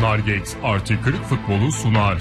Nargex artı 40 futbolu sunar.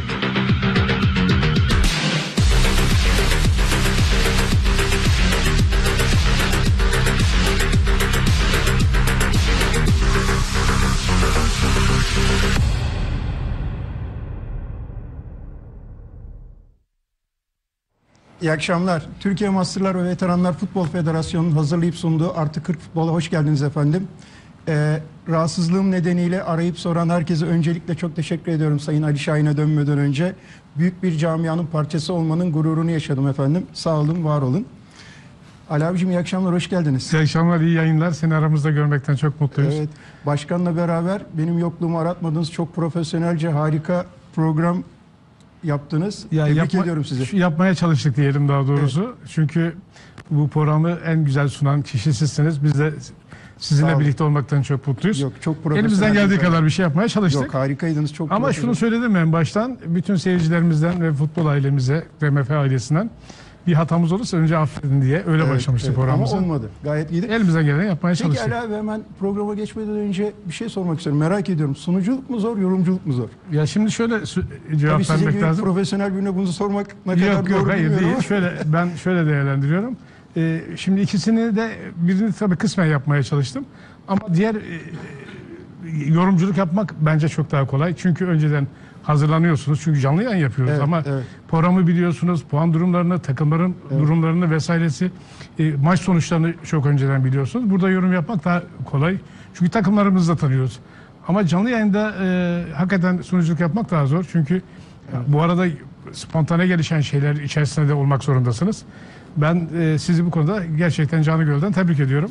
İyi akşamlar. Türkiye Masterlar ve Veteranlar Futbol Federasyonu'nun hazırlayıp sunduğu Artı 40 Futbol'a hoş geldiniz efendim. Rahatsızlığım nedeniyle arayıp soran herkese öncelikle çok teşekkür ediyorum Sayın Ali Şahin'e dönmeden önce. Büyük bir camianın parçası olmanın gururunu yaşadım efendim. Sağ olun, var olun. Ali abicim iyi akşamlar, hoş geldiniz. İyi akşamlar, iyi yayınlar. Seni aramızda görmekten çok mutluyuz. Evet, başkanla beraber benim yokluğumu aratmadığınız çok profesyonelce harika program yaptınız. Tebrik ediyorum sizi. Yapmaya çalıştık diyelim daha doğrusu. Evet. Çünkü bu programı en güzel sunan kişi sizsiniz. Biz de sizinle birlikte olmaktan çok mutluyuz. Yok, çok profesyonel. Elimizden geldiği kadar bir şey yapmaya çalıştık. Yok, harikaydınız. Çok ama şunu söyledim en baştan. Bütün seyircilerimizden ve futbol ailemize, RMF ailesinden bir hatamız olursa önce affedin diye öyle başlamıştık programımıza. Ama olmadı. Gayet iyiydi. Elimizden geleni yapmaya çalıştık. Peki Ali abi, hemen programa geçmeden önce bir şey sormak istiyorum. Merak ediyorum. Sunuculuk mu zor, yorumculuk mu zor? Ya şimdi şöyle cevap tabii vermek lazım. Profesyonel birine bunu sormak ne kadar doğru yok, hayır bilmiyorum. Değil. Ben şöyle değerlendiriyorum. Şimdi ikisini de birini tabii kısmen yapmaya çalıştım. Ama diğer yorumculuk yapmak bence çok daha kolay. Çünkü önceden hazırlanıyorsunuz. Çünkü canlı yayın yapıyoruz ama programı biliyorsunuz, puan durumlarını, takımların durumlarını vesairesi, maç sonuçlarını çok önceden biliyorsunuz. Burada yorum yapmak daha kolay. Çünkü takımlarımızı da tanıyoruz. Ama canlı yayında hakikaten sunuculuk yapmak daha zor. Çünkü bu arada spontane gelişen şeyler içerisinde de olmak zorundasınız. Ben sizi bu konuda gerçekten canı gönülden tebrik ediyorum.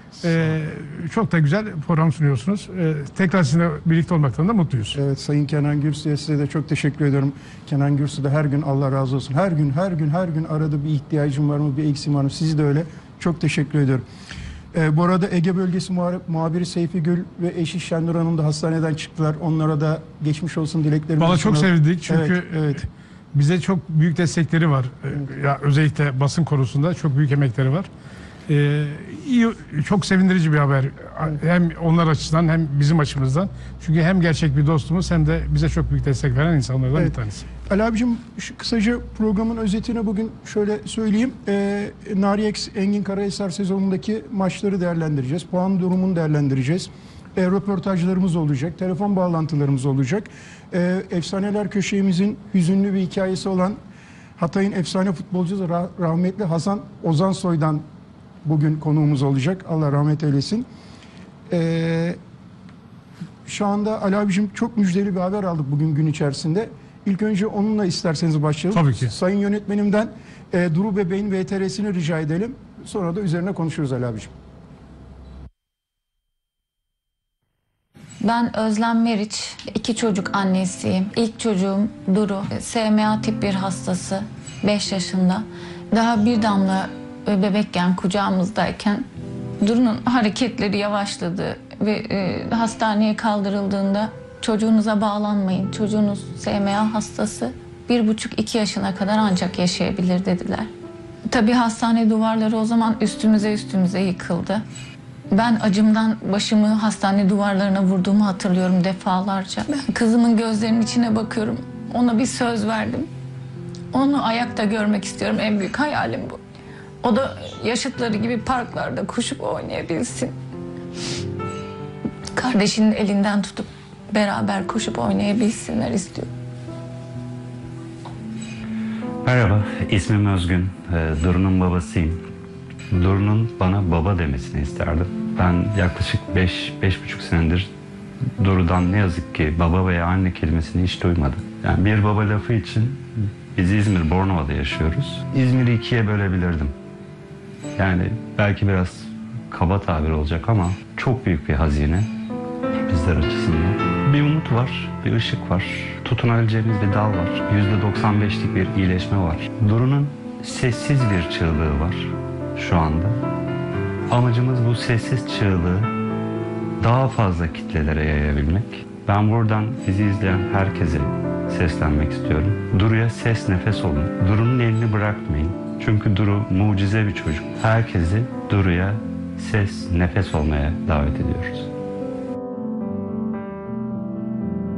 Çok da güzel program sunuyorsunuz. Tekrar sizinle birlikte olmaktan da mutluyuz. Evet, Sayın Kenan Gürsü'ye size de çok teşekkür ediyorum. Kenan Gürsü de her gün, Allah razı olsun, her gün aradı, bir ihtiyacım var mı, bir eksiğim var mı? Sizi de öyle. Çok teşekkür ediyorum. Bu arada Ege Bölgesi muhabiri Seyfi Gül ve eşi Şenur Hanım da hastaneden çıktılar. Onlara da geçmiş olsun dileklerimi. Valla çok sevindik çünkü evet. Bize çok büyük destekleri var. Ya özellikle basın konusunda çok büyük emekleri var. Çok sevindirici bir haber. Hem onlar açısından hem bizim açımızdan. Çünkü hem gerçek bir dostumuz hem de bize çok büyük destek veren insanlardan bir tanesi. Ali abicim, kısaca programın özetini bugün şöyle söyleyeyim. Nargex Engin Karahisar sezonundaki maçları değerlendireceğiz. Puan durumunu değerlendireceğiz. Röportajlarımız olacak. Telefon bağlantılarımız olacak. Efsaneler köşemizin hüzünlü bir hikayesi olan Hatay'ın efsane futbolcusu rahmetli Hasan Ozansoy'dan bugün konuğumuz olacak. Allah rahmet eylesin. Şu anda Ali abicim çok müjdeli bir haber aldık bugün gün içerisinde. İlk önce onunla isterseniz başlayalım. Tabii ki. Sayın yönetmenimden Duru Bebeğin VTR'sini rica edelim. Sonra da üzerine konuşuruz Ali abicim. Ben Özlem Meriç, 2 çocuk annesiyim. İlk çocuğum Duru, SMA tip 1 hastası, 5 yaşında. Daha bir damla bebekken kucağımızdayken Duru'nun hareketleri yavaşladı ve hastaneye kaldırıldığında çocuğunuza bağlanmayın, çocuğunuz SMA hastası, 1,5-2 yaşına kadar ancak yaşayabilir dediler. Tabii hastane duvarları o zaman üstümüze yıkıldı. Ben acımdan başımı hastane duvarlarına vurduğumu hatırlıyorum defalarca. Ben kızımın gözlerinin içine bakıyorum, ona bir söz verdim. Onu ayakta görmek istiyorum, en büyük hayalim bu. O da yaşıtları gibi parklarda koşup oynayabilsin. Kardeşinin elinden tutup beraber koşup oynayabilsinler istiyorum. Merhaba, ismim Özgün. Duru'nun babasıyım. Duru'nun bana baba demesini isterdim. Ben yaklaşık 5-5,5 senedir Duru'dan ne yazık ki baba veya anne kelimesini hiç duymadım. Yani bir baba lafı için biz İzmir, Bornova'da yaşıyoruz. İzmir'i ikiye bölebilirdim. Yani belki biraz kaba tabir olacak ama çok büyük bir hazine bizler açısından. Bir umut var, bir ışık var. Tutunabileceğimiz bir dal var. %95'lik bir iyileşme var. Duru'nun sessiz bir çığlığı var şu anda. Amacımız bu sessiz çığlığı daha fazla kitlelere yayabilmek. Ben buradan bizi izleyen herkese seslenmek istiyorum. Duru'ya ses nefes olun. Duru'nun elini bırakmayın. Çünkü Duru mucize bir çocuk. Herkesi Duru'ya ses nefes olmaya davet ediyoruz.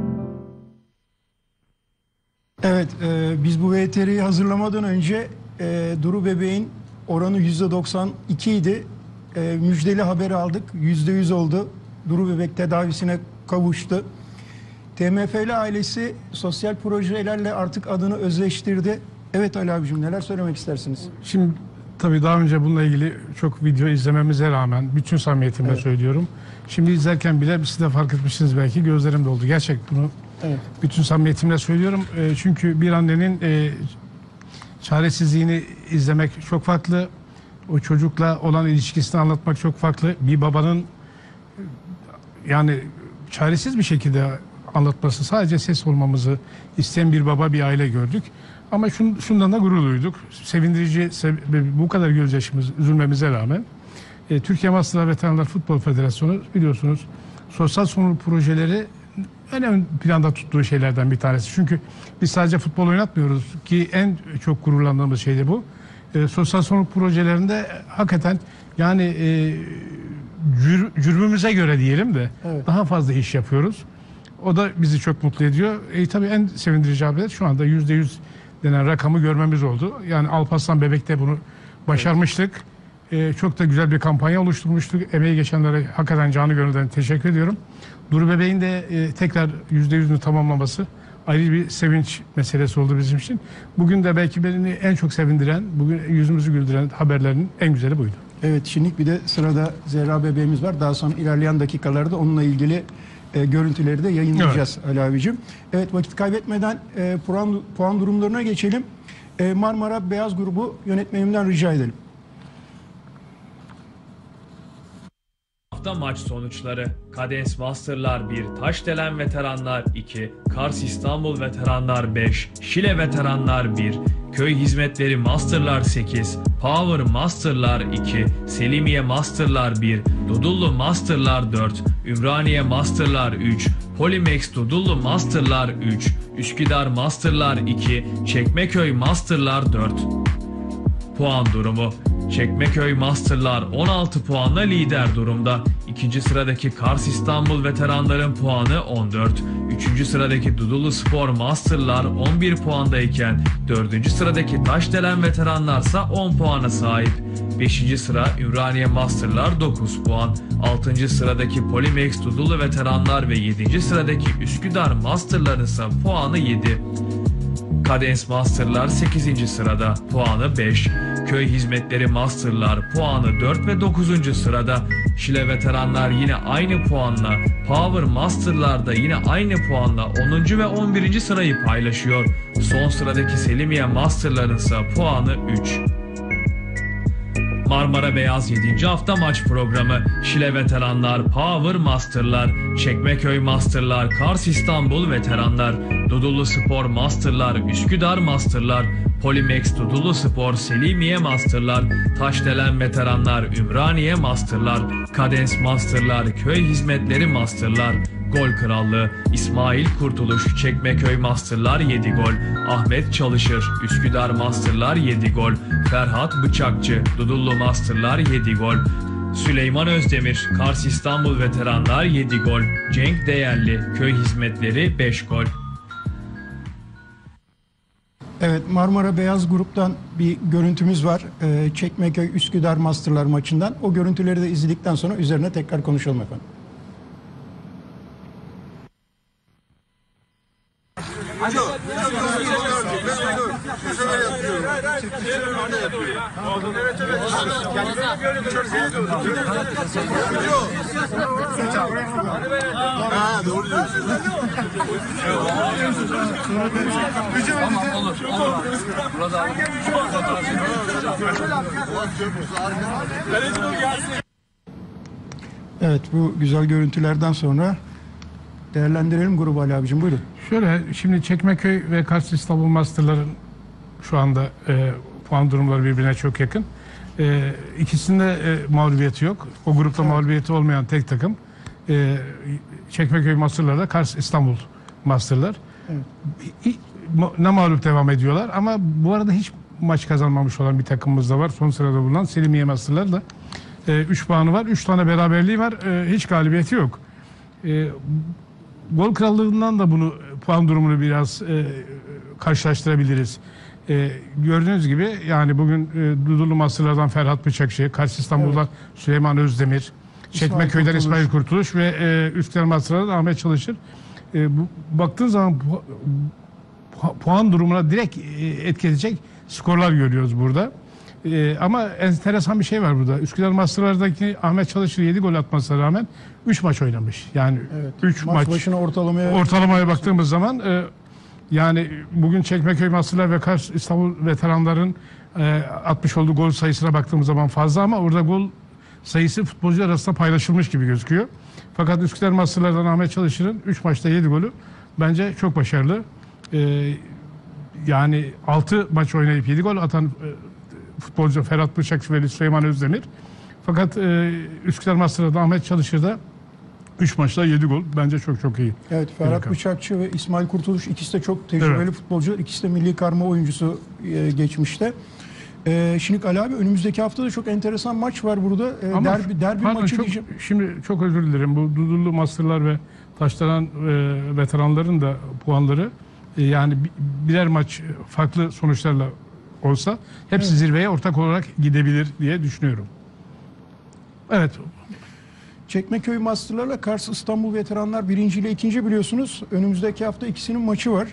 Evet, biz bu VTR'yi hazırlamadan önce Duru bebeğin oranı %92 idi. Müjdeli haber aldık. %100 oldu. Duru bebek tedavisine kavuştu. TMF'li ailesi sosyal projelerle artık adını özleştirdi. Evet Ali abicim, neler söylemek istersiniz? Şimdi tabii daha önce bununla ilgili çok video izlememize rağmen bütün samimiyetimle söylüyorum. Şimdi izlerken bile siz de fark etmişsiniz belki, gözlerim doldu. Gerçek bunu bütün samimiyetimle söylüyorum. Çünkü bir annenin çaresizliğini izlemek çok farklı. O çocukla olan ilişkisini anlatmak çok farklı. Bir babanın yani çaresiz bir şekilde anlatması, sadece ses olmamızı isteyen bir baba, bir aile gördük. Ama şundan da gurur duyduk. Sevindirici, bu kadar gözyaşımız, üzülmemize rağmen Türkiye Master Veteranlar Futbol Federasyonu biliyorsunuz sosyal sorumluluk projeleri en ön planda tuttuğu şeylerden bir tanesi. Çünkü biz sadece futbol oynatmıyoruz ki en çok gururlandığımız şey de bu. Sosyal sorumluluk projelerinde hakikaten yani cürmümüze göre diyelim de daha fazla iş yapıyoruz. O da bizi çok mutlu ediyor. Tabii en sevindirici haber şu anda %100 denen rakamı görmemiz oldu. Yani Alparslan Bebek'te bunu başarmıştık. Çok da güzel bir kampanya oluşturmuştuk. Emeği geçenlere hakikaten canı gönülden teşekkür ediyorum. Duru Bebeğin de tekrar %100'ünü tamamlaması ayrı bir sevinç meselesi oldu bizim için. Bugün de belki beni en çok sevindiren, bugün yüzümüzü güldüren haberlerin en güzeli buydu. Evet, şimdi bir de sırada Zehra bebeğimiz var. Daha sonra ilerleyen dakikalarda onunla ilgili görüntüleri de yayınlayacağız Ali abicim. Evet, vakit kaybetmeden puan durumlarına geçelim. Marmara Beyaz grubu yönetmenimden rica edelim. Hafta maç sonuçları: Kadens Masterlar 1, Taşdelen Veteranlar 2, Kars İstanbul Veteranlar 5, Şile Veteranlar 1, Köy Hizmetleri Masterlar 8, Power Masterlar 2, Selimiye Masterlar 1, Dudullu Masterlar 4, Ümraniye Masterlar 3, Polimex Dudullu Masterlar 3, Üsküdar Masterlar 2, Çekmeköy Masterlar 4. Puan durumu: Çekmeköy Masterlar 16 puanla lider durumda. İkinci sıradaki Kars İstanbul Veteranların puanı 14. Üçüncü sıradaki Dudullu Spor Masterlar 11 puandayken 4. sıradaki Taşdelen Veteranlarsa 10 puana sahip. 5. sıra Ümraniye Masterlar 9 puan. 6. sıradaki Polimex Dudullu Veteranlar ve 7. sıradaki Üsküdar Masterların ise puanı 7. Kadens Masterlar 8. sırada, puanı 5. Köy Hizmetleri Masterlar puanı 4 ve 9. sırada. Şile Veteranlar yine aynı puanla, Power Masterlar da yine aynı puanla 10. ve 11. sırayı paylaşıyor. Son sıradaki Selimiye Masterların ise puanı 3. Marmara Beyaz 7. hafta maç programı: Şile Veteranlar, Power Masterlar, Çekmeköy Masterlar, Kars İstanbul Veteranlar, Dudullu Spor Masterlar, Üsküdar Masterlar, Polimex Dudullu Spor, Selimiye Masterlar, Taşdelen Veteranlar, Ümraniye Masterlar, Kadens Masterlar, Köy Hizmetleri Masterlar. Gol Krallığı: İsmail Kurtuluş, Çekmeköy Masterlar 7 gol, Ahmet Çalışır, Üsküdar Masterlar 7 gol, Ferhat Bıçakçı, Dudullu Masterlar 7 gol, Süleyman Özdemir, Kars İstanbul Veteranlar 7 gol, Cenk Değerli, Köy Hizmetleri 5 gol. Evet, Marmara Beyaz gruptan bir görüntümüz var. Çekmeköy Üsküdar Masterlar maçından. O görüntüleri de izledikten sonra üzerine tekrar konuşalım efendim. Doğru diyorsun. Tamam, olur. Burada Evet, bu güzel görüntülerden sonra değerlendirelim grubu Ali abicim, buyurun. Şöyle, şimdi Çekmeköy ve Kars İstanbul Masterların şu anda puan durumları birbirine çok yakın. İkisinde mağlubiyeti yok. O grupta mağlubiyeti olmayan tek takım Çekmeköy Masterlar'da Kars İstanbul Masterlar. Ne mağlup devam ediyorlar ama bu arada hiç maç kazanmamış olan bir takımımız da var. Son sırada bulunan Selimiye Masterlar da 3 puanı var. 3 tane beraberliği var. Hiç galibiyeti yok. Gol krallığından da bunu puan durumunu biraz karşılaştırabiliriz. Gördüğünüz gibi yani bugün Dudullu Masterlar'dan Ferhat Bıçakçı, Kars İstanbul'dan Süleyman Özdemir, Çekmeköy'den İsmail Kurtuluş ve Üsküdar Masterlar'dan Ahmet Çalışır. Baktığın zaman puan durumuna direkt etki edecek skorlar görüyoruz burada. Ama enteresan bir şey var burada. Üsküdar Masterlar'daki Ahmet Çalışır 7 gol atmasına rağmen 3 maç oynamış. Yani 3 maç başına ortalamaya baktığımız zaman yani bugün Çekmeköy Masterlar ve Kars İstanbul veteranların atmış olduğu gol sayısına baktığımız zaman fazla ama orada gol sayısı futbolcular arasında paylaşılmış gibi gözüküyor. Fakat Üsküdar Masterlar'dan Ahmet Çalışır'ın 3 maçta 7 golü bence çok başarılı. Yani 6 maç oynayıp 7 gol atan futbolcu Ferhat Bıçakçı ve Süleyman Özdemir. Fakat Üsküdar Masterlar'dan Ahmet Çalışır'da 3 maçta 7 gol bence çok iyi. Evet, Ferhat Bıçakçı ve İsmail Kurtuluş ikisi de çok tecrübeli futbolcular. İkisi de milli karma oyuncusu geçmişte. Şimdi Ali abi önümüzdeki hafta da çok enteresan maç var burada. Derbi maçı diyeceğim. Şimdi çok özür dilerim. Bu Dudullu Masterlar ve Taşdelen veteranların da puanları yani birer maç farklı sonuçlarla olsa hepsi zirveye ortak olarak gidebilir diye düşünüyorum. Evet. Çekmeköy Masterlar'la Kars İstanbul veteranlar 1. ile 2. biliyorsunuz. Önümüzdeki hafta ikisinin maçı var.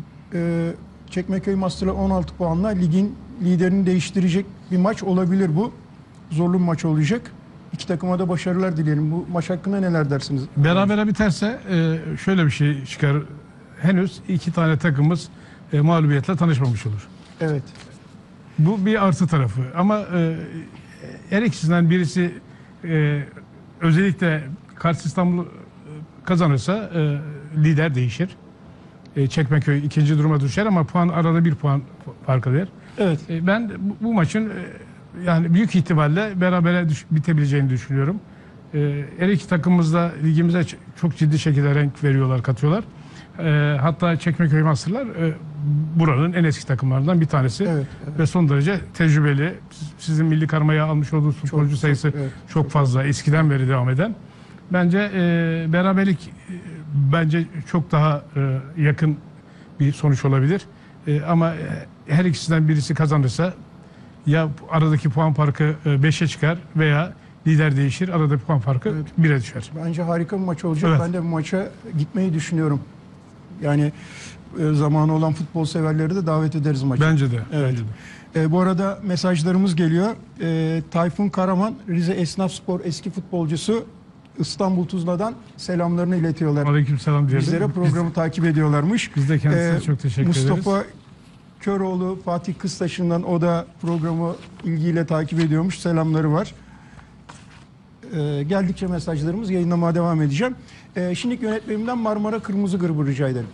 Çekmeköy Masterlar 16 puanla ligin liderini değiştirecek bir maç olabilir bu. Zorlu bir maç olacak. İki takıma da başarılar dileyelim. Bu maç hakkında neler dersiniz? Berabere biterse şöyle bir şey çıkar. Henüz iki tane takımımız mağlubiyetle tanışmamış olur. Evet. Bu bir artı tarafı. Ama her ikisinden birisi özellikle Kars İstanbul kazanırsa lider değişir. Çekmeköy ikinci duruma düşer ama arada bir puan fark eder. Evet. Ben bu maçın yani büyük ihtimalle berabere bitebileceğini düşünüyorum. Her iki takımımız da ligimize çok ciddi şekilde renk veriyorlar, katıyorlar. Hatta Çekmeköy Masterlar buranın en eski takımlarından bir tanesi. Evet. Ve son derece tecrübeli. Sizin milli karmaya almış olduğunuz futbolcu sayısı çok fazla. Eskiden beri devam eden. Bence beraberlik bence çok daha yakın bir sonuç olabilir. Ama her ikisinden birisi kazanırsa ya aradaki puan farkı 5'e çıkar veya lider değişir. Aradaki puan farkı 1'e düşer. Bence harika bir maç olacak. Evet. Ben de bu maça gitmeyi düşünüyorum. Yani zamanı olan futbol severleri de davet ederiz maça. Bence de. Evet. Bence de. Bu arada mesajlarımız geliyor. Tayfun Karaman, Rize Esnafspor eski futbolcusu, İstanbul Tuzla'dan selamlarını iletiyorlar. Aleykümselam diyelim. Bizlere programı takip ediyorlarmış. Biz de kendisine çok teşekkür ederiz. Mustafa Köroğlu, Fatih Kıstaş'ından o da programı ilgiyle takip ediyormuş. Selamları var. Geldikçe mesajlarımız yayınlamaya devam edeceğim. Şimdi yönetmenimden Marmara Kırmızı Gırbı rica ederim.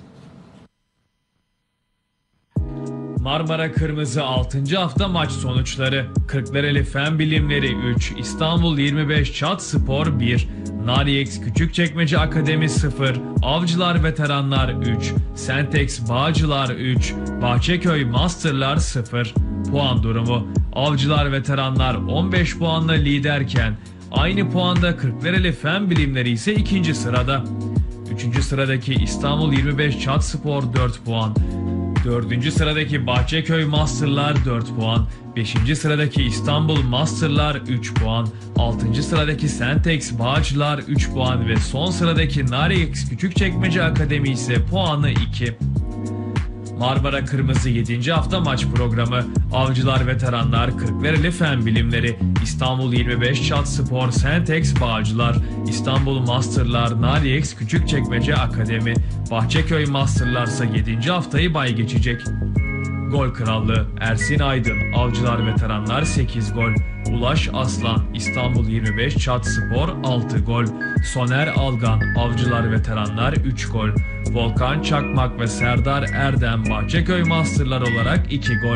Marmara Kırmızı 6. hafta maç sonuçları. Kırklareli Fen Bilimleri 3, İstanbul 25 Çat Spor 1, Naryex Küçükçekmece Akademi 0, Avcılar Veteranlar 3, Sentex Bağcılar 3, Bahçeköy Masterlar 0. Puan durumu: Avcılar Veteranlar 15 puanla liderken aynı puanda Kırklareli Fen Bilimleri ise 2. sırada. 3. sıradaki İstanbul 25 Çat Spor 4 puan. 4. sıradaki Bahçeköy Masterlar 4 puan, 5. sıradaki İstanbul Masterlar 3 puan, 6. sıradaki Sentex Bağcılar 3 puan ve son sıradaki Naryex Küçükçekmece Akademi ise puanı 2. Marmara Kırmızı 7. hafta maç programı: Avcılar Veteranlar, Kırklareli Fen Bilimleri, İstanbul 25 Çat Spor, Sentex Bağcılar, İstanbul Masterlar, Naryex Küçükçekmece Akademi, Bahçeköy Masterlar ise 7. haftayı bay geçecek. Gol krallığı: Ersin Aydın, Avcılar Veteranlar 8 gol, Ulaş Aslan, İstanbul 25 Çat Spor 6 gol, Soner Algan, Avcılar Veteranlar 3 gol, Volkan Çakmak ve Serdar Erdem, Bahçeköy Masterlar olarak 2 gol.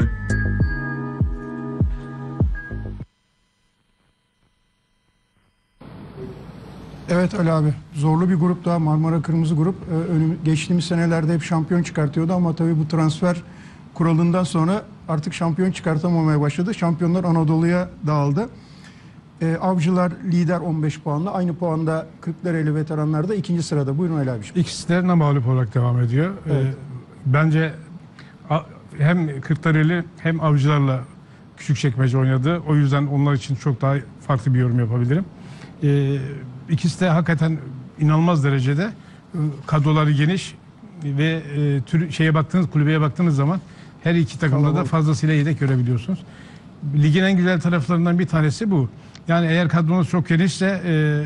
Evet Ali abi, zorlu bir grup daha Marmara Kırmızı grup. Geçtiğimiz senelerde hep şampiyon çıkartıyordu ama tabii bu transfer kuralından sonra artık şampiyon çıkartamamaya başladı. Şampiyonlar Anadolu'ya dağıldı. Avcılar lider 15 puanla. Aynı puanda Kırklareli Veteranlar da 2. sırada. Buyurun Ali abiciğim. İkisi de mağlup olarak devam ediyor. Evet. Bence hem Kırklareli hem Avcılarla Küçükçekmece oynadı. O yüzden onlar için çok daha farklı bir yorum yapabilirim. İkisi de hakikaten inanılmaz derecede kadroları geniş ve kulübeye baktığınız zaman her iki takımda da fazlasıyla yedek görebiliyorsunuz. Ligin en güzel taraflarından bir tanesi bu. Yani eğer kadronuz çok genişse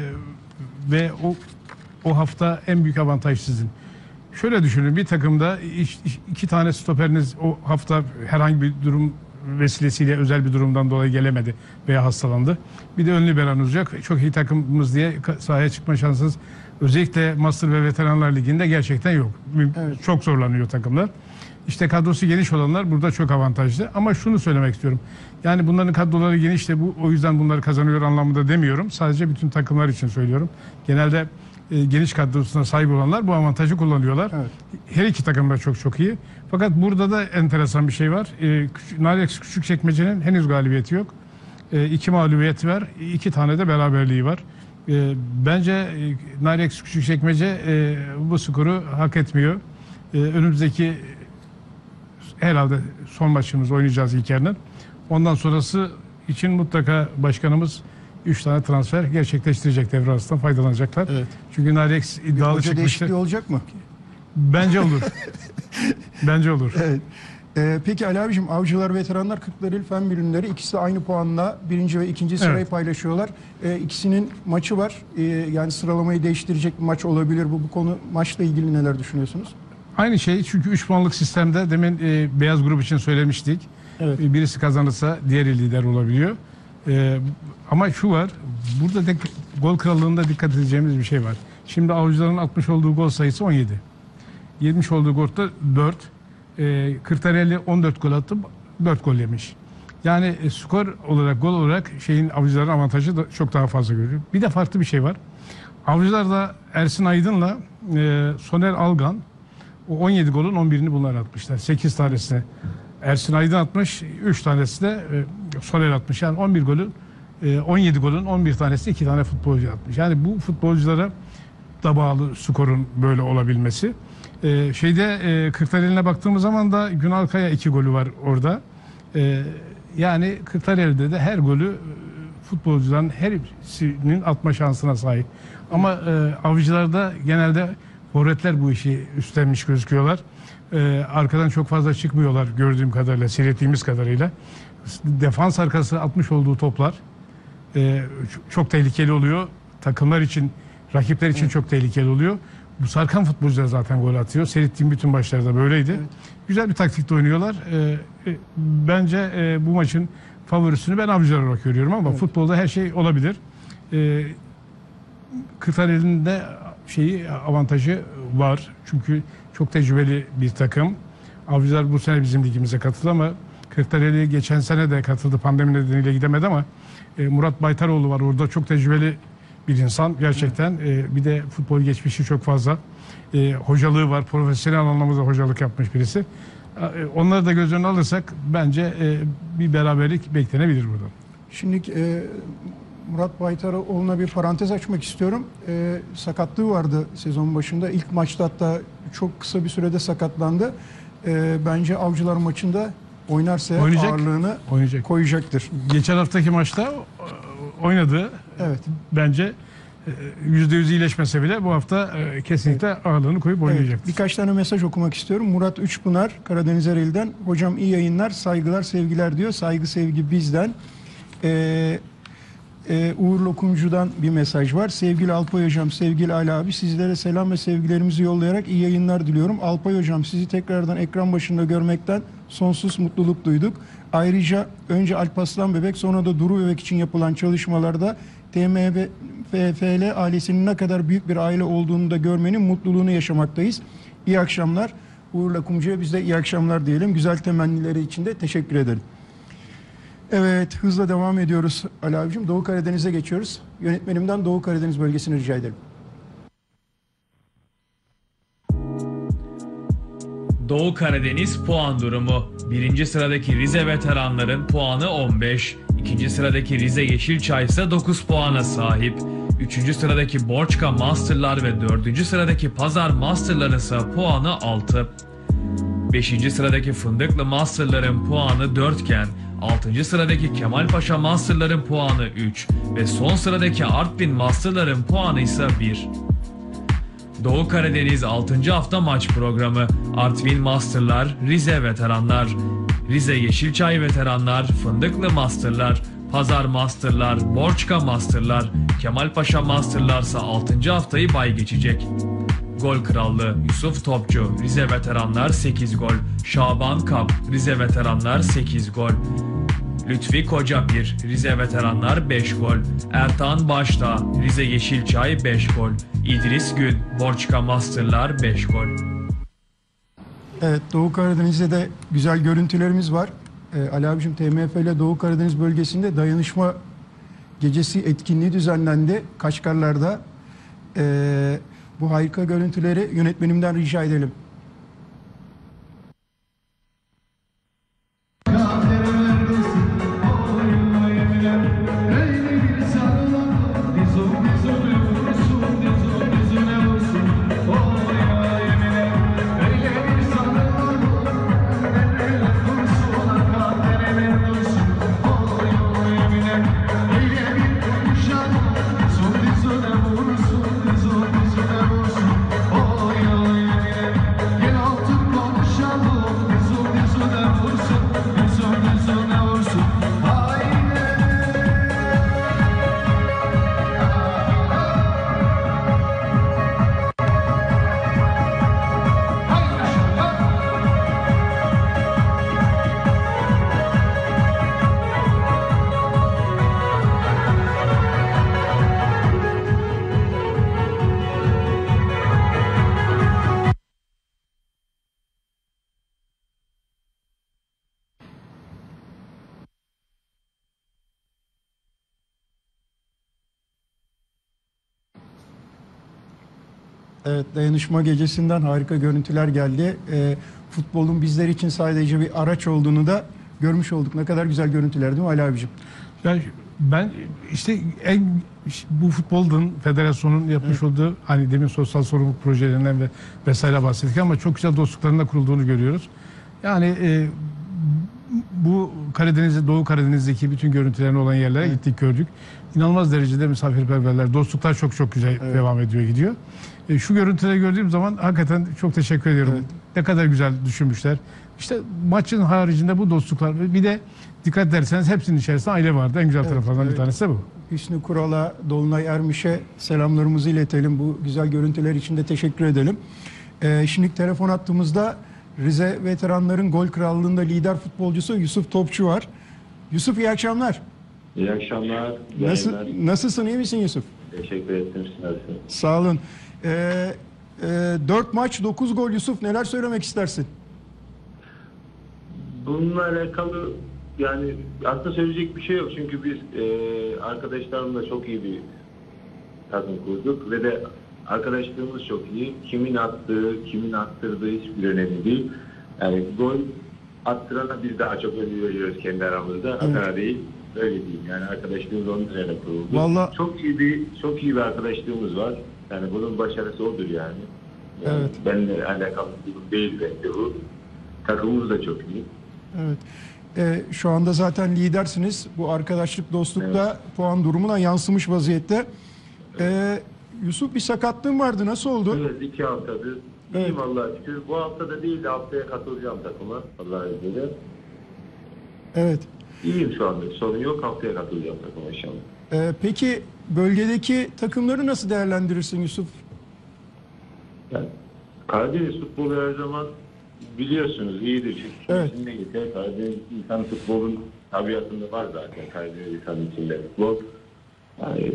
ve o hafta en büyük avantaj sizin. Şöyle düşünün, bir takımda iki tane stoperiniz o hafta herhangi bir durum vesilesiyle özel bir durumdan dolayı gelemedi veya hastalandı. Bir de ön liberanız yok. Çok iyi takımımız diye sahaya çıkma şansınız özellikle Master ve Veteranlar Ligi'nde gerçekten yok. Evet. Çok zorlanıyor takımlar. İşte kadrosu geniş olanlar burada çok avantajlı. Ama şunu söylemek istiyorum. Yani bunların kadroları geniş de o yüzden bunları kazanıyor anlamında demiyorum. Sadece bütün takımlar için söylüyorum. Genelde geniş kadrosuna sahip olanlar bu avantajı kullanıyorlar. Evet. Her iki takım da çok iyi. Fakat burada da enteresan bir şey var. Narex Küçükçekmece'nin henüz galibiyeti yok. 2 mağlubiyeti var. 2 tane de beraberliği var. Bence Narex Küçükçekmece bu skoru hak etmiyor. Önümüzdeki herhalde son maçımızı oynayacağız ilk yarıdan. Ondan sonrası için mutlaka başkanımız 3 tane transfer gerçekleştirecek, devre arasından faydalanacaklar. Evet. Çünkü Narex iddialı Hoca çıkmıştı. değişikliği olacak mı? Bence olur. Bence olur. Evet. Peki Ali abiciğim, Avcılar Veteranlar Kırklareli Fen Bilimleri ikisi aynı puanla 1. ve 2. sırayı Evet. paylaşıyorlar. İkisinin maçı var. Yani sıralamayı değiştirecek bir maç olabilir. Bu konu, maçla ilgili neler düşünüyorsunuz? Aynı şey, çünkü 3 puanlık sistemde demin beyaz grup için söylemiştik. Evet. Birisi kazanırsa diğeri lider olabiliyor. Ama şu var, burada gol krallığında dikkat edeceğimiz bir şey var. Şimdi Avcıların 60 olduğu gol sayısı 17. 70 olduğu gol da 4. Kırklareli 14 gol attı, 4 gol yemiş. Yani skor olarak, gol olarak Avcıların avantajı da çok daha fazla görüyor. Bir de farklı bir şey var. Avcılar'da Ersin Aydın'la Soner Algan o 17 golün 11'ini bunlar atmışlar. 8 tanesini Ersin Aydın atmış, 3 tanesi de Soner atmış. Yani 11 golün 17 golün 11 tanesi 2 tane futbolcu atmış. Yani bu futbolculara da bağlı skorun böyle olabilmesi. Kırklareli'ne baktığımız zaman da Günal Kaya 2 golü var orada. Yani Kırklareli'de de her golü futbolcuların hepsinin atma şansına sahip. Ama Avcılar'da genelde forvetler bu işi üstlenmiş gözüküyorlar. Arkadan çok fazla çıkmıyorlar gördüğüm kadarıyla, seyrettiğimiz kadarıyla. Defans arkası atmış olduğu toplar çok tehlikeli oluyor. Takımlar için, rakipler için çok tehlikeli oluyor. Bu sarkan futbolcular zaten gol atıyor. Seyrettiğim bütün maçlarda böyleydi. Evet. Güzel bir taktikle oynuyorlar. Bence bu maçın favorisini ben Avcılar olarak görüyorum ama futbolda her şey olabilir. Kırklareli'nin de avantajı var. Çünkü çok tecrübeli bir takım. Avcılar bu sene bizim ligimize katıldı ama Kırklareli geçen sene de katıldı. Pandemi nedeniyle gidemedi ama Murat Baytaroğlu var orada. Çok tecrübeli bir insan gerçekten. Bir de futbol geçmişi çok fazla. Hocalığı var. Profesyonel anlamda hocalık yapmış birisi. Onları da göz önüne alırsak bence bir beraberlik beklenebilir burada. Şimdi Murat Baytaroğlu'na bir parantez açmak istiyorum. Sakatlığı vardı sezon başında. İlk maçta hatta çok kısa bir sürede sakatlandı. Bence Avcılar maçında oynarsa ağırlığını koyacaktır. Geçen haftaki maçta oynadı. Evet. Bence %100 iyileşmese bile bu hafta kesinlikle ağırlığını koyup oynayacaktır. Evet. Birkaç tane mesaj okumak istiyorum. Murat Üçpınar Karadeniz Ereğli'den. Hocam iyi yayınlar, saygılar, sevgiler diyor. Saygı, sevgi bizden. Uğur Lokumcu'dan bir mesaj var. Sevgili Alpay Hocam, sevgili Ali abi, sizlere selam ve sevgilerimizi yollayarak iyi yayınlar diliyorum. Alpay Hocam, sizi tekrardan ekran başında görmekten sonsuz mutluluk duyduk. Ayrıca önce Alparslan Bebek, sonra da Duru Bebek için yapılan çalışmalarda TMFL ailesinin ne kadar büyük bir aile olduğunu da görmenin mutluluğunu yaşamaktayız. İyi akşamlar. Uğur Lokumcu'ya biz de iyi akşamlar diyelim. Güzel temennileri için de teşekkür ederim. Evet, hızla devam ediyoruz Ali abicim. Doğu Karadeniz'e geçiyoruz. Yönetmenimden Doğu Karadeniz bölgesini rica ederim. Doğu Karadeniz puan durumu. 1. sıradaki Rize Veteranların puanı 15, İkinci sıradaki Rize Yeşilçay ise 9 puana sahip. Üçüncü sıradaki Borçka Masterlar ve dördüncü sıradaki Pazar Masterlar ise puanı 6. Beşinci sıradaki Fındıklı Masterların puanı 4 iken 6. sıradaki Kemalpaşa Masterların puanı 3 ve son sıradaki Artvin Masterların puanı ise 1. Doğu Karadeniz 6. hafta maç programı: Artvin Masterlar, Rize Veteranlar, Rize Yeşilçay Veteranlar, Fındıklı Masterlar, Pazar Masterlar, Borçka Masterlar, Kemalpaşa Masterlar ise 6. haftayı bay geçecek. Gol krallığı: Yusuf Topçu, Rize Veteranlar 8 gol, Şaban Kap, Rize Veteranlar 8 gol, Lütfi Kocapir, Rize Veteranlar 5 gol, Ertan Başdağ, Rize Yeşilçay 5 gol, İdris Gün, Borçka Masterlar 5 gol. Evet, Doğu Karadeniz'de de güzel görüntülerimiz var. Ali abicim, TMF ile Doğu Karadeniz bölgesinde dayanışma gecesi etkinliği düzenlendi Kaşgarlar'da. Bu harika görüntüleri yönetmenimden rica edelim. Evet, dayanışma gecesinden harika görüntüler geldi. Futbolun bizler için sadece bir araç olduğunu da görmüş olduk. Ne kadar güzel görüntüler değil mi Ali abicim? Yani ben işte bu futbolun federasyonun yapmış olduğu, hani demin sosyal sorumluluk projelerinden ve vesaire bahsettik ama çok güzel dostlukların da kurulduğunu görüyoruz. Yani bu Karadeniz'de, Doğu Karadeniz'deki bütün görüntülerin olan yerlere gittik, gördük. İnanılmaz derecede misafirperverler, dostluklar çok güzel devam ediyor, gidiyor. Şu görüntüleri gördüğüm zaman hakikaten çok teşekkür ediyorum. Evet. Ne kadar güzel düşünmüşler. İşte maçın haricinde bu dostluklar, bir de dikkat ederseniz hepsinin içerisinde aile vardı. En güzel taraflardan bir tanesi de bu. Hüsnü Kural'a, Dolunay Ermiş'e selamlarımızı iletelim. Bu güzel görüntüler için de teşekkür edelim. Şimdi telefon attığımızda Rize Veteranların Gol Krallığı'nda lider futbolcusu Yusuf Topçu var. Yusuf, iyi akşamlar. İyi akşamlar. Nasılsın, iyi misin Yusuf? Teşekkür ederim. Sağ olun. 4 maç 9 gol Yusuf, neler söylemek istersin? Bununla alakalı yani aslında söyleyecek bir şey yok. Çünkü biz arkadaşlarımla çok iyi bir takım kurduk ve de arkadaşlığımız çok iyi. Kimin attığı, kimin attırdığı hiçbir önemli değil. Yani gol attırana biz daha çok önem veriyoruz kendi aramızda. Atana değil. Öyle diyeyim. Yani arkadaşlığımız onun üzerine kuruldu. Vallahi çok iyi bir arkadaşlığımız var. Yani bunun başarısı odur yani. Evet. Benimle alakalı bir durum değil bence bu. Takımımız da çok iyi. Evet. Şu anda zaten lidersiniz. Bu arkadaşlık, dostlukta puan durumuna yansımış vaziyette. Yusuf, bir sakatlığın vardı. Nasıl oldu? Evet, 2 haftadır. İyiyim Allah'a şükür. Bu haftada değil de haftaya katılacağım takıma. Allah'a izniyle. Evet. İyiyim şu anda. Sorun yok. Haftaya katılacağım takıma inşallah. Peki bölgedeki takımları nasıl değerlendirirsin Yusuf? Yani, Karadeniz futbolu her zaman biliyorsunuz iyidir. Çünkü içinde geçer. Karadeniz insan futbolun tabiatında var zaten. Karadeniz insanın içinde futbol. Yani,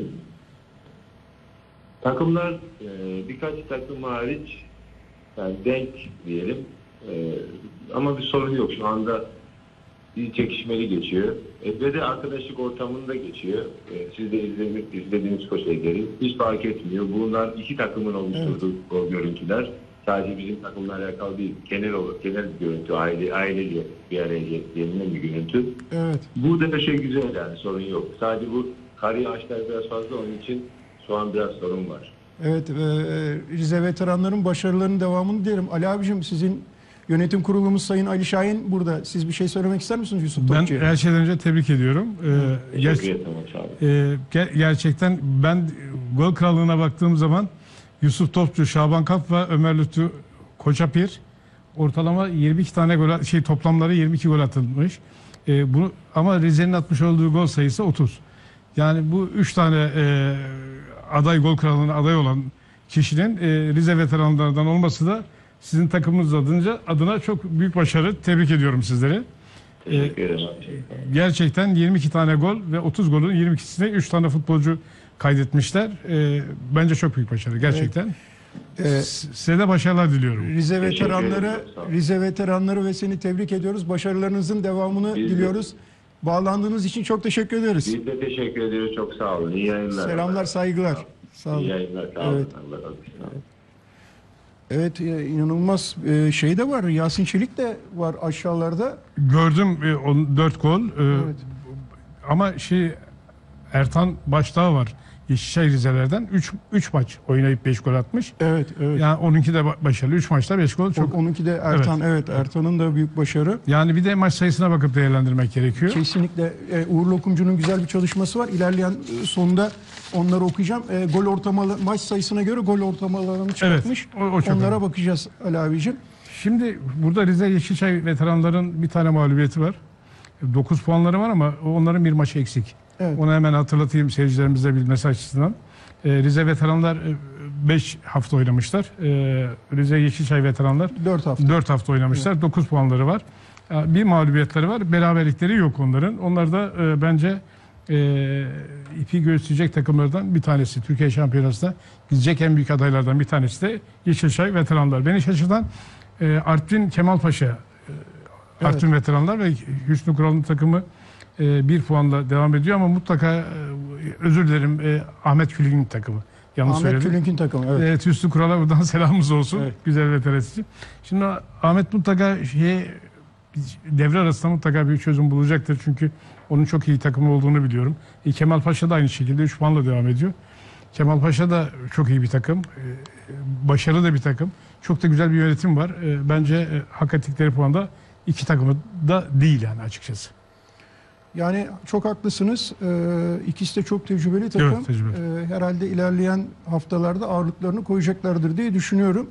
takımlar birkaç takım hariç yani denk diyelim. Ama bir sorun yok. Şu anda bir çekişmeli geçiyor. Ve de arkadaşlık ortamında geçiyor. Siz de izlediğiniz koşa ederiz. Hiç fark etmiyor. Bunlar iki takımın oluşturduğu o görüntüler. Sadece bizim takımla alakalı değil. Genel olarak, genel bir görüntü. Ailece bir araya gelinen bir görüntü. Evet. Burada da şey güzel yani, sorun yok. Sadece bu kar yağışlar biraz fazla, onun için şu an biraz sorun var. Evet, Rize veteranların başarılarının devamını diyelim. Ali abicim, sizin yönetim kurulumuz Sayın Ali Şahin burada. Siz bir şey söylemek ister misiniz Yusuf Ben Topçu'ya? her şeyden önce tebrik ediyorum. Teşekkür ederim abi. Gerçekten ben gol krallığına baktığım zaman Yusuf Topçu, Şaban Kap ve Ömer Lütfü Koçapir ortalama 22 tane gol, toplamları 22 gol atılmış. Bunu ama Rize'nin atmış olduğu gol sayısı 30. Yani bu 3 tane aday, gol krallığına aday olan kişinin Rize veteranlarından olması da sizin takımınız adına çok büyük başarı. Tebrik ediyorum sizleri. Teşekkür ederim abi. Gerçekten 22 tane gol ve 30 golün 22'sine 3 tane futbolcu kaydetmişler. Bence çok büyük başarı gerçekten. Size de başarılar diliyorum. Rize Teşekkür veteranları, ederim, sağ olun. Rize veteranları ve seni tebrik ediyoruz. Başarılarınızın devamını Biz de. diliyoruz. Bağlandığınız için çok teşekkür ederiz. Biz de teşekkür ediyoruz. Çok sağ olun. İyi yayınlar. Selamlar, saygılar. Sağ İyi olun. yayınlar. Sağ olun. Evet. Allah razı olsun. Evet, inanılmaz şey de var. Yasin Çelik de var aşağılarda. Gördüm 4 gol. Evet. Ama Ertan Başdağ var. Yeşilçay Rizelerden 3 maç oynayıp 5 gol atmış. Evet, evet. Yani onunki de başarılı. 3 maçta 5 gol çok. Onunki de Ertan, evet Ertan'ın da büyük başarı. Yani bir de maç sayısına bakıp değerlendirmek gerekiyor. Kesinlikle Uğur Lokumcu'nun güzel bir çalışması var. İlerleyen sonunda onları okuyacağım. Gol ortamalı, maç sayısına göre gol ortamalarını çıkartmış. o çok Onlara önemli. bakacağız Ali abicim. Şimdi burada Rize Yeşilçay veteranların bir tane mağlubiyeti var. 9 puanları var ama onların bir maçı eksik. Evet. Onu hemen hatırlatayım seyircilerimize bilmesi açısından. Rize veteranlar 5 hafta oynamışlar. Rize Yeşilçay veteranlar 4 hafta. 4 hafta oynamışlar. 9 puanları var. Bir mağlubiyetleri var. Beraberlikleri yok onların. Onlar da bence ipi göğüsleyecek takımlardan bir tanesi. Türkiye Şampiyonası'na gidecek en büyük adaylardan bir tanesi de Yeşilçay veteranlar. Beni şaşırtan Artvin Kemalpaşa Artvin veteranlar ve Hüsnü Kural'ın takımı 1 puanla devam ediyor ama mutlaka özür dilerim Ahmet Külünk'ün takımı. Yanlış Ahmet söyledim. Külünk'ün takımı. Evet. Evet, Hüsnü Kural'a buradan selamımız olsun. Evet. Güzel veterası. Şimdi Ahmet mutlaka devre arasında mutlaka bir çözüm bulacaktır. Çünkü onun çok iyi takımı olduğunu biliyorum. Kemal Paşa da aynı şekilde 3 puanla devam ediyor. Kemal Paşa da çok iyi bir takım. Başarılı da bir takım. Çok da güzel bir yönetim var. Bence hak ettikleri puanda iki takımı da değil yani açıkçası. Yani çok haklısınız. İkisi de çok tecrübeli takım. Evet, tecrübeli. Herhalde ilerleyen haftalarda ağırlıklarını koyacaklardır diye düşünüyorum.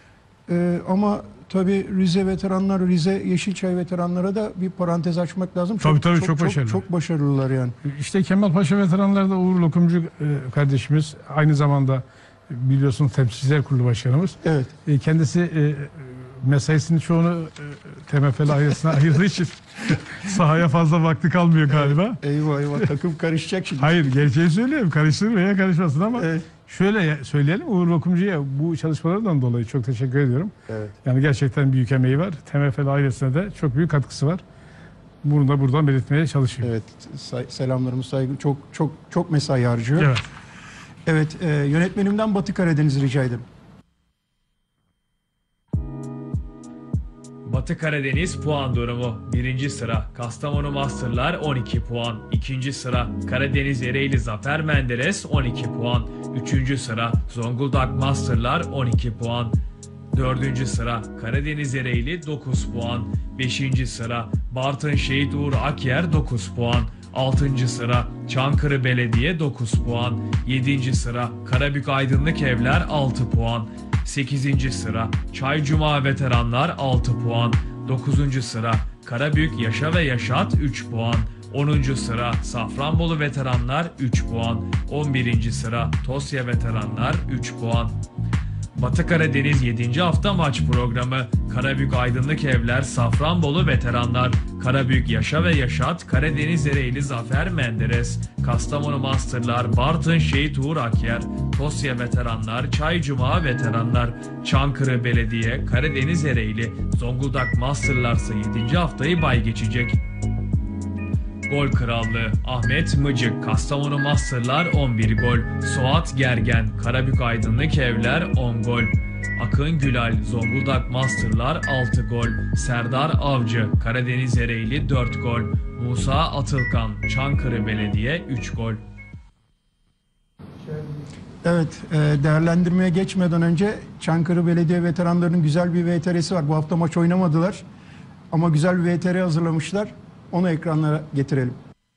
Ama tabii Rize veteranlar, Rize Yeşilçay veteranlara da bir parantez açmak lazım. Tabii, çok başarılı. Çok başarılılar yani. İşte Kemal Paşa veteranları da Uğur Lokumcu kardeşimiz. Aynı zamanda biliyorsunuz Temsilciler Kurulu Başkanımız. Evet. Kendisi mesaisinin çoğunu TMF'li ailesine ayırdığı için sahaya fazla vakti kalmıyor galiba. Eyvah takım karışacak şimdi. Hayır, gerçeği söylüyorum. Karıştırır veya karışmasın ama Evet. şöyle söyleyelim, Uğur Lokumcu'ya bu çalışmalardan dolayı çok teşekkür ediyorum. Evet. Yani gerçekten büyük emeği var. TMF'li ailesine de çok büyük katkısı var. Bunu da buradan belirtmeye çalışıyorum. Evet. Selamlarımız, saygı. Çok mesai harcıyor. Evet. Evet. Yönetmenimden Batı Karadeniz rica ederim. Batı Karadeniz puan durumu. 1. sıra Kastamonu Masterlar 12 puan. 2. sıra Karadeniz Ereğli Zafer Menderes 12 puan. 3. sıra Zonguldak Masterlar 12 puan. 4. sıra Karadeniz Ereğli 9 puan. 5. sıra Bartın Şehit Uğur Akyer 9 puan. 6. sıra Çankırı Belediye 9 puan. 7. sıra Karabük Aydınlık Evler 6 puan. 8. sıra Çaycuma Veteranlar 6 puan. 9. sıra Karabük Yaşa ve Yaşat 3 puan. 10. sıra Safranbolu Veteranlar 3 puan. 11. sıra Tosya Veteranlar 3 puan. Batı Karadeniz 7. hafta maç programı. Karabük Aydınlık Evler Safranbolu Veteranlar, Karabük Yaşa ve Yaşat Karadeniz Ereğli Zafer Menderes, Kastamonu Masterlar Bartın Şehit Uğur Akyer, Tosya Veteranlar Çaycuma Veteranlar, Çankırı Belediye Karadeniz Ereğli, Zonguldak Masterlarsa 7. haftayı bay geçecek. Gol Krallığı Ahmet Mıcık Kastamonu Masterlar 11 gol. Suat Gergen Karabük Aydınlık Evler 10 gol. Akın Gülal Zonguldak Masterlar 6 gol, Serdar Avcı Karadeniz Ereğli 4 gol, Musa Atılkan Çankırı Belediye 3 gol. Evet, değerlendirmeye geçmeden önce Çankırı Belediye veteranlarının güzel bir VTR'si var. Bu hafta maç oynamadılar ama güzel bir VTR hazırlamışlar. Onu ekranlara getirelim.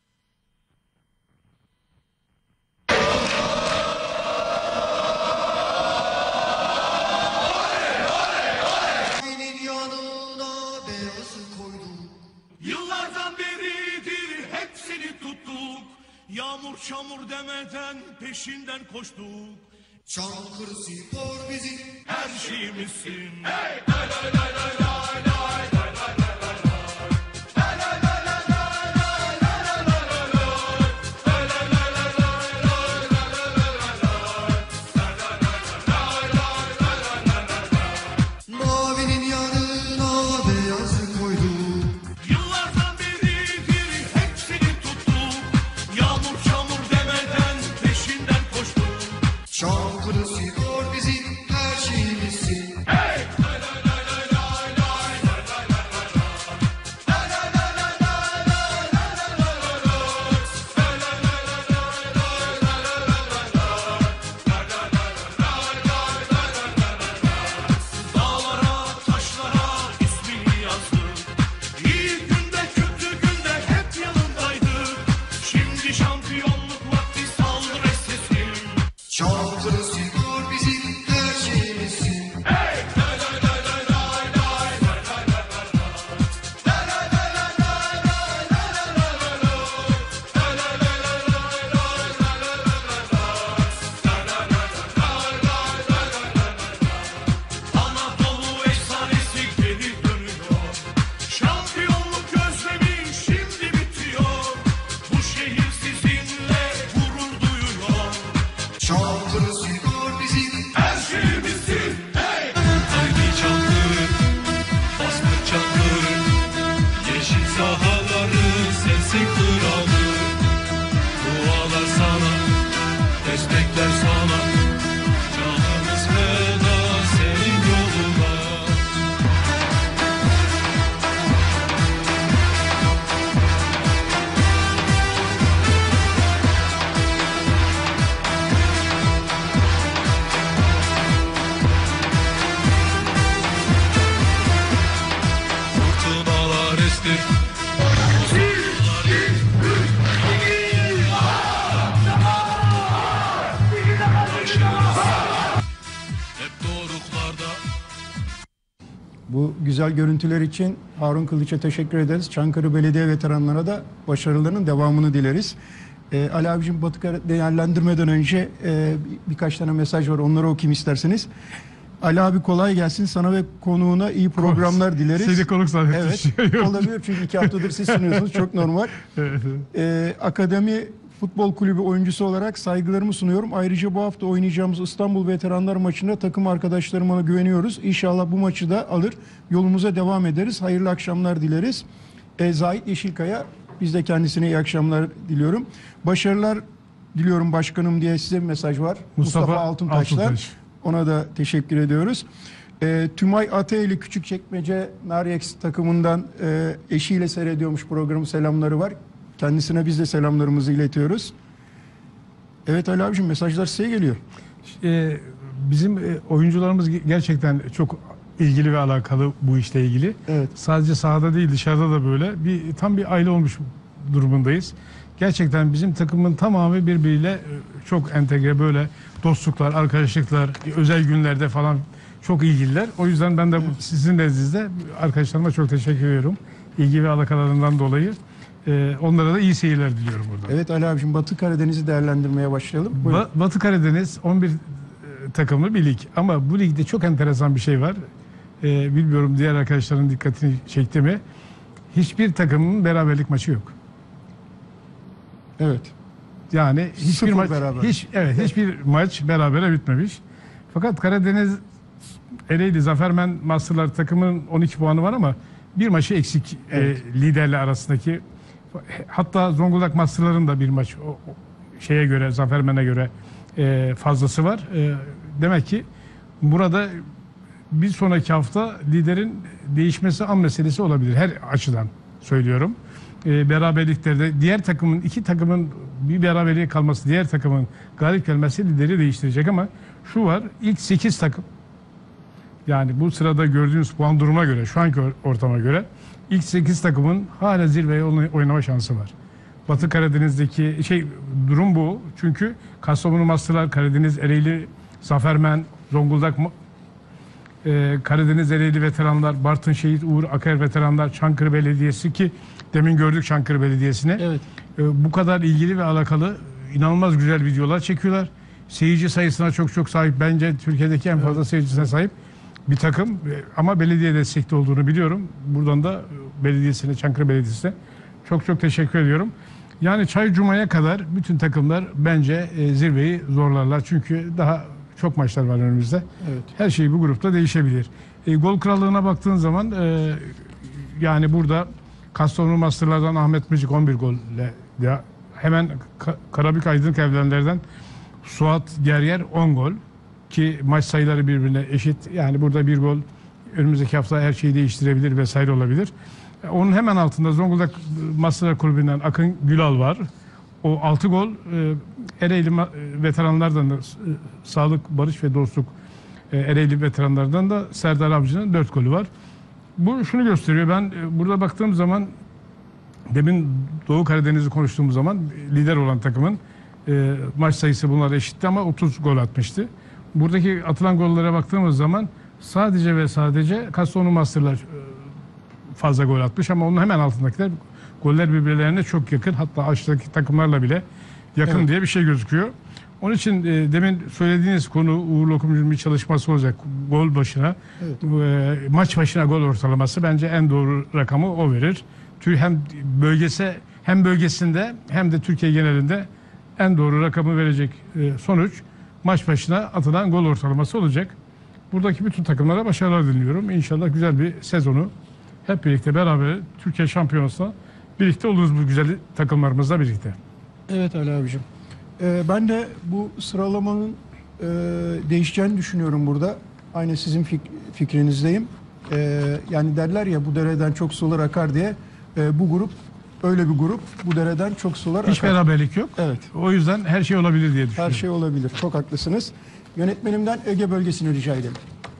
Yıllardan beridir hepsini tuttuk. Yağmur çamur demeden peşinden koştuk. Çankırı Spor bizim her şeyimizsin. Hey! Lay lay lay lay lay lay lay lay lay lay. Lay lay lay lay lay lay lay lay lay lay. Lay lay lay lay lay lay lay lay lay lay. Lay lay lay lay lay lay lay lay lay. Mavinin yanına beyazı koyduk. Yıllardan beridir hepsini tuttuk. Yağmur çamur demeden peşinden koştuk. Çankırı Spor bizim her şeyimizsin. Hey! Lay lay lay lay lay lay lay lay lay lay. Lay lay lay lay lay lay lay lay lay lay. Lay lay lay lay lay lay lay lay lay lay. Lay lay lay lay lay lay lay lay. Dağlara, taşlara ismini yazdık. İyi günde kötü günde hep yanındaydık. Şimdi şampiyonluk vakti saldır sesim. Çankırı Spor bizim her şeyimizsin. Hey! Lay lay lay lay lay lay lay lay lay lay. Lay lay lay lay lay lay lay lay lay lay. Lay lay lay lay lay lay lay lay lay lay. Lay lay lay lay lay lay lay lay lay. Anadolu efsanesi geri dönüyor. Şampiyonluk özlemi şimdi bitiyor. Bu şehir sizinle gurur duyuyor. Çankırı Spor bizim her şeyimizsin. Hey! Haydi Çankırı, basma Çankırı. Yeşil sahaları sensin kralı. Dualar sana, destekler sana. Canımız feda senin yoluna. Fırtınalar estir. Hep doğrultularda. Bu güzel görüntüler için Harun Kılıç'a teşekkür ederiz. Çankırı Belediye veteranlarına da başarılarının devamını dileriz. Ali abicim, Batıkara değerlendirmeden önce birkaç tane mesaj var. Onları okuyayım isterseniz. Ali abi kolay gelsin. Sana ve konuğuna iyi programlar dileriz. Seni konuk zannetmiş. Evet, olabilir çünkü 2 haftadır siz sunuyorsunuz. Çok normal. Akademi Futbol Kulübü oyuncusu olarak saygılarımı sunuyorum. Ayrıca bu hafta oynayacağımız İstanbul Veteranlar maçında takım arkadaşlarıma güveniyoruz. İnşallah bu maçı da alır. Yolumuza devam ederiz. Hayırlı akşamlar dileriz. Zahit Yeşilkaya, biz de kendisine iyi akşamlar diliyorum. Başarılar diliyorum başkanım diye size bir mesaj var. Mustafa Altuntaş'tan. Ona da teşekkür ediyoruz. Tümay Ateyli Küçükçekmece Naryex takımından eşiyle seyrediyormuş programı, selamları var. Kendisine biz de selamlarımızı iletiyoruz. Evet Ali abiciğim, mesajlar size geliyor. Bizim oyuncularımız gerçekten çok ilgili ve alakalı bu işle ilgili. Evet. Sadece sahada değil, dışarıda da böyle. Tam bir aile olmuş durumundayız. Gerçekten bizim takımın tamamı birbiriyle çok entegre, böyle dostluklar, arkadaşlıklar, özel günlerde falan çok ilgililer. O yüzden ben de sizin nezdinizde arkadaşlarıma çok teşekkür ediyorum. İlgi ve alakalarından dolayı. Onlara da iyi seyirler diliyorum burada. Evet Ali abiciğim, Batı Karadeniz'i değerlendirmeye başlayalım. Batı Karadeniz 11 takımlı bir lig. Ama bu ligde çok enteresan bir şey var. Bilmiyorum diğer arkadaşların dikkatini çekti mi? Hiçbir takımın beraberlik maçı yok. Evet. Yani hiçbir maç beraber. Hiçbir maç berabere bitmemiş. Fakat Karadeniz Ereğli Zafermen Masterlar takımının 12 puanı var ama bir maçı eksik, liderle arasındaki. Hatta Zonguldak Masterların da bir maç şeye göre, Zafermen'e göre fazlası var. Demek ki burada bir sonraki hafta liderin değişmesi an meselesi olabilir. Her açıdan söylüyorum. Beraberliklerde diğer takımın, iki takımın bir beraberliğe kalması, diğer takımın galip gelmesi lideri değiştirecek ama şu var, ilk 8 takım, yani bu sırada gördüğünüz puan duruma göre, şu anki ortama göre ilk 8 takımın hala zirveye oynama şansı var. Batı Karadeniz'deki durum bu. Çünkü Kastamonu Masterlar, Karadeniz Ereğli Zafermen, Zonguldak Karadeniz Ereğli Veteranlar, Bartın Şehit Uğur Aker Veteranlar, Çankırı Belediyesi, ki demin gördük Çankırı Belediyesi'ni. Evet. Bu kadar ilgili ve alakalı inanılmaz güzel videolar çekiyorlar. Seyirci sayısına çok sahip. Bence Türkiye'deki en fazla seyircisine sahip bir takım. Ama belediye destekli olduğunu biliyorum. Buradan da belediyesine, Çankırı Belediyesi'ne çok teşekkür ediyorum. Yani Çaycuma'ya kadar bütün takımlar bence zirveyi zorlarlar. Çünkü daha çok maçlar var önümüzde. Evet. Her şey bu grupta değişebilir. Gol krallığına baktığın zaman yani burada Kastamonu Masterlardan Ahmet Mıcık 11 golle, hemen Karabük Aydınlık Evlenler'den Suat Geryer 10 gol, ki maç sayıları birbirine eşit. Yani burada bir gol önümüzdeki hafta her şeyi değiştirebilir vesaire olabilir. Onun hemen altında Zonguldak Masterlar Kulübü'nden Akın Gülal var. O 6 gol. Ereğli veteranlardan da Sağlık, Barış ve Dostluk Ereğli veteranlardan da Serdar Avcı'nın 4 golü var. Bu şunu gösteriyor. Ben burada baktığım zaman, demin Doğu Karadeniz'i konuştuğumuz zaman lider olan takımın maç sayısı bunlara eşitti ama 30 gol atmıştı. Buradaki atılan gollere baktığımız zaman sadece ve sadece Kastamonu Masterlar fazla gol atmış ama onun hemen altındakiler goller birbirlerine çok yakın. Hatta aşağıdaki takımlarla bile yakın, evet, diye bir şey gözüküyor. Onun için demin söylediğiniz konu, Uğur Lokumcu'nun bir çalışması olacak. Gol başına, evet, maç başına gol ortalaması bence en doğru rakamı o verir. Hem bölgesinde hem de Türkiye genelinde en doğru rakamı verecek sonuç maç başına atılan gol ortalaması olacak. Buradaki bütün takımlara başarılar diliyorum. İnşallah güzel bir sezonu hep birlikte beraber Türkiye Şampiyonası'na birlikte oluruz, bu güzel takımlarımızla birlikte. Evet Ali abicim. Ben de bu sıralamanın değişeceğini düşünüyorum burada. Aynı sizin fikrinizdeyim. Yani derler ya, bu dereden çok sular akar diye. Bu grup öyle bir grup. Bu dereden çok sular akar. Hiç beraberlik yok. Evet. O yüzden her şey olabilir diye düşünüyorum. Her şey olabilir. Çok haklısınız. Yönetmenimden Ege bölgesini rica edelim.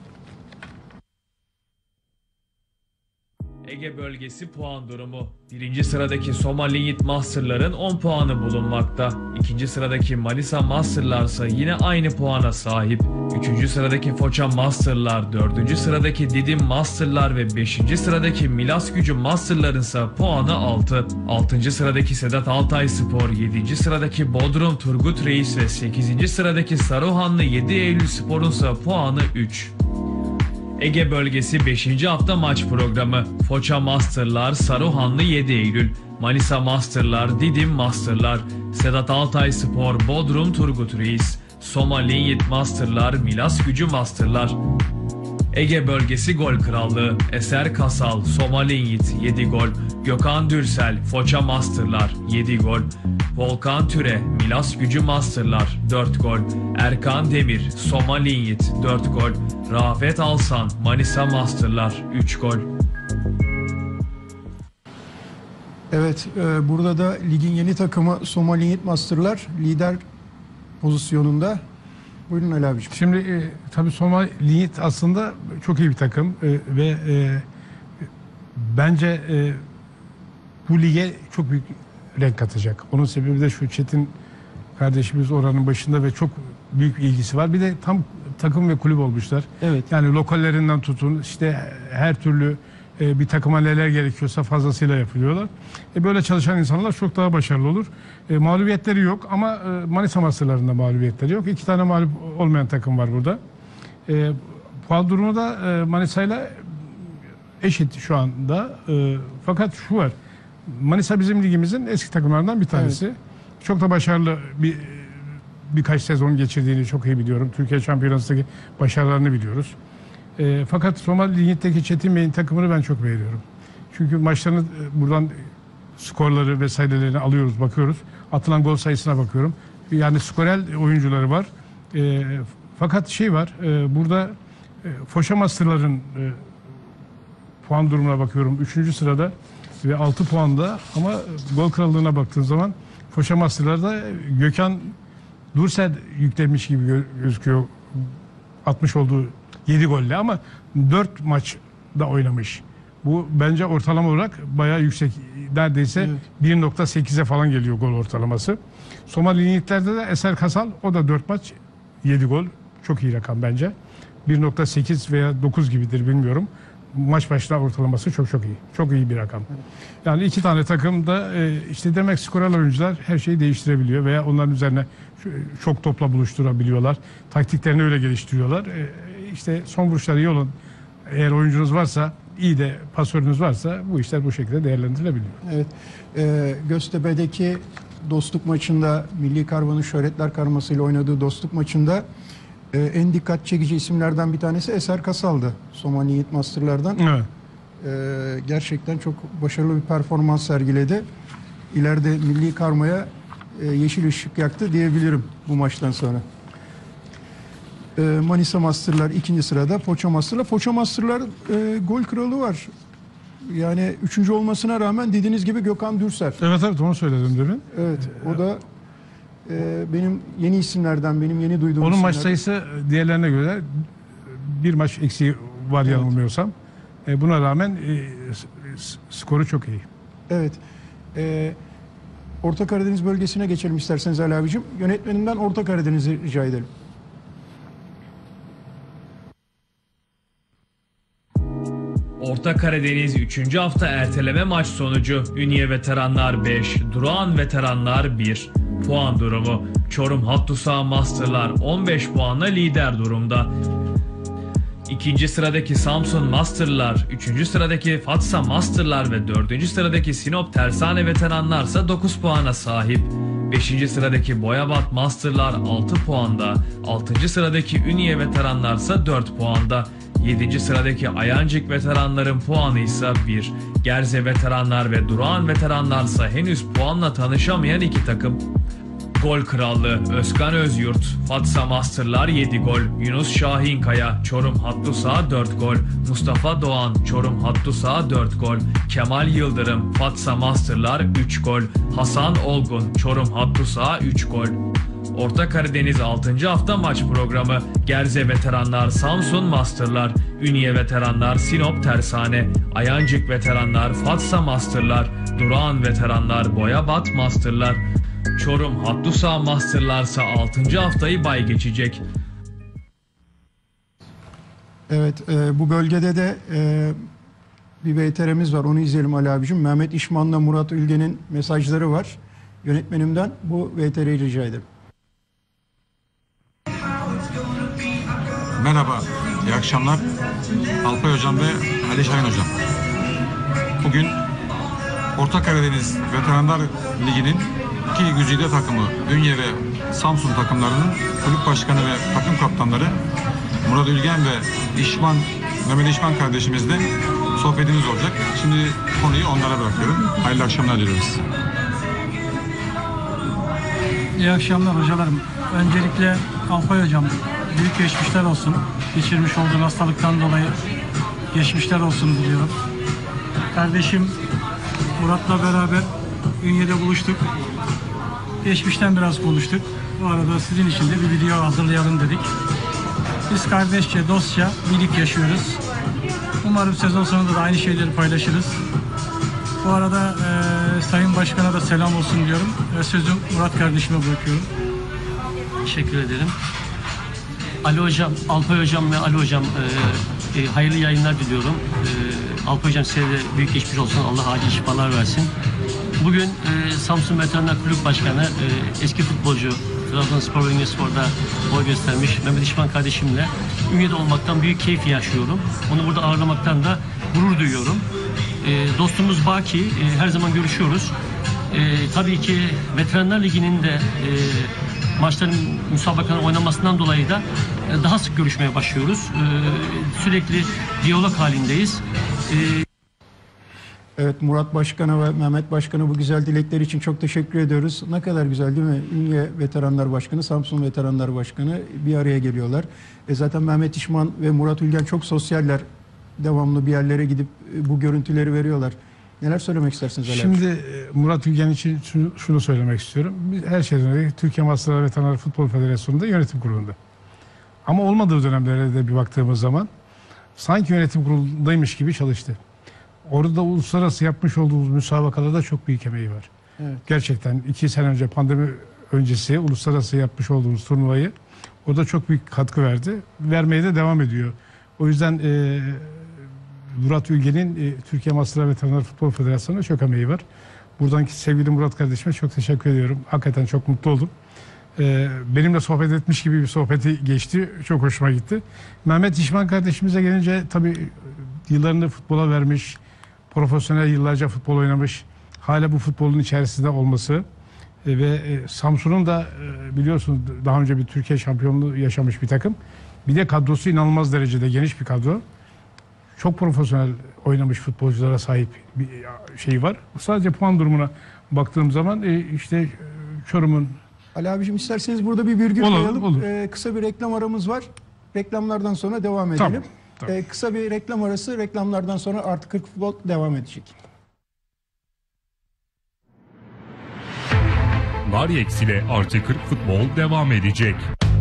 Ege bölgesi puan durumu. 1. sıradaki Somali Yiğit Masterlar'ın 10 puanı bulunmakta. 2. sıradaki Manisa Masterlar ise yine aynı puana sahip. 3. sıradaki Foça Masterlar, 4. sıradaki Didim Masterlar ve 5. sıradaki Milas Gücü Masterlar'ın ise puanı 6. 6. sıradaki Sedat Altay Spor, 7. sıradaki Bodrum Turgut Reis ve 8. sıradaki Saruhanlı 7 Eylül Spor'un ise puanı 3. Ege bölgesi 5. hafta maç programı. Foça Masterlar, Saruhanlı 7 Eylül. Manisa Masterlar, Didim Masterlar. Sedat Altay Spor, Bodrum Turgut Reis. Somali Yiğit Masterlar, Milas Gücü Masterlar. Ege bölgesi gol krallığı. Eser Kasal, Somali Yiğit 7 gol. Gökhan Dürsel, Foça Masterlar 7 gol. Volkan Türe, Milas Gücü Masterlar 4 gol. Erkan Demir, Somali Yiğit 4 gol. Rafet Alsan, Manisa Masterlar 3 gol. Evet, burada da ligin yeni takımı Somali Yiğit Masterlar lider pozisyonunda. Buyurun Ali abiciğim. Şimdi tabii Somali Yiğit aslında çok iyi bir takım ve bence bu lige çok büyük renk katacak. Onun sebebi de şu: Çetin kardeşimiz oranın başında ve çok büyük ilgisi var. Bir de tam takım ve kulüp olmuşlar. Evet. Yani lokallerinden tutun işte her türlü bir takıma neler gerekiyorsa fazlasıyla yapılıyorlar. Böyle çalışan insanlar çok daha başarılı olur. Mağlubiyetleri yok ama Manisa Masterlarında mağlubiyetleri yok. 2 tane mağlup olmayan takım var burada. Puan durumu da Manisa'yla eşit şu anda. Fakat şu var: Manisa bizim ligimizin eski takımlarından bir tanesi. Evet. Çok da başarılı birkaç sezon geçirdiğini çok iyi biliyorum. Türkiye Şampiyonası'ndaki başarılarını biliyoruz. Fakat Somali Lig'deki Çetin Bey'in takımını ben çok beğeniyorum. Çünkü maçlarını buradan skorları vesairelerini alıyoruz, bakıyoruz. Atılan gol sayısına bakıyorum. Yani skorel oyuncuları var. Fakat şey var, burada Foşa Master'ların puan durumuna bakıyorum. 3. sırada ve 6 puanda, ama gol krallığına baktığın zaman Foşa Master'larda Gökhan Dursel yüklenmiş gibi gözüküyor. Atmış olduğu 7 golle, ama 4 maçda oynamış. Bu bence ortalama olarak bayağı yüksek. Neredeyse 1.8'e falan geliyor gol ortalaması. Somali Yiğitler'de de Eser Kasal, o da 4 maç 7 gol. Çok iyi rakam bence. 1.8 veya 9 gibidir, bilmiyorum. Maç başına ortalaması çok iyi. Çok iyi bir rakam. Yani iki tane takım da işte demek skorer oyuncular her şeyi değiştirebiliyor veya onların üzerine çok topla buluşturabiliyorlar. Taktiklerini öyle geliştiriyorlar. İşte son vuruşları iyi olan, eğer oyuncunuz varsa, iyi de pasörünüz varsa bu işler bu şekilde değerlendirilebiliyor. Evet. Göztepe'deki dostluk maçında, Milli Karvan'ın Şöhretler Karması'yla oynadığı dostluk maçında en dikkat çekici isimlerden bir tanesi Eser Kasal'dı. Somali Yiğit Master'lardan. Evet. Gerçekten çok başarılı bir performans sergiledi. İleride Milli Karma'ya yeşil ışık yaktı diyebilirim bu maçtan sonra. Manisa Master'lar 2. sırada. Foça Master'lar. Foça Master'lar gol kralı var. Yani 3. olmasına rağmen dediğiniz gibi Gökhan Dürsel. Evet, onu söyledim demin. Evet, o da benim yeni isimlerden, benim yeni duyduğum Onun isimler. maç sayısı diğerlerine göre bir maç eksiği var, yanılmıyorsam. Buna rağmen skoru çok iyi. Evet. Orta Karadeniz bölgesine geçelim isterseniz Ali abicim. Yönetmenimden Orta Karadeniz'i rica edelim. Orta Karadeniz 3. hafta erteleme maç sonucu Ünye Veteranlar 5, Durağan Veteranlar 1. Puan durumu: Çorum Hattusa Master'lar 15 puanla lider durumda. 2. sıradaki Samsun Master'lar, 3. sıradaki Fatsa Master'lar ve 4. sıradaki Sinop Tersane Veteranlar ise 9 puana sahip. 5. sıradaki Boyabat Master'lar 6 puanda, 6. sıradaki Ünye Veteranlar ise 4 puanda. 7. sıradaki Ayancık Veteranların puanı ise 1. Gerze Veteranlar ve Durağan Veteranlar ise henüz puanla tanışamayan iki takım. Gol krallığı: Özkan Özyurt, Fatsa Master'lar 7 gol, Yunus Şahinkaya, Çorum Hattusa 4 gol, Mustafa Doğan, Çorum Hattusa 4 gol, Kemal Yıldırım, Fatsa Master'lar 3 gol, Hasan Olgun, Çorum Hattusa 3 gol. Orta Karadeniz 6. hafta maç programı: Gerze Veteranlar Samsun Master'lar, Ünye Veteranlar Sinop Tersane, Ayancık Veteranlar Fatsa Master'lar, Durağan Veteranlar Boyabat Master'lar. Çorum Hattusa Master'lar ise 6. haftayı bay geçecek. Evet, bu bölgede de bir VTR'miz var. Onu izleyelim Ali abicim. Mehmet İşman'la Murat Ülgen'in mesajları var. Yönetmenimden bu VTR'yi rica ederim. Merhaba, iyi akşamlar. Alpay Hocam ve Ali Şahin Hocam. Bugün Orta Karadeniz Veteranlar Ligi'nin iki güzide takımı Ünye ve Samsun takımlarının kulüp başkanı ve takım kaptanları Murat Ülgen ve Mehmet İşman kardeşimizle sohbetimiz olacak. Şimdi konuyu onlara bırakıyorum. Hayırlı akşamlar diliyorum size. İyi akşamlar hocalarım. Öncelikle Alpay Hocam, büyük geçmişler olsun. Geçirmiş olduğu hastalıktan dolayı geçmişler olsun diliyorum. Kardeşim Murat'la beraber Ünye'de buluştuk. Geçmişten biraz konuştuk. Bu arada sizin için de bir video hazırlayalım dedik. Biz kardeşçe, dostça birlik yaşıyoruz. Umarım sezon sonunda da aynı şeyleri paylaşırız. Bu arada Sayın Başkan'a da selam olsun diyorum. Sözü Murat kardeşime bırakıyorum. Teşekkür ederim. Ali Hocam, Alpay Hocam ve Ali Hocam hayırlı yayınlar diliyorum. Alpay Hocam size de büyük geçmiş olsun. Allah acil şifalar versin. Bugün Samsun Veteranlar Kulüp Başkanı, eski futbolcu, Trabzonspor ve Ünyespor'da boy göstermiş Mehmet İşman kardeşimle Ünye'de olmaktan büyük keyif yaşıyorum. Onu burada ağırlamaktan da gurur duyuyorum. Dostumuz baki, her zaman görüşüyoruz. Tabii ki Veteranlar Ligi'nin de maçların müsabakanın oynamasından dolayı da daha sık görüşmeye başlıyoruz. Sürekli diyalog halindeyiz. Evet, Murat Başkan'a ve Mehmet Başkan'a bu güzel dilekler için çok teşekkür ediyoruz. Ne kadar güzel değil mi? Ünye Veteranlar Başkanı, Samsun Veteranlar Başkanı bir araya geliyorlar. Zaten Mehmet İşman ve Murat Ülgen çok sosyaller. Devamlı bir yerlere gidip bu görüntüleri veriyorlar. Neler söylemek istersiniz Ali abi? Şimdi Murat Ülgen için şunu söylemek istiyorum. Biz her şeyden önce Türkiye Master Veteranlar Futbol Federasyonu'nda yönetim kurulunda. Ama olmadığı dönemlere de bir baktığımız zaman sanki yönetim kurulundaymış gibi çalıştı. Orada uluslararası yapmış olduğumuz müsabakalarda çok büyük emeği var. Evet. Gerçekten 2 sene önce pandemi öncesi uluslararası yapmış olduğumuz turnuvayı orada çok büyük katkı verdi. Vermeye de devam ediyor. O yüzden Murat Ülgen'in Türkiye Master Veteranlar Futbol Federasyonu'na çok emeği var. Buradan sevgili Murat kardeşime çok teşekkür ediyorum. Hakikaten çok mutlu oldum. Benimle sohbet etmiş gibi bir sohbeti geçti. Çok hoşuma gitti. Mehmet İşman kardeşimize gelince tabii yıllarını futbola vermiş, profesyonel yıllarca futbol oynamış, hala bu futbolun içerisinde olması ve Samsun'un da biliyorsunuz daha önce bir Türkiye şampiyonluğu yaşamış bir takım. Bir de kadrosu inanılmaz derecede geniş bir kadro. Çok profesyonel oynamış futbolculara sahip bir şey var. Sadece puan durumuna baktığım zaman işte Çorum'un... Ali abicim isterseniz burada bir virgül koyalım. Olur. Kısa bir reklam aramız var. Reklamlardan sonra devam edelim. Tamam. Kısa bir reklam arası. Reklamlardan sonra Artı 40 Futbol devam edecek. Naryex ile Artı 40 Futbol devam edecek.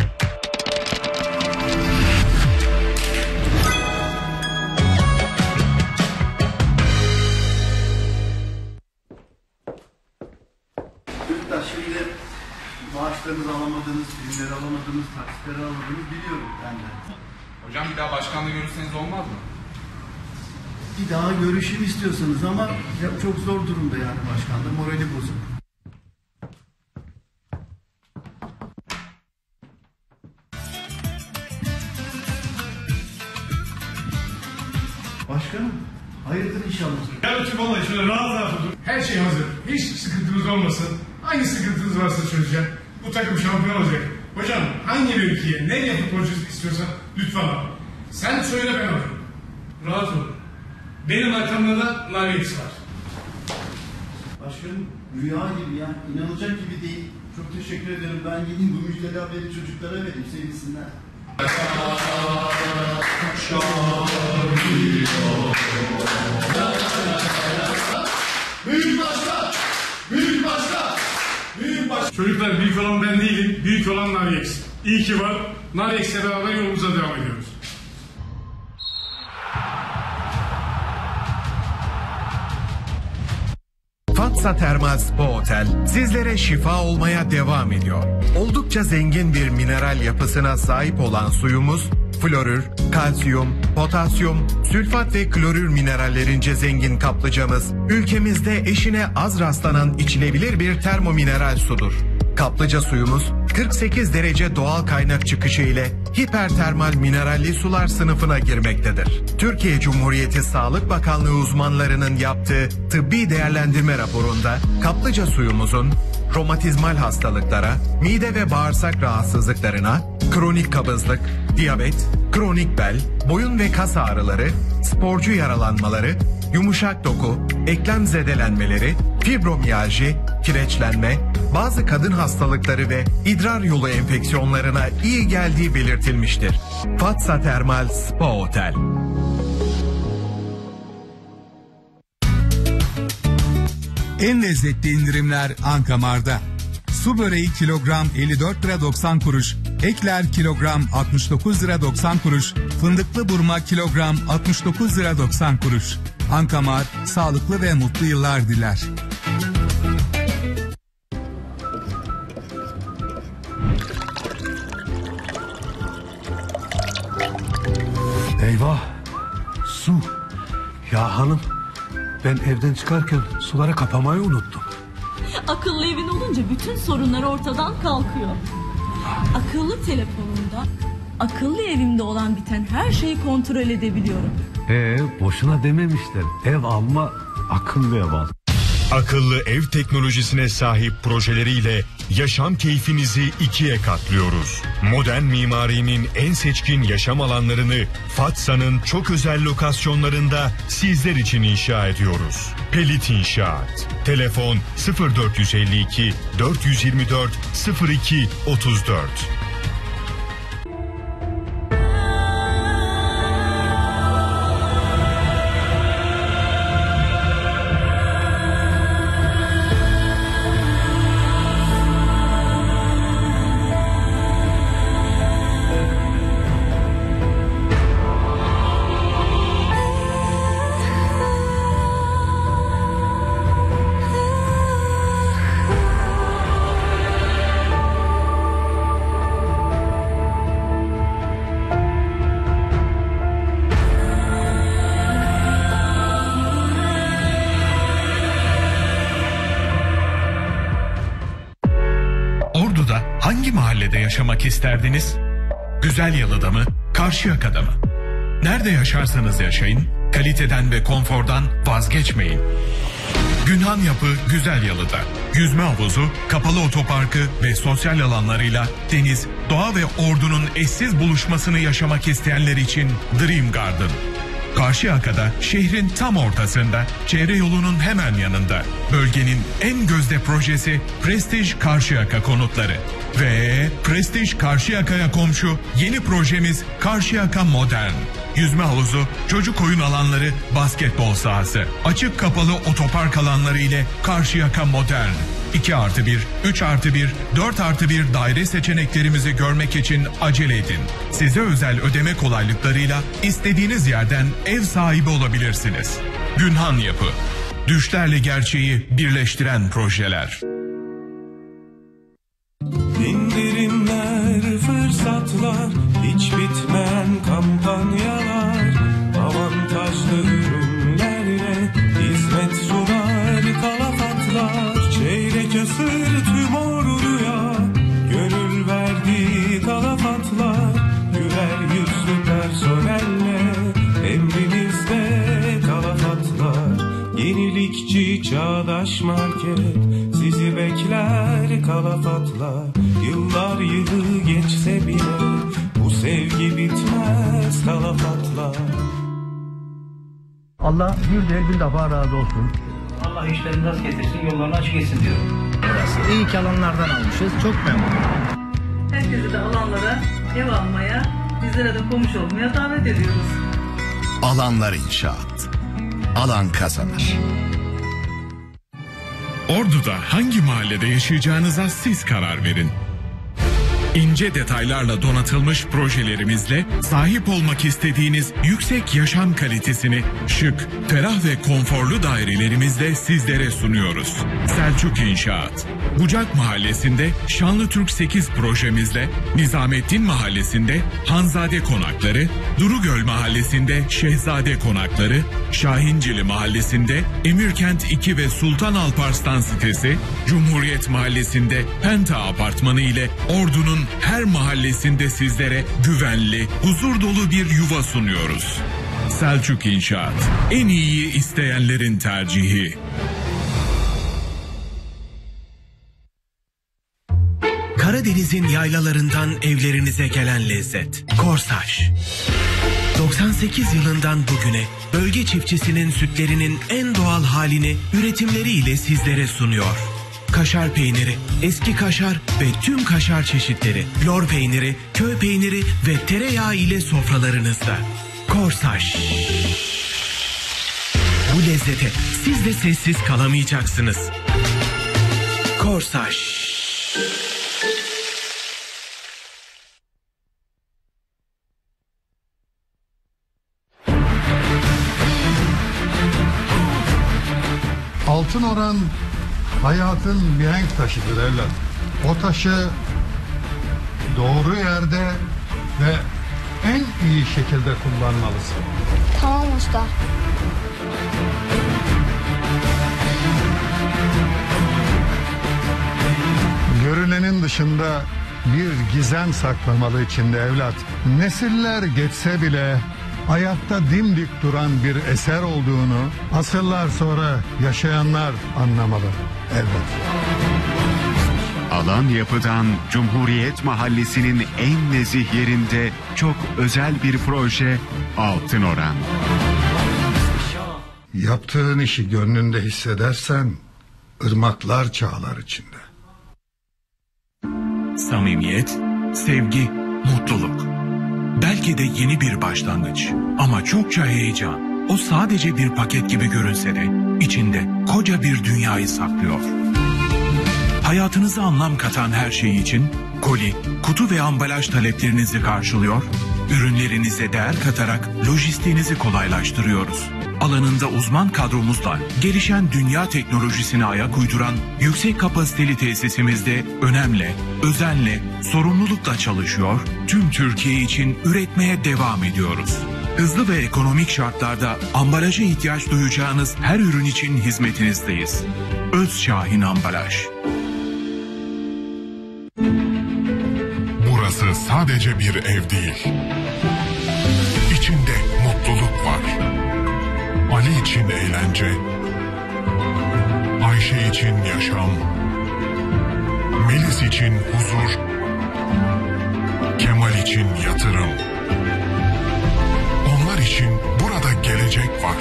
Çocuklar şimdi maaşlarınızı alamadığınız, primleri alamadığınız, taksitleri alamadığınız biliyorum ben de. Hocam bir daha başkanla görüşseniz olmaz mı? Bir daha görüşüm istiyorsanız ama çok zor durumda yani başkanla, morali bozuk. Başkanım, hayırdır inşallah. Ya lütfen vallahi şöyle rahat otur. Her şey hazır. Hiç sıkıntınız olmasın. Hangi sıkıntınız varsa çözeceğim. Bu takım şampiyon olacak. Hocam hangi mevkiye, nereye futbolcu istiyorsan lütfen al. Sen söyle ben alırım. Rahat ol. Benim arkamda da Naryex var. Başkanım rüya gibi ya, inanılacak gibi değil. Çok teşekkür ederim. Ben gideyim bu müjdeli haberi çocuklara vereyim, sevinsinler. Büyük başkan! Büyük başkan! Büyük başkan! Çocuklar büyük olan ben değilim. Büyük olan Naryex. İyi ki var. Naryex'le beraber yolumuza devam ediyoruz. Fatsa Termal Spa Otel sizlere şifa olmaya devam ediyor. Oldukça zengin bir mineral yapısına sahip olan suyumuz, florür, kalsiyum, potasyum, sülfat ve klorür minerallerince zengin kaplıcamız, ülkemizde eşine az rastlanan içilebilir bir termomineral sudur. Kaplıca suyumuz 48 derece doğal kaynak çıkışı ile hipertermal mineralli sular sınıfına girmektedir. Türkiye Cumhuriyeti Sağlık Bakanlığı uzmanlarının yaptığı tıbbi değerlendirme raporunda kaplıca suyumuzun romatizmal hastalıklara, mide ve bağırsak rahatsızlıklarına, kronik kabızlık, diyabet, kronik bel, boyun ve kas ağrıları, sporcu yaralanmaları, yumuşak doku, eklem zedelenmeleri, fibromiyalji, kireçlenme, bazı kadın hastalıkları ve idrar yolu enfeksiyonlarına iyi geldiği belirtilmiştir. Fatsa Termal Spa Otel. En lezzetli indirimler Ankamar'da. Su böreği kilogram 54 lira 90 kuruş, ekler kilogram 69 lira 90 kuruş, fındıklı burma kilogram 69 lira 90 kuruş. Ankamar sağlıklı ve mutlu yıllar diler. Eyvah! Su! Ya hanım, ben evden çıkarken suları kapamayı unuttum. Akıllı evin olunca bütün sorunlar ortadan kalkıyor. Akıllı telefonumda, akıllı evimde olan biten her şeyi kontrol edebiliyorum. Boşuna dememişler. Ev alma, akıllı ev al. Akıllı ev teknolojisine sahip projeleriyle yaşam keyfinizi 2'ye katlıyoruz. Modern mimarinin en seçkin yaşam alanlarını Fatsa'nın çok özel lokasyonlarında sizler için inşa ediyoruz. Pelit İnşaat. Telefon 0452 424 02 34. Hangi mahallede yaşamak isterdiniz? Güzelyalı'da mı, Karşıyaka'da mı? Nerede yaşarsanız yaşayın, kaliteden ve konfordan vazgeçmeyin. Günhan Yapı Güzelyalı'da. Yüzme havuzu, kapalı otoparkı ve sosyal alanlarıyla deniz, doğa ve ordunun eşsiz buluşmasını yaşamak isteyenler için Dream Garden. Karşıyaka'da, şehrin tam ortasında, çevre yolunun hemen yanında. Bölgenin en gözde projesi Prestige Karşıyaka Konutları. Ve Prestige Karşıyaka'ya komşu yeni projemiz Karşıyaka Modern. Yüzme havuzu, çocuk oyun alanları, basketbol sahası, açık kapalı otopark alanları ile Karşıyaka Modern. 2+1, 3+1, 4+1 daire seçeneklerimizi görmek için acele edin. Size özel ödeme kolaylıklarıyla istediğiniz yerden ev sahibi olabilirsiniz. Günhan Yapı. Düşlerle gerçeği birleştiren projeler. İndirimler, fırsatlar, hiç bitmeyen kampanyalar, avantajlı ürünlerle hizmet sunar Kalafatlar. Çeyrek asır tüm orduya gönül verdi Kalafatlar. Güler yüzlü personelle emrinizde Kalafatlar. Yenilikçi çağdaş market sizi bekler Kalafatlar. Yıllar yılı geçse bile bu sevgi bitmez Kalafatlar. Allah bir değil bir defa razı olsun. Allah işlerini rast getirsin, yollarını açık etsin diyorum. İyi ki alanlardan almışız. Çok memnunum. Herkese de alanlara ev almaya, bizlere de komşu olmaya davet ediyoruz. Alanlar İnşaat. Alan kazanır. Ordu'da hangi mahallede yaşayacağınıza siz karar verin. İnce detaylarla donatılmış projelerimizle sahip olmak istediğiniz yüksek yaşam kalitesini şık, ferah ve konforlu dairelerimizle sizlere sunuyoruz. Selçuk İnşaat. Bucak Mahallesi'nde Şanlıtürk 8 projemizle, Nizamettin Mahallesi'nde Hanzade Konakları, Durugöl Mahallesi'nde Şehzade Konakları, Şahincili Mahallesi'nde Emirkent 2 ve Sultan Alparslan sitesi, Cumhuriyet Mahallesi'nde Penta Apartmanı ile Ordu'nun her mahallesinde sizlere güvenli, huzur dolu bir yuva sunuyoruz. Selçuk İnşaat. En iyiyi isteyenlerin tercihi. Karadeniz'in yaylalarından evlerinize gelen lezzet. Korsaş. 98 yılından bugüne bölge çiftçisinin sütlerinin en doğal halini üretimleriyle sizlere sunuyor. Kaşar peyniri, eski kaşar ve tüm kaşar çeşitleri, lor peyniri, köy peyniri ve tereyağı ile sofralarınızda. Korsaş. Bu lezzete siz de sessiz kalamayacaksınız. Korsaş. Altın oran hayatın mihenk taşıdır evlat. O taşı doğru yerde ve en iyi şekilde kullanmalısın. Tamam usta. Görünenin dışında bir gizem saklamalı içinde evlat. Nesiller geçse bile ayakta dimdik duran bir eser olduğunu asırlar sonra yaşayanlar anlamalı evlat. Alan Yapı'dan Cumhuriyet Mahallesi'nin en nezih yerinde çok özel bir proje Altın Oran. Yaptığın işi gönlünde hissedersen ırmaklar çağlar içinde. Samimiyet, sevgi, mutluluk. Belki de yeni bir başlangıç ama çokça heyecan. O sadece bir paket gibi görünse de içinde koca bir dünyayı saklıyor. Hayatınıza anlam katan her şey için koli, kutu ve ambalaj taleplerinizi karşılıyor, ürünlerinize değer katarak lojistiğinizi kolaylaştırıyoruz. Alanında uzman kadromuzla gelişen dünya teknolojisine ayak uyduran yüksek kapasiteli tesisimizde önemli, özenle, sorumlulukla çalışıyor, tüm Türkiye için üretmeye devam ediyoruz. Hızlı ve ekonomik şartlarda ambalaja ihtiyaç duyacağınız her ürün için hizmetinizdeyiz. Özşahin Ambalaj. Burası sadece bir ev değil. İçinde mutluluk var. Ali için eğlence, Ayşe için yaşam, Melis için huzur, Kemal için yatırım. Onlar için burada gelecek var.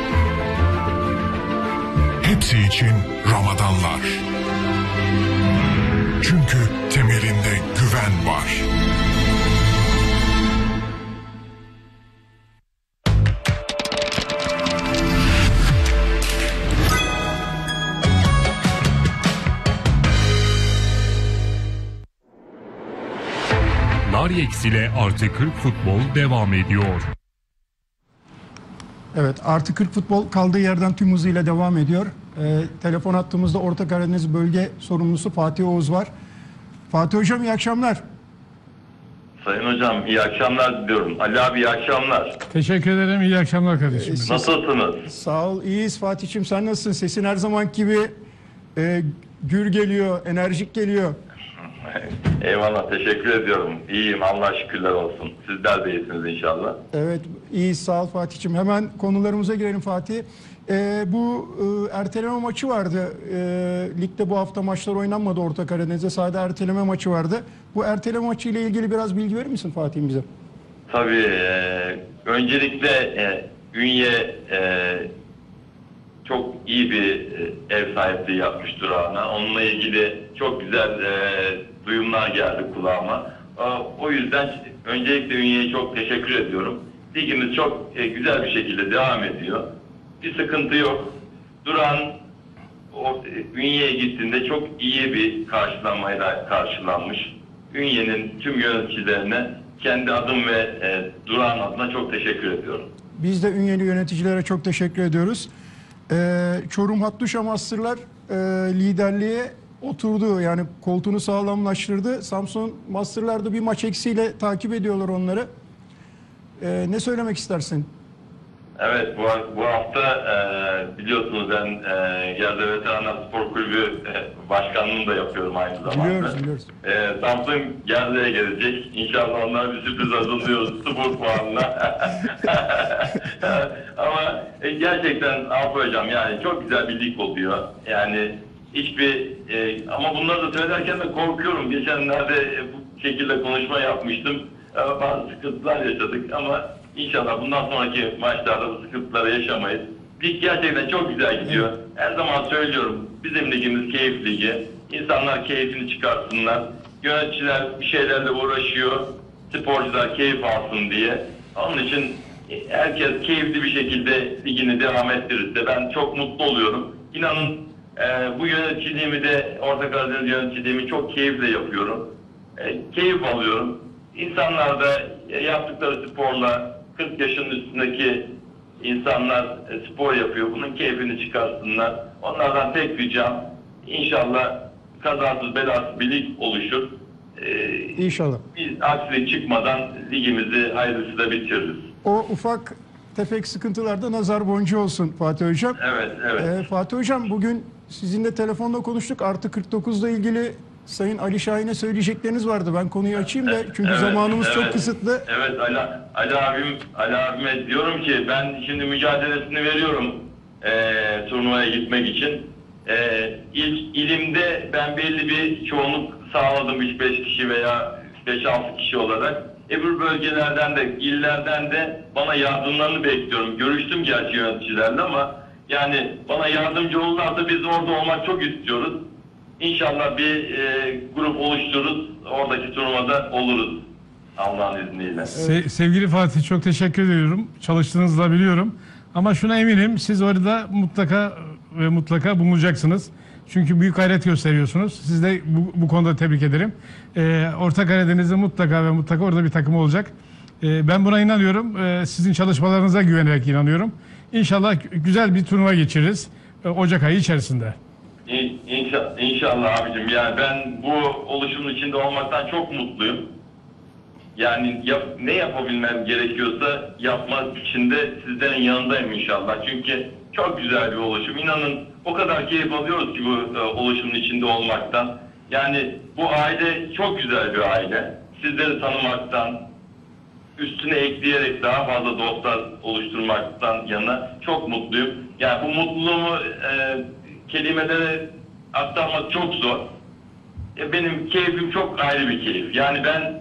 Hepsi için Ramadanlar. Çünkü temelinde güven var. Naryex ile Artı 40 Futbol devam ediyor. Evet, Artı 40 Futbol kaldığı yerden tüm hızıyla devam ediyor. Telefon hattımızda Orta Karadeniz Bölge Sorumlusu Fatih Oğuz var. Fatih Hocam iyi akşamlar. Sayın Hocam iyi akşamlar diliyorum. Ali abi iyi akşamlar. Teşekkür ederim. İyi akşamlar kardeşim. Nasılsınız? Sağ ol. İyiyiz Fatih'ciğim. Sen nasılsın? Sesin her zaman gibi gür geliyor, enerjik geliyor. Eyvallah. Teşekkür ediyorum. İyiyim. Allah şükürler olsun. Sizler de iyisiniz inşallah. Evet. İyiyiz. Sağ ol Fatih'ciğim. Hemen konularımıza girelim Fatih. Bu erteleme maçı vardı. Ligde bu hafta maçlar oynanmadı Orta Karadeniz'de. Sadece erteleme maçı vardı. Bu erteleme maçı ile ilgili biraz bilgi verir misin Fatih bize? Tabii. Öncelikle Ünye çok iyi bir ev sahipliği yapmış durağına. Onunla ilgili çok güzel duyumlar geldi kulağıma. O yüzden öncelikle Ünye'ye çok teşekkür ediyorum. Ligimiz çok güzel bir şekilde devam ediyor. Bir sıkıntı yok. Duran Ünye'ye gittiğinde çok iyi bir karşılanmayla karşılanmış. Ünye'nin tüm yöneticilerine kendi adım ve Duran adına çok teşekkür ediyorum. Biz de Ünyeli yöneticilere çok teşekkür ediyoruz. Çorum Hattuşa Master'lar liderliğe oturdu. Yani koltuğunu sağlamlaştırdı. Samsun Master'lar da bir maç eksiğiyle takip ediyorlar onları. Ne söylemek istersin? Evet, bu hafta biliyorsunuz ben Gerze Veteranlar Spor Kulübü başkanlığını da yapıyorum aynı zamanda. Biliyoruz. Samsun Gerze'ye gelecek. İnşallah onlar bir sürpriz hazırlıyoruz 0 puanla. Ama gerçekten Alp Hocam yani çok güzel bir lig oluyor. Yani hiçbir ama bunları da söylerken de korkuyorum. Geçenlerde bu şekilde konuşma yapmıştım. Bazı sıkıntılar yaşadık ama İnşallah bundan sonraki maçlarda bu sıkıntıları yaşamayız. Lig gerçekten çok güzel gidiyor. Her zaman söylüyorum bizim ligimiz keyif ligi. İnsanlar keyfini çıkarsınlar. Yöneticiler bir şeylerle uğraşıyor. Sporcular keyif alsın diye. Onun için herkes keyifli bir şekilde ligini devam ettirirse ben çok mutlu oluyorum. İnanın bu yöneticiliğimi de Orta Karadeniz yöneticiliğimi çok keyifle yapıyorum. Keyif alıyorum. İnsanlar da yaptıkları sporla 40 yaşın üstündeki insanlar spor yapıyor. Bunun keyfini çıkarsınlar. Onlardan tek ricam inşallah kazasız belasız bir lig oluşur. İnşallah. Biz aksilik çıkmadan ligimizi hayırlısıyla bitiririz. O ufak tefek sıkıntılarda nazar boncuğu olsun Fatih Hocam. Evet. Fatih Hocam bugün sizinle telefonda konuştuk. Artı 49'la ilgili Sayın Ali Şahin'e söyleyecekleriniz vardı. Ben konuyu açayım da çünkü zamanımız çok kısıtlı. Evet Ali abime diyorum ki ben şimdi mücadelesini veriyorum turnuvaya gitmek için. İlimde ben belli bir çoğunluk sağladım 3-5 kişi veya 5-6 kişi olarak. Öbür bölgelerden de, illerden de bana yardımlarını bekliyorum. Görüştüm gerçi yöneticilerle ama yani bana yardımcı olurlarsa biz orada olmak çok istiyoruz. İnşallah bir grup oluştururuz. Oradaki turnuvada oluruz. Allah'ın izniyle. Sevgili Fatih, çok teşekkür ediyorum. Çalıştığınızı da biliyorum. Ama şuna eminim, siz orada mutlaka bulunacaksınız. Çünkü büyük gayret gösteriyorsunuz. Siz de bu konuda tebrik ederim. Orta Karadeniz'de mutlaka orada bir takım olacak. Ben buna inanıyorum. Sizin çalışmalarınıza güvenerek inanıyorum. İnşallah güzel bir turnuva geçiririz Ocak ayı içerisinde. İnşallah abicim. Yani ben bu oluşumun içinde olmaktan çok mutluyum. Yani ne yapabilmem gerekiyorsa yapmak için de sizlerin yanındayım inşallah. Çünkü çok güzel bir oluşum. İnanın o kadar keyif alıyoruz ki bu oluşumun içinde olmaktan. Yani bu aile çok güzel bir aile. Sizleri tanımaktan, üstüne ekleyerek daha fazla dostlar oluşturmaktan yana çok mutluyum. Yani bu mutluluğumu kelimelere aktarmak çok zor. Benim keyfim çok ayrı bir keyif. Yani ben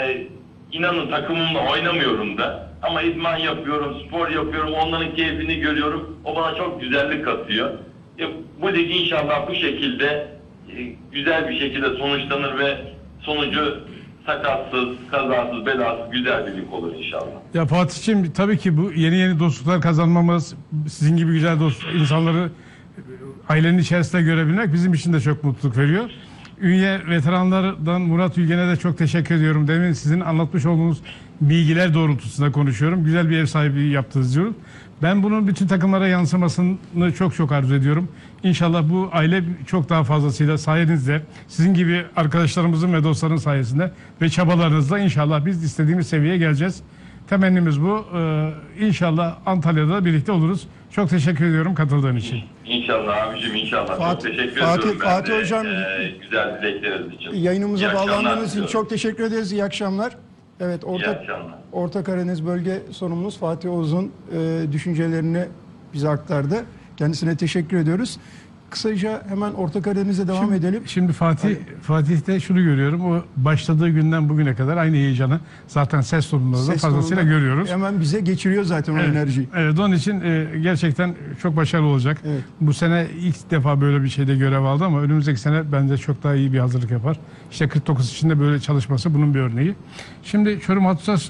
inanın takımımla oynamıyorum da ama idman yapıyorum, spor yapıyorum, onların keyfini görüyorum. O bana çok güzellik katıyor. Bu lig inşallah bu şekilde güzel bir şekilde sonuçlanır ve sonucu sakatsız, kazasız, belasız güzel bir lig olur inşallah. Ya Fatih'ciğim, tabii ki bu yeni dostluklar kazanmamız, sizin gibi güzel insanları ailenin içerisinde görebilmek bizim için de çok mutluluk veriyor. Ünye veteranlardan Murat Ülgen'e de çok teşekkür ediyorum. Demin sizin anlatmış olduğunuz bilgiler doğrultusunda konuşuyorum. Güzel bir ev sahipliği yaptınız diyorum. Ben bunun bütün takımlara yansımasını çok arzu ediyorum. İnşallah bu aile çok daha fazlasıyla sayenizde, sizin gibi arkadaşlarımızın ve dostların sayesinde ve çabalarınızla inşallah biz istediğimiz seviyeye geleceğiz. Temennimiz bu. İnşallah Antalya'da birlikte oluruz. Çok teşekkür ediyorum katıldığın için. İnşallah abicim, inşallah. Çok teşekkür ediyorum. Fatih Hocam, güzel dilekleriniz için. Yayınımıza bağlandığınız için çok teşekkür ederiz. İyi akşamlar. Evet, Orta Karadeniz Bölge Sorumlumuz Fatih Oğuz'un düşüncelerini bize aktardı. Kendisine teşekkür ediyoruz. Kısaca hemen Orta Karadeniz'e devam edelim. Şimdi Fatih'te şunu görüyorum. O başladığı günden bugüne kadar aynı heyecanı zaten ses tonunda fazlasıyla görüyoruz. Hemen bize geçiriyor zaten o enerjiyi. Evet, onun için gerçekten çok başarılı olacak. Evet. Bu sene ilk defa böyle bir şeyde görev aldı ama önümüzdeki sene bence çok daha iyi bir hazırlık yapar. İşte 49 içinde böyle çalışması bunun bir örneği. Şimdi Çorum Hatusas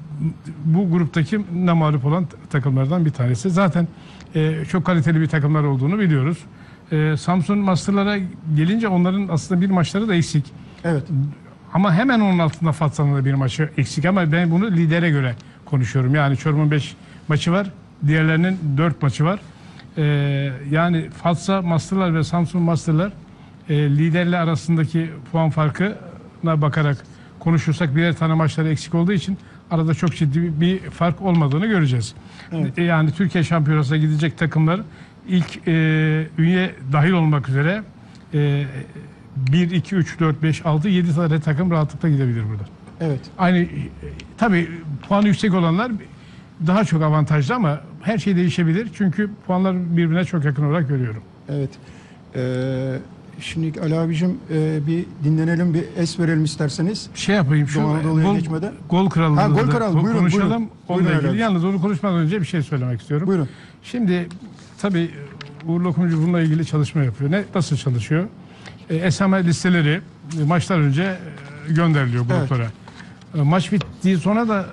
bu gruptaki namalip olan takımlardan bir tanesi. Zaten çok kaliteli bir takımlar olduğunu biliyoruz. Samsun Master'lara gelince onların aslında bir maçları da eksik. Evet. Ama hemen onun altında Fatsa'nın da bir maçı eksik ama ben bunu lidere göre konuşuyorum. Yani Çorum'un 5 maçı var, diğerlerinin 4 maçı var. Yani Fatsa Master'lar ve Samsun Master'lar liderle arasındaki puan farkına bakarak konuşursak birer tane maçları eksik olduğu için arada çok ciddi bir fark olmadığını göreceğiz. Evet. Yani Türkiye Şampiyonası'na gidecek takımlar İlk Ünye dahil olmak üzere 1, 2, 3, 4, 5, 6, 7 tane takım rahatlıkla gidebilir burada. Evet. Aynı tabii puanı yüksek olanlar daha çok avantajlı ama her şey değişebilir. Çünkü puanlar birbirine çok yakın olarak görüyorum. Evet. Şimdi Ali abicim bir dinlenelim, bir es verelim isterseniz. Şey yapayım, şu gol krallığında konuşalım. Onunla ilgili. Yalnız onu konuşmadan önce bir şey söylemek istiyorum. Buyurun. Şimdi tabii Uğur Lokumcu bununla ilgili çalışma yapıyor. Nasıl çalışıyor? esame listeleri maçlar önce gönderiliyor gruplara. Evet. Maç bittiği sonra da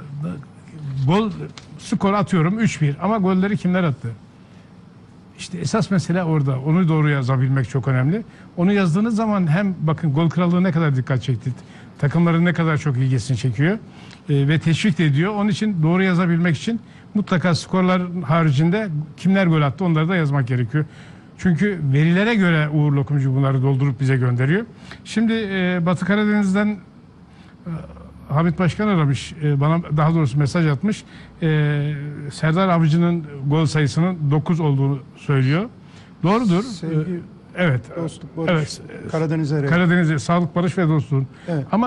skor atıyorum 3-1 ama golleri kimler attı? İşte esas mesele orada. Onu doğru yazabilmek çok önemli. Onu yazdığınız zaman hem bakın gol krallığı ne kadar dikkat çekti. Takımların ne kadar çok ilgisini çekiyor. Ve teşvik de ediyor. Onun için doğru yazabilmek için mutlaka skorlar haricinde kimler gol attı onları da yazmak gerekiyor. Çünkü verilere göre Uğur Lokumcu bunları doldurup bize gönderiyor. Şimdi Batı Karadeniz'den Hamit Başkan aramış. Bana daha doğrusu mesaj atmış. Serdar Avcı'nın gol sayısının 9 olduğunu söylüyor. Doğrudur. Sevgi, evet. Dostluk, barış. Evet. Karadeniz'e. Karadeniz'e sağlık, barış ve dostluğun. Evet. Ama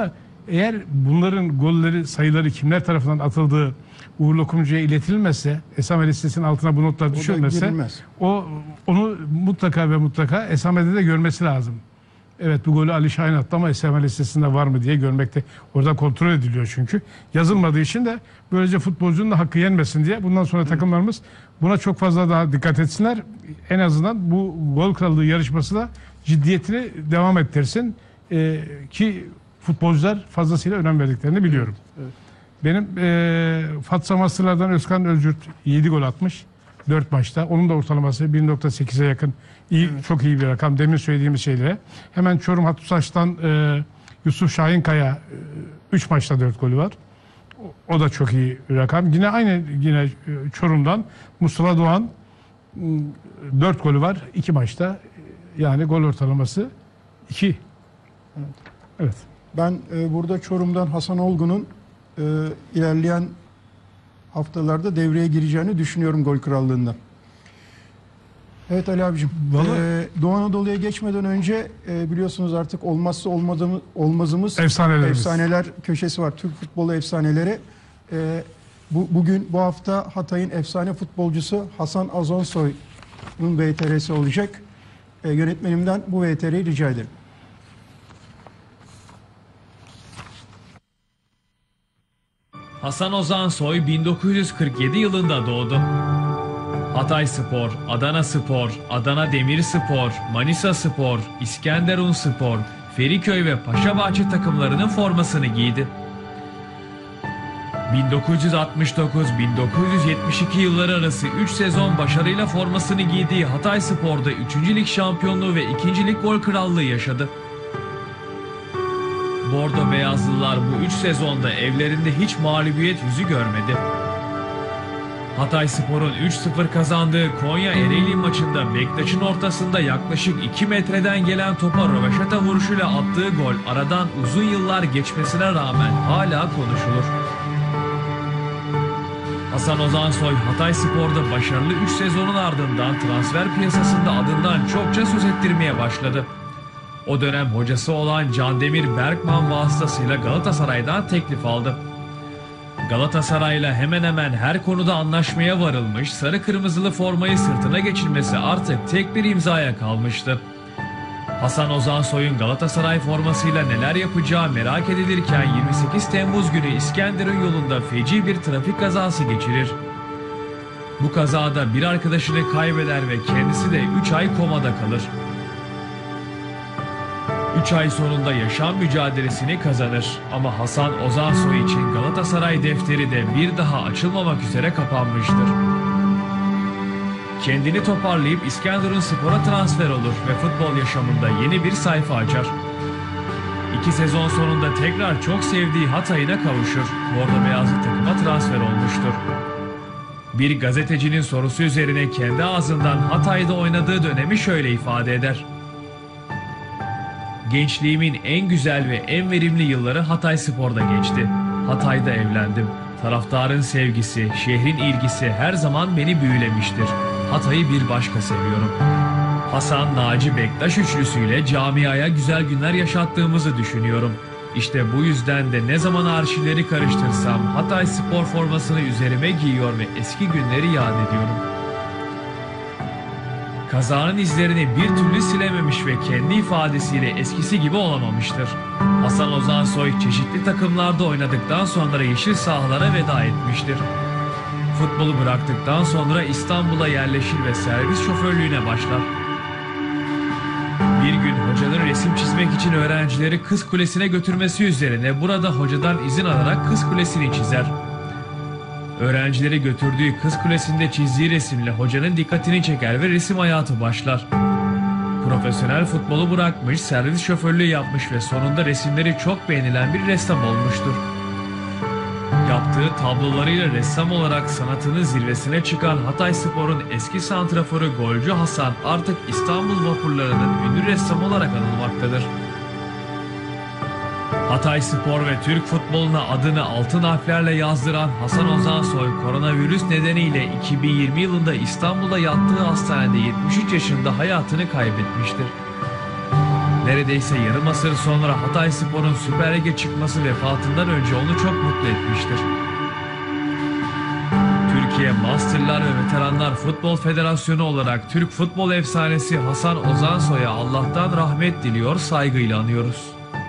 Eğer bunların golleri, sayıları kimler tarafından atıldığı Uğur Lokumcu'ya iletilmezse, esame listesinin altına bu notlar düşürmezse, onu mutlaka ve mutlaka esamede de görmesi lazım. Evet, bu golü Ali Şahin attı ama esame listesinde var mı diye görmekte. Orada kontrol ediliyor çünkü. Yazılmadığı için de böylece futbolcunun da hakkı yenmesin diye bundan sonra takımlarımız buna çok fazla daha dikkat etsinler. En azından bu gol krallığı yarışması da ciddiyetini devam ettirsin. Ki futbolcular fazlasıyla önem verdiklerini biliyorum. Evet. Benim Fatsa Master'lardan Özkan Özgürt 7 gol atmış 4 maçta. Onun da ortalaması 1.8'e yakın. Çok iyi bir rakam. Demin söylediğimiz şeylere. Hemen Çorum Hattusaç'tan Yusuf Şahinkaya 3 maçta 4 golü var. O da çok iyi bir rakam. Yine Çorum'dan Mustafa Doğan 4 golü var 2 maçta. Yani gol ortalaması 2. Evet. Ben burada Çorum'dan Hasan Olgun'un ilerleyen haftalarda devreye gireceğini düşünüyorum gol krallığında. Evet Ali abicim. Doğu Anadolu'ya geçmeden önce biliyorsunuz artık olmazsa olmazımız efsaneler köşesi var. Türk futbolu efsaneleri. Bugün bu hafta Hatay'ın efsane futbolcusu Hasan Ozansoy'un VTR'si olacak. Yönetmenimden bu VTR'yi rica ederim. Hasan Ozansoy 1947 yılında doğdu. Hatayspor, Adanaspor, Adana Demirspor, Manisaspor, İskenderunspor, Feriköy ve Paşabahçe takımlarının formasını giydi. 1969-1972 yılları arası 3 sezon başarıyla formasını giydiği Hatayspor'da 3. Lig şampiyonluğu ve 2. Lig gol krallığı yaşadı. Bordo Beyazlılar bu 3 sezonda evlerinde hiç mağlubiyet yüzü görmedi. Hatayspor'un 3-0 kazandığı Konya Ereğli maçında Bektaş'ın ortasında yaklaşık 2 metreden gelen topa röveşata vuruşuyla attığı gol aradan uzun yıllar geçmesine rağmen hala konuşulur. Hasan Ozansoy Hatayspor'da başarılı 3 sezonun ardından transfer piyasasında adından çokça söz ettirmeye başladı. O dönem hocası olan Candemir Berkman vasıtasıyla Galatasaray'dan teklif aldı. Galatasaray'la hemen hemen her konuda anlaşmaya varılmış, sarı kırmızılı formayı sırtına geçirmesi artık tek bir imzaya kalmıştı. Hasan Ozansoy'un Galatasaray formasıyla neler yapacağı merak edilirken 28 Temmuz günü İskenderun yolunda feci bir trafik kazası geçirir. Bu kazada bir arkadaşını kaybeder ve kendisi de 3 ay komada kalır. 3 ay sonunda yaşam mücadelesini kazanır ama Hasan Ozansoy için Galatasaray defteri de bir daha açılmamak üzere kapanmıştır. Kendini toparlayıp İskenderunspor'a transfer olur ve futbol yaşamında yeni bir sayfa açar. 2 sezon sonunda tekrar çok sevdiği Hatay'ına kavuşur. Bordo Beyazlı takıma transfer olmuştur. Bir gazetecinin sorusu üzerine kendi ağzından Hatay'da oynadığı dönemi şöyle ifade eder. Gençliğimin en güzel ve en verimli yılları Hatayspor'da geçti. Hatay'da evlendim. Taraftarın sevgisi, şehrin ilgisi her zaman beni büyülemiştir. Hatay'ı bir başka seviyorum. Hasan, Naci, Bektaş üçlüsüyle camiaya güzel günler yaşattığımızı düşünüyorum. İşte bu yüzden de ne zaman arşivleri karıştırsam Hatayspor formasını üzerime giyiyor ve eski günleri yad ediyorum. Kazanın izlerini bir türlü silememiş ve kendi ifadesiyle eskisi gibi olamamıştır. Hasan Ozansoy çeşitli takımlarda oynadıktan sonra yeşil sahalara veda etmiştir. Futbolu bıraktıktan sonra İstanbul'a yerleşir ve servis şoförlüğüne başlar. Bir gün hocanın resim çizmek için öğrencileri Kız Kulesi'ne götürmesi üzerine burada hocadan izin alarak Kız Kulesi'ni çizer. Öğrencileri götürdüğü Kız Kulesi'nde çizdiği resimle hocanın dikkatini çeker ve resim hayatı başlar. Profesyonel futbolu bırakmış, servis şoförlüğü yapmış ve sonunda resimleri çok beğenilen bir ressam olmuştur. Yaptığı tablolarıyla ressam olarak sanatının zirvesine çıkan Hatayspor'un eski santraforu golcü Hasan artık İstanbul vapurlarının ünlü ressamı olarak anılmaktadır. Hatayspor ve Türk futboluna adını altın harflerle yazdıran Hasan Ozansoy koronavirüs nedeniyle 2020 yılında İstanbul'da yattığı hastanede 73 yaşında hayatını kaybetmiştir. Neredeyse yarım asır sonra Hatayspor'un Süper Lig'e çıkması vefatından önce onu çok mutlu etmiştir. Türkiye Masterlar ve Veteranlar Futbol Federasyonu olarak Türk futbol efsanesi Hasan Ozansoy'a Allah'tan rahmet diliyor, saygıyla anıyoruz.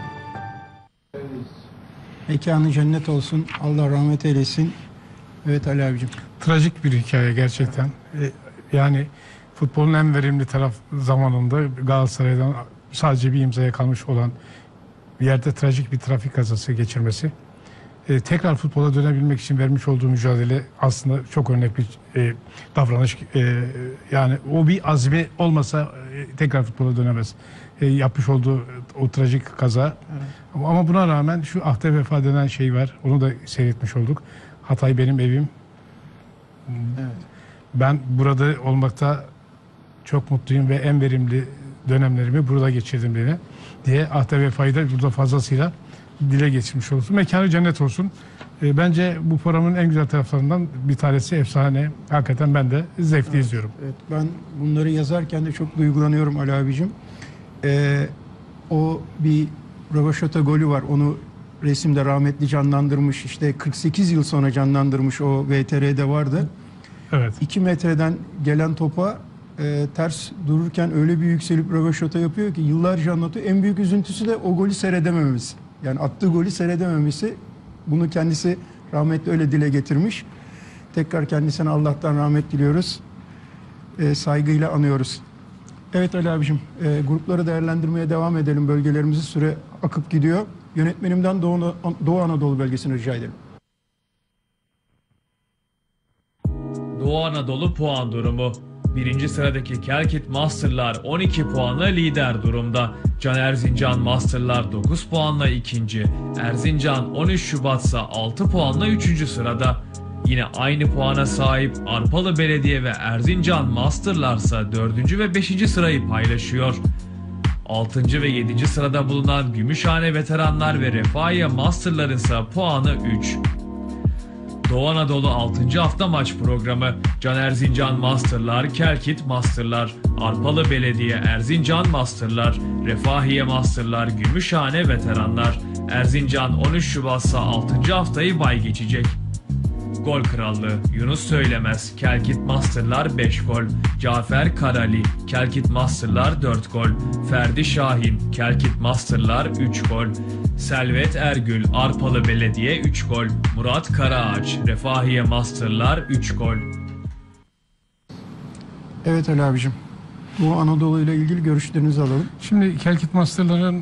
Mekanı cennet olsun. Allah rahmet eylesin. Evet Ali abicim. Trajik bir hikaye gerçekten. Yani futbolun en verimli taraf zamanında Galatasaray'dan sadece bir imzaya kalmış olan bir yerde trajik bir trafik kazası geçirmesi. Tekrar futbola dönebilmek için vermiş olduğu mücadele aslında çok örnek bir davranış. Yani o bir azmi olmasa tekrar futbola dönemez. Yapmış olduğu o trajik kaza. Evet. Ama buna rağmen şu ahde vefa denen şey var. Onu da seyretmiş olduk. Hatay benim evim. Evet. Ben burada olmakta çok mutluyum ve en verimli dönemlerimi burada geçirdim diye ahde vefayı da burada fazlasıyla dile geçirmiş olsun. Mekanı cennet olsun. Bence bu programın en güzel taraflarından bir tanesi efsane. Hakikaten ben de zevkli izliyorum. Evet, ben bunları yazarken de çok duygulanıyorum Ali abicim. O bir rövaşata golü var. Onu resimde rahmetli canlandırmış. İşte 48 yıl sonra canlandırmış, o VTR'de vardı. Evet. 2 metreden gelen topa ters dururken öyle bir yükselip rövaşata yapıyor ki yıllarca anlatıyor. En büyük üzüntüsü de o golü seyredememesi. Yani attığı golü seyredememesi. Bunu kendisi rahmetli öyle dile getirmiş. Tekrar kendisine Allah'tan rahmet diliyoruz. Saygıyla anıyoruz. Evet Ali abicim, grupları değerlendirmeye devam edelim. Bölgelerimizi süre akıp gidiyor. Yönetmenimden Doğu Anadolu bölgesini rica edelim. Doğu Anadolu puan durumu. Birinci sıradaki Kelkit Masterlar 12 puanla lider durumda. Can Erzincan Masterlar 9 puanla ikinci. Erzincan 13 Şubat'sa 6 puanla 3. sırada. Yine aynı puana sahip Arpalı Belediye ve Erzincan Masterlarsa 4. ve 5. sırayı paylaşıyor. 6. ve 7. sırada bulunan Gümüşhane Veteranlar ve Refahiye Masterların ise puanı 3. Doğu Anadolu 6. hafta maç programı. Can Erzincan Masterlar, Kelkit Masterlar, Arpalı Belediye Erzincan Masterlar, Refahiye Masterlar, Gümüşhane Veteranlar. Erzincan 13 Şubat'sa 6. haftayı bay geçecek. Gol krallığı Yunus Söylemez, Kelkit Masterlar 5 gol. Cafer Karali, Kelkit Masterlar 4 gol. Ferdi Şahin, Kelkit Masterlar 3 gol. Selvet Ergül, Arpalı Belediye 3 gol. Murat Karaağaç, Refahiye Masterlar 3 gol. Evet Ali abicim, Doğu Anadolu ile ilgili görüşlerinizi alalım. Şimdi Kelkit Masterların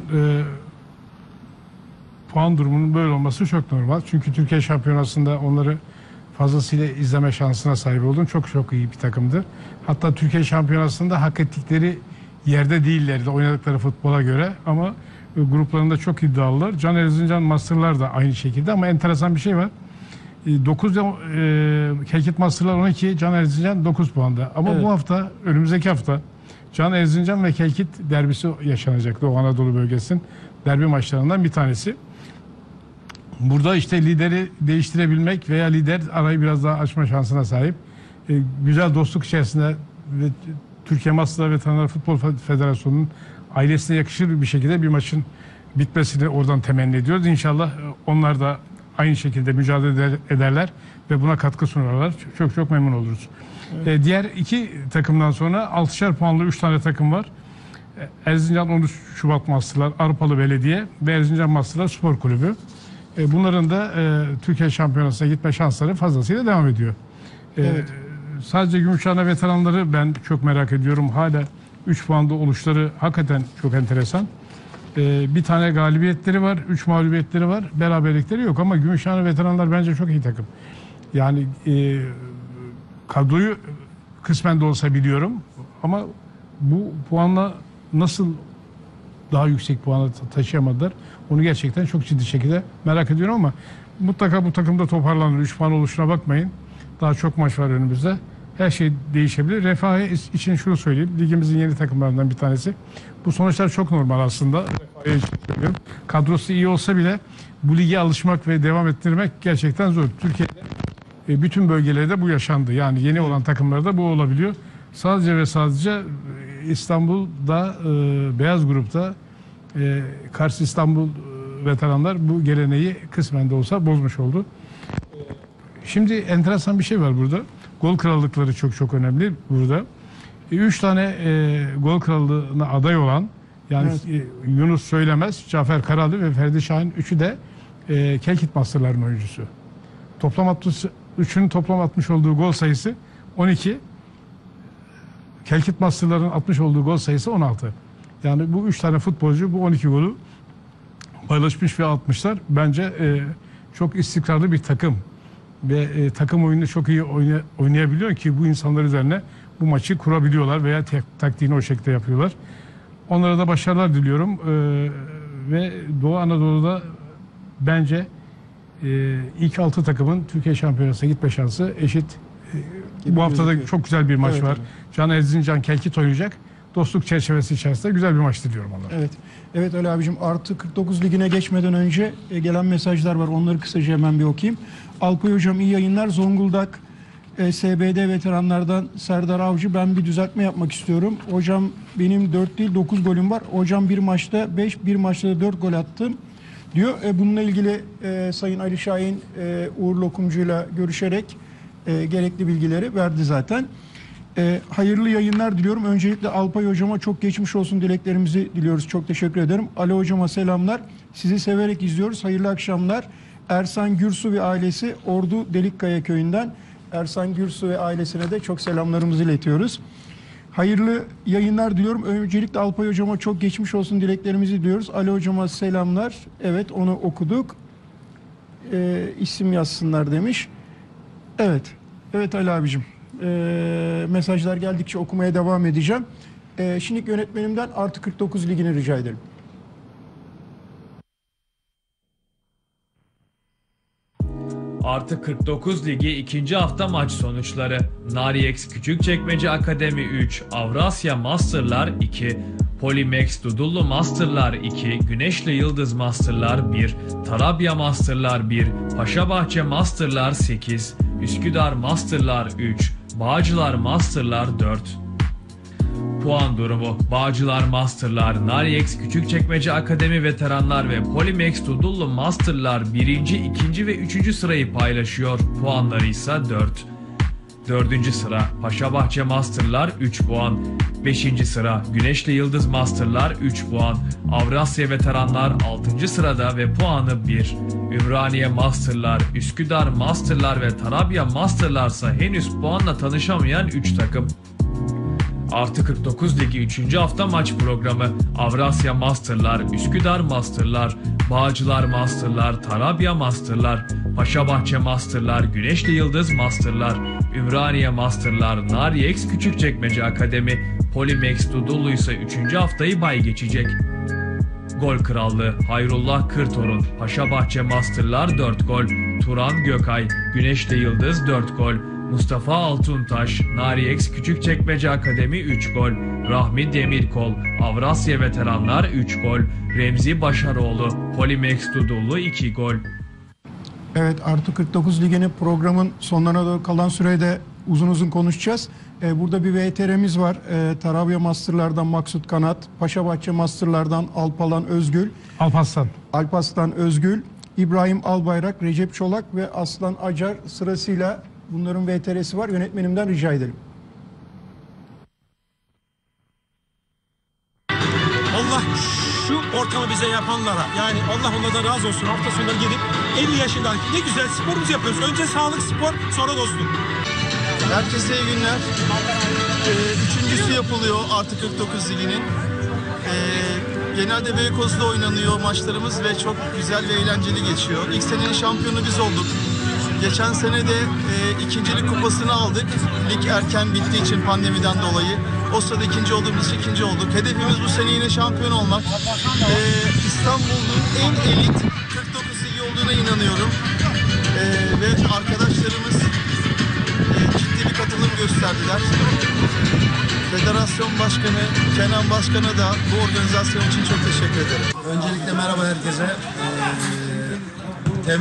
puan durumunun böyle olması çok normal. Çünkü Türkiye Şampiyonası'nda onları fazlasıyla izleme şansına sahip oldum. Çok iyi bir takımdı. Hatta Türkiye Şampiyonası'nda hak ettikleri yerde değillerdi oynadıkları futbola göre ama gruplarında çok iddialılar. Can Erzincan Masterlar da aynı şekilde ama enteresan bir şey var. 9 Kelkit Masterlar 12, Can Erzincan 9 puanda. Ama evet, bu hafta, önümüzdeki hafta Can Erzincan ve Kelkit derbisi yaşanacak. Doğu Anadolu bölgesinin derbi maçlarından bir tanesi. Burada işte lideri değiştirebilmek veya lider arayı biraz daha açma şansına sahip. Güzel dostluk içerisinde ve Türkiye Masterlar Veteranlar Futbol Federasyonu'nun ailesine yakışır bir şekilde bir maçın bitmesini oradan temenni ediyoruz. İnşallah onlar da aynı şekilde mücadele ederler ve buna katkı sunarlar. Çok memnun oluruz. Evet. Diğer iki takımdan sonra 6'şer puanlı 3 tane takım var. Erzincan 13 Şubat Masterlar, Arpalı Belediye ve Erzincan Masterlar Spor Kulübü. Bunların da Türkiye Şampiyonası'na gitme şansları fazlasıyla devam ediyor. Evet. Sadece Gümüşhane Veteranları ben çok merak ediyorum. Hala 3 puanda oluşları hakikaten çok enteresan. Bir tane galibiyetleri var, 3 mağlubiyetleri var, beraberlikleri yok ama Gümüşhane Veteranlar bence çok iyi takım. Yani kadroyu kısmen de olsa biliyorum ama bu puanla nasıl daha yüksek puanı taşıyamadılar. Onu gerçekten çok ciddi şekilde merak ediyorum ama mutlaka bu takımda toparlanır. 3 puan oluşuna bakmayın. Daha çok maç var önümüzde. Her şey değişebilir. Refahiye için şunu söyleyeyim. Ligimizin yeni takımlarından bir tanesi. Bu sonuçlar çok normal aslında. Refahiye için söylüyorum. Kadrosu iyi olsa bile bu lige alışmak ve devam ettirmek gerçekten zor. Türkiye'de bütün bölgelerde bu yaşandı. Yani yeni olan takımlarda bu olabiliyor. Sadece ve sadece İstanbul'da beyaz grupta Kars İstanbul veteranlar bu geleneği kısmen de olsa bozmuş oldu. Şimdi enteresan bir şey var burada. Gol krallıkları çok önemli burada. 3 tane gol krallığına aday olan, yani evet, Yunus Söylemez, Cafer Karalı ve Ferdi Şahin, üçü de Kelkit Master'ların oyuncusu. Üçünün toplam atmış olduğu gol sayısı 12. Kelkit Master'ların atmış olduğu gol sayısı 16. Yani bu 3 tane futbolcu bu 12 golü paylaşmış ve atmışlar. Bence çok istikrarlı bir takım ve takım oyunu çok iyi oynayabiliyor ki bu insanlar üzerine bu maçı kurabiliyorlar veya taktiğini o şekilde yapıyorlar. Onlara da başarılar diliyorum. Ve Doğu Anadolu'da bence ilk 6 takımın Türkiye Şampiyonası'na gitme şansı eşit. Bu hafta da çok güzel bir maç var. Can Erzincan Kelkit oynayacak. Dostluk çerçevesi içerisinde güzel bir maç diliyorum onlara. Evet. Evet Ali abicim, artı 49 ligine geçmeden önce gelen mesajlar var. Onları kısaca hemen bir okuyayım. Alpay hocam iyi yayınlar. Zonguldak SBD veteranlardan Serdar Avcı, ben bir düzeltme yapmak istiyorum. Hocam benim 4 değil 9 golüm var. Hocam bir maçta 5, bir maçta da 4 gol attım diyor. Bununla ilgili Sayın Ali Şahin Uğur Lokumcu'yla görüşerek gerekli bilgileri verdi zaten. Hayırlı yayınlar diliyorum. Öncelikle Alpay hocama çok geçmiş olsun dileklerimizi diliyoruz. Çok teşekkür ederim. Ali hocama selamlar. Sizi severek izliyoruz. Hayırlı akşamlar. Ersan Gürsu ve ailesi Ordu Delikkaya köyünden. Ersan Gürsu ve ailesine de çok selamlarımızı iletiyoruz. Hayırlı yayınlar diliyorum. Öncelikle Alpay hocama çok geçmiş olsun dileklerimizi diliyoruz. Ali hocama selamlar. Evet, onu okuduk. İsim yazsınlar demiş. Evet. Evet Ali abicim. Mesajlar geldikçe okumaya devam edeceğim. Şimdi yönetmenimden artı 49 ligini rica ederim. Artı 49 Ligi 2. hafta maç sonuçları. Nariex Küçükçekmece Akademi 3, Avrasya Masterlar 2, Polimex Dudullu Masterlar 2, Güneşli Yıldız Masterlar 1, Tarabya Masterlar 1, Paşabahçe Masterlar 8, Üsküdar Masterlar 3, Bağcılar Masterlar 4. Puan durumu: Bağcılar Masterlar, Nariex Küçükçekmece Akademi Veteranlar ve Polimex Dudullu Masterlar 1. 2. ve 3. sırayı paylaşıyor. Puanları ise 4. 4. sıra Paşabahçe Masterlar 3 puan. 5. sıra Güneşli Yıldız Masterlar 3 puan. Avrasya Veteranlar 6. sırada ve puanı 1. Ümraniye Masterlar, Üsküdar Masterlar ve Tarabya Masterlar ise henüz puanla tanışamayan 3 takım. Artı 49 Ligi 3. hafta maç programı: Avrasya Masterlar, Üsküdar Masterlar, Bağcılar Masterlar, Tarabya Masterlar, Paşabahçe Masterlar, Güneşli Yıldız Masterlar, Ümraniye Masterlar, Nariex Küçükçekmece Akademi, Polimex Dudullu ise 3. haftayı bay geçecek. Gol Krallığı: Hayrullah Kırtorun, Paşabahçe Masterlar 4 gol, Turan Gökay, Güneşli Yıldız 4 gol, Mustafa Altuntaş, Nariex Küçükçekmece Akademi 3 gol, Rahmi Demirkol, Avrasya Veteranlar 3 gol, Remzi Başaroğlu, Polimex Dudullu 2 gol. Evet, artı 49 liginin programın sonlarına doğru kalan sürede uzun uzun konuşacağız. Burada bir VTR'miz var. Tarabya Masterlardan Maksut Kanat, Paşabahçe Masterlardan Alpalan Özgül, Alpaslan Özgül, İbrahim Albayrak, Recep Çolak ve Aslan Acar sırasıyla bunların VTR'si var. Yönetmenimden rica edelim. Allah şu ortamı bize yapanlara, yani Allah onlardan razı olsun, hafta sonları gelip 50 yaşında ne güzel sporumuzu yapıyoruz. Önce sağlık, spor, sonra dostluk. Herkese iyi günler. Üçüncüsü yapılıyor artı 49 liginin. Genelde Beykoz'da oynanıyor maçlarımız ve çok güzel ve eğlenceli geçiyor. İlk senenin şampiyonu biz olduk. Geçen sene de ikincilik kupasını aldık. Lig erken bittiği için pandemiden dolayı. O sırada ikinci olduğumuz için ikinci olduk. Hedefimiz bu sene yine şampiyon olmak. İstanbul'un en elit 49 ligi olduğuna inanıyorum. Ve arkadaşlarımız ciddi bir katılım gösterdiler. Federasyon Başkanı Kenan Başkan'a da bu organizasyon için çok teşekkür ederim. Öncelikle merhaba herkese.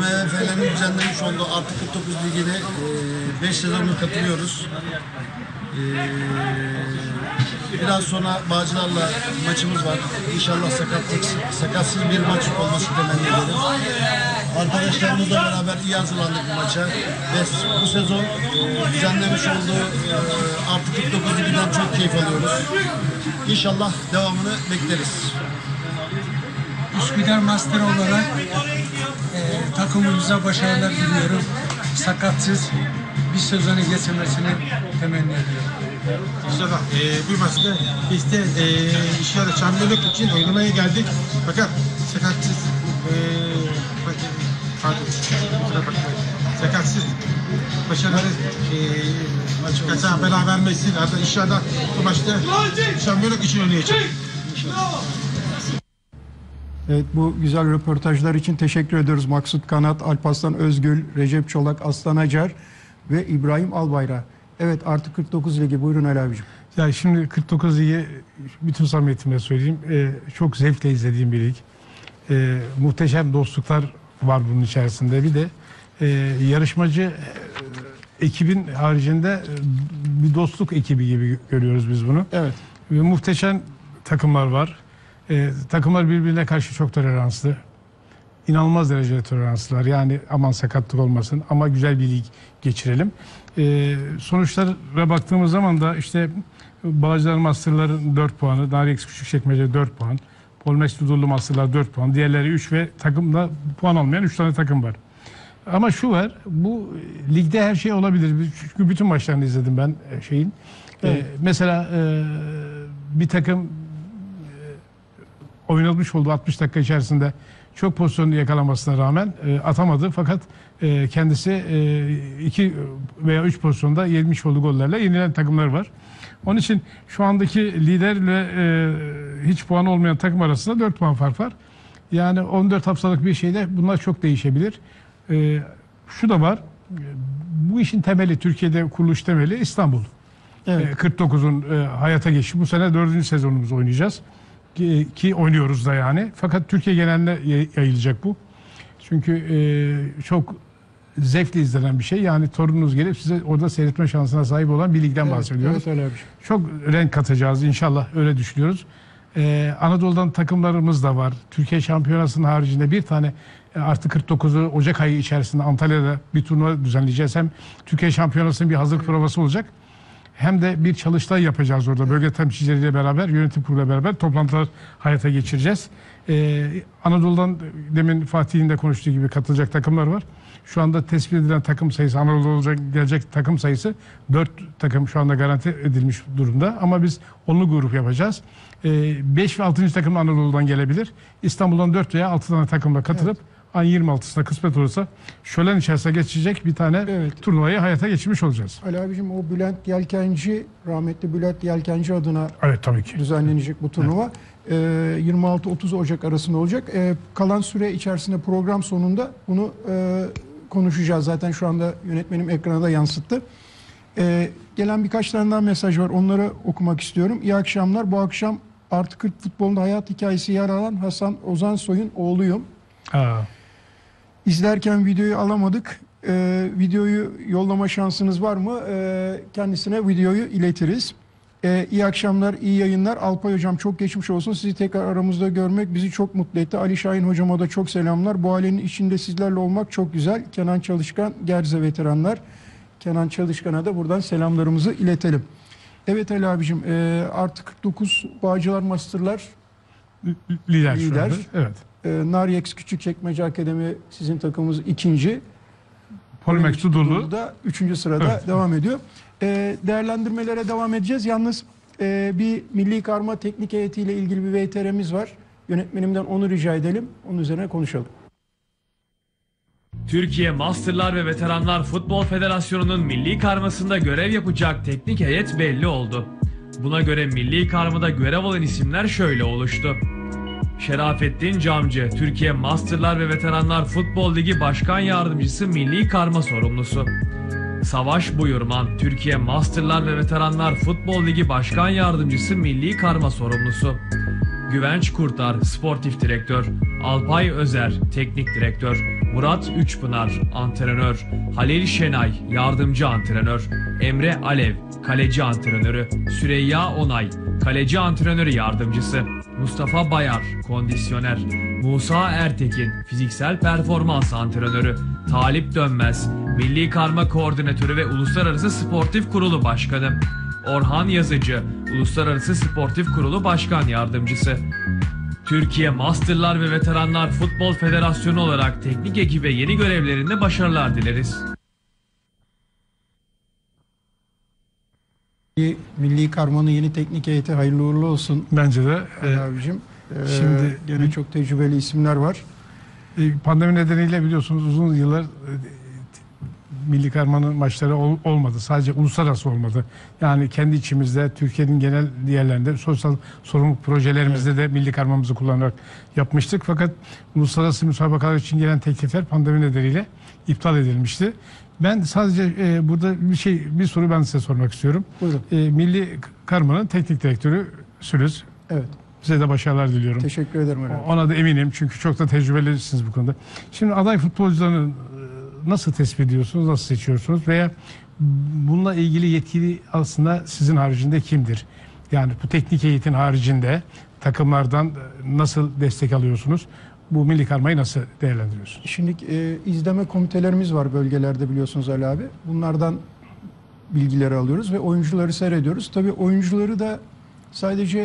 TMF'nin düzenlemiş olduğu artı 49 ligine 5 sezondur katılıyoruz. Biraz sonra Bağcılar'la maçımız var. İnşallah sakatsız bir maç olması temenni ederim. Arkadaşlarımızla beraber iyi hazırlandık bu maça. Ve bu sezon düzenlemiş olduğu artı 49 ligden çok keyif alıyoruz. İnşallah devamını bekleriz. Üsküdar Master olarak takımımıza başarılar diliyorum. Sakatsız bir sezonu geçirmesini temenni ediyorum. İnşallah bu maçta işte inşallah şampiyonluk için oynamaya geldik. Fakat sakatsız sakatsız başarılı kaza bela vermesin. İnşallah bu maçta şampiyonluk için oynayacak. Evet, bu güzel röportajlar için teşekkür ediyoruz. Maksut Kanat, Alparslan Özgül, Recep Çolak, Aslan Acar ve İbrahim Albayrak. Evet, artı 49 Ligi. Buyurun Ali abicim. Ya şimdi 49 Ligi bütün samimiyetimle söyleyeyim. Çok zevkle izlediğim bir lig. Muhteşem dostluklar var bunun içerisinde. Bir de yarışmacı ekibin haricinde bir dostluk ekibi gibi görüyoruz biz bunu. Evet. Ve muhteşem takımlar var. Takımlar birbirine karşı çok toleranslı. İnanılmaz derecede toleranslılar. Yani aman sakatlık olmasın ama güzel bir lig geçirelim. Sonuçlara baktığımız zaman da işte Bağcılar Master'ların 4 puanı, Narix Küçükçekmece 4 puan, Polmex Dudullu Master'lar 4 puan, diğerleri 3 ve takımda puan almayan 3 tane takım var. Ama şu var, bu ligde her şey olabilir. Çünkü bütün maçlarını izledim ben şeyin. Evet. Mesela bir takım oynanmış olduğu 60 dakika içerisinde çok pozisyonu yakalamasına rağmen atamadı. Fakat kendisi 2 veya 3 pozisyonda yemiş olduğu gollerle yenilen takımlar var. Onun için şu andaki liderle hiç puan olmayan takım arasında 4 puan fark var. Yani 14 haftalık bir şeyde bunlar çok değişebilir. Şu da var, bu işin temeli, Türkiye'de kuruluş temeli İstanbul. Evet. 49'un hayata geçti. Bu sene 4. sezonumuzu oynayacağız. Ki oynuyoruz da yani. Fakat Türkiye geneline yayılacak bu. Çünkü çok zevkle izlenen bir şey. Yani torununuz gelip size orada seyretme şansına sahip olan bir ligden bahsediyoruz. Evet, öyle bir şey. Çok renk katacağız inşallah, öyle düşünüyoruz. Anadolu'dan takımlarımız da var. Türkiye Şampiyonası'nın haricinde bir tane artı 49'u Ocak ayı içerisinde Antalya'da bir turnuva düzenleyeceğiz. Hem Türkiye Şampiyonası'nın bir hazırlık provası olacak. Hem de bir çalıştay yapacağız orada. Bölge temsilcileriyle beraber, yönetim kuruluyla beraber toplantılar hayata geçireceğiz. Anadolu'dan demin Fatih'in de konuştuğu gibi katılacak takımlar var. Şu anda tespit edilen takım sayısı, Anadolu'ya gelecek takım sayısı 4 takım şu anda garanti edilmiş durumda. Ama biz onlu grup yapacağız. 5 ve 6. takım Anadolu'dan gelebilir. İstanbul'dan 4 veya 6 tane takımla katılıp ayın 26'sında kısmet olursa şölen içerisine geçecek bir tane turnuvayı hayata geçirmiş olacağız. Ali abicim, o Bülent Yelkenci, rahmetli Bülent Yelkenci adına tabii ki düzenlenecek bu turnuva. 26-30 Ocak arasında olacak. Kalan süre içerisinde program sonunda bunu konuşacağız. Zaten şu anda yönetmenim ekrana da yansıttı. Gelen birkaç tane daha mesaj var. Onları okumak istiyorum. İyi akşamlar. Bu akşam Artı 40 futbolunda hayat hikayesi yer alan Hasan Ozansoy'un oğluyum. İzlerken videoyu alamadık. Videoyu yollama şansınız var mı? Kendisine videoyu iletiriz. İyi akşamlar, iyi yayınlar. Alpay hocam, çok geçmiş olsun. Sizi tekrar aramızda görmek bizi çok mutlu etti. Ali Şahin hocama da çok selamlar. Bu ailenin içinde sizlerle olmak çok güzel. Kenan Çalışkan, Gerze veteranlar. Kenan Çalışkan'a da buradan selamlarımızı iletelim. Evet Ali abicim, artı 49 Bağcılar Master'lar lider. Evet. Naryex Küçükçekmece Akademi sizin takımımız 2. Polmex Dudullu da 3. sırada devam ediyor. Değerlendirmelere devam edeceğiz. Yalnız bir milli karma teknik heyetiyle ilgili bir VTR'miz var. Yönetmenimden onu rica edelim. Onun üzerine konuşalım. Türkiye Masterlar ve Veteranlar Futbol Federasyonu'nun milli karmasında görev yapacak teknik heyet belli oldu. Buna göre milli karmada görev alan isimler şöyle oluştu. Şerafettin Camcı, Türkiye Masterlar ve Veteranlar Futbol Ligi Başkan Yardımcısı Milli Karma Sorumlusu. Savaş Buyurman, Türkiye Masterlar ve Veteranlar Futbol Ligi Başkan Yardımcısı Milli Karma Sorumlusu. Güvenç Kurtar, Sportif Direktör. Alpay Özer, teknik direktör, Murat Üçpınar, antrenör, Halil Şenay, yardımcı antrenör, Emre Alev, kaleci antrenörü, Süreyya Onay, kaleci antrenörü yardımcısı, Mustafa Bayar, kondisyoner, Musa Ertekin, fiziksel performans antrenörü, Talip Dönmez, Milli Karma Koordinatörü ve Uluslararası Sportif Kurulu Başkanı, Orhan Yazıcı, Uluslararası Sportif Kurulu Başkan Yardımcısı. Türkiye Masterlar ve Veteranlar Futbol Federasyonu olarak teknik ekibe yeni görevlerinde başarılar dileriz. Milli Karma'nın yeni teknik heyeti hayırlı uğurlu olsun. Bence de. Abicim. Şimdi gene çok tecrübeli isimler var. Pandemi nedeniyle biliyorsunuz uzun yıllar Milli Karma'nın maçları olmadı. Sadece uluslararası olmadı. Yani kendi içimizde, Türkiye'nin genel diğerlerinde sosyal sorumluluk projelerimizde de Milli Karma'mızı kullanarak yapmıştık. Fakat uluslararası müsabakalar için gelen teklifler pandemi nedeniyle iptal edilmişti. Ben sadece burada bir soru ben size sormak istiyorum. Buyurun. Milli Karma'nın teknik direktörüsünüz. Evet. Size de başarılar diliyorum. Teşekkür ederim. Ona da eminim çünkü çok da tecrübelisiniz bu konuda. Şimdi aday futbolcularını nasıl tespit ediyorsunuz, nasıl seçiyorsunuz veya bununla ilgili yetkili aslında sizin haricinde kimdir? Yani bu teknik heyetin haricinde takımlardan nasıl destek alıyorsunuz? Bu Milli Karma'yı nasıl değerlendiriyorsunuz? Şimdi izleme komitelerimiz var bölgelerde biliyorsunuz Ali abi. Bunlardan bilgileri alıyoruz ve oyuncuları seyrediyoruz. Tabii oyuncuları da sadece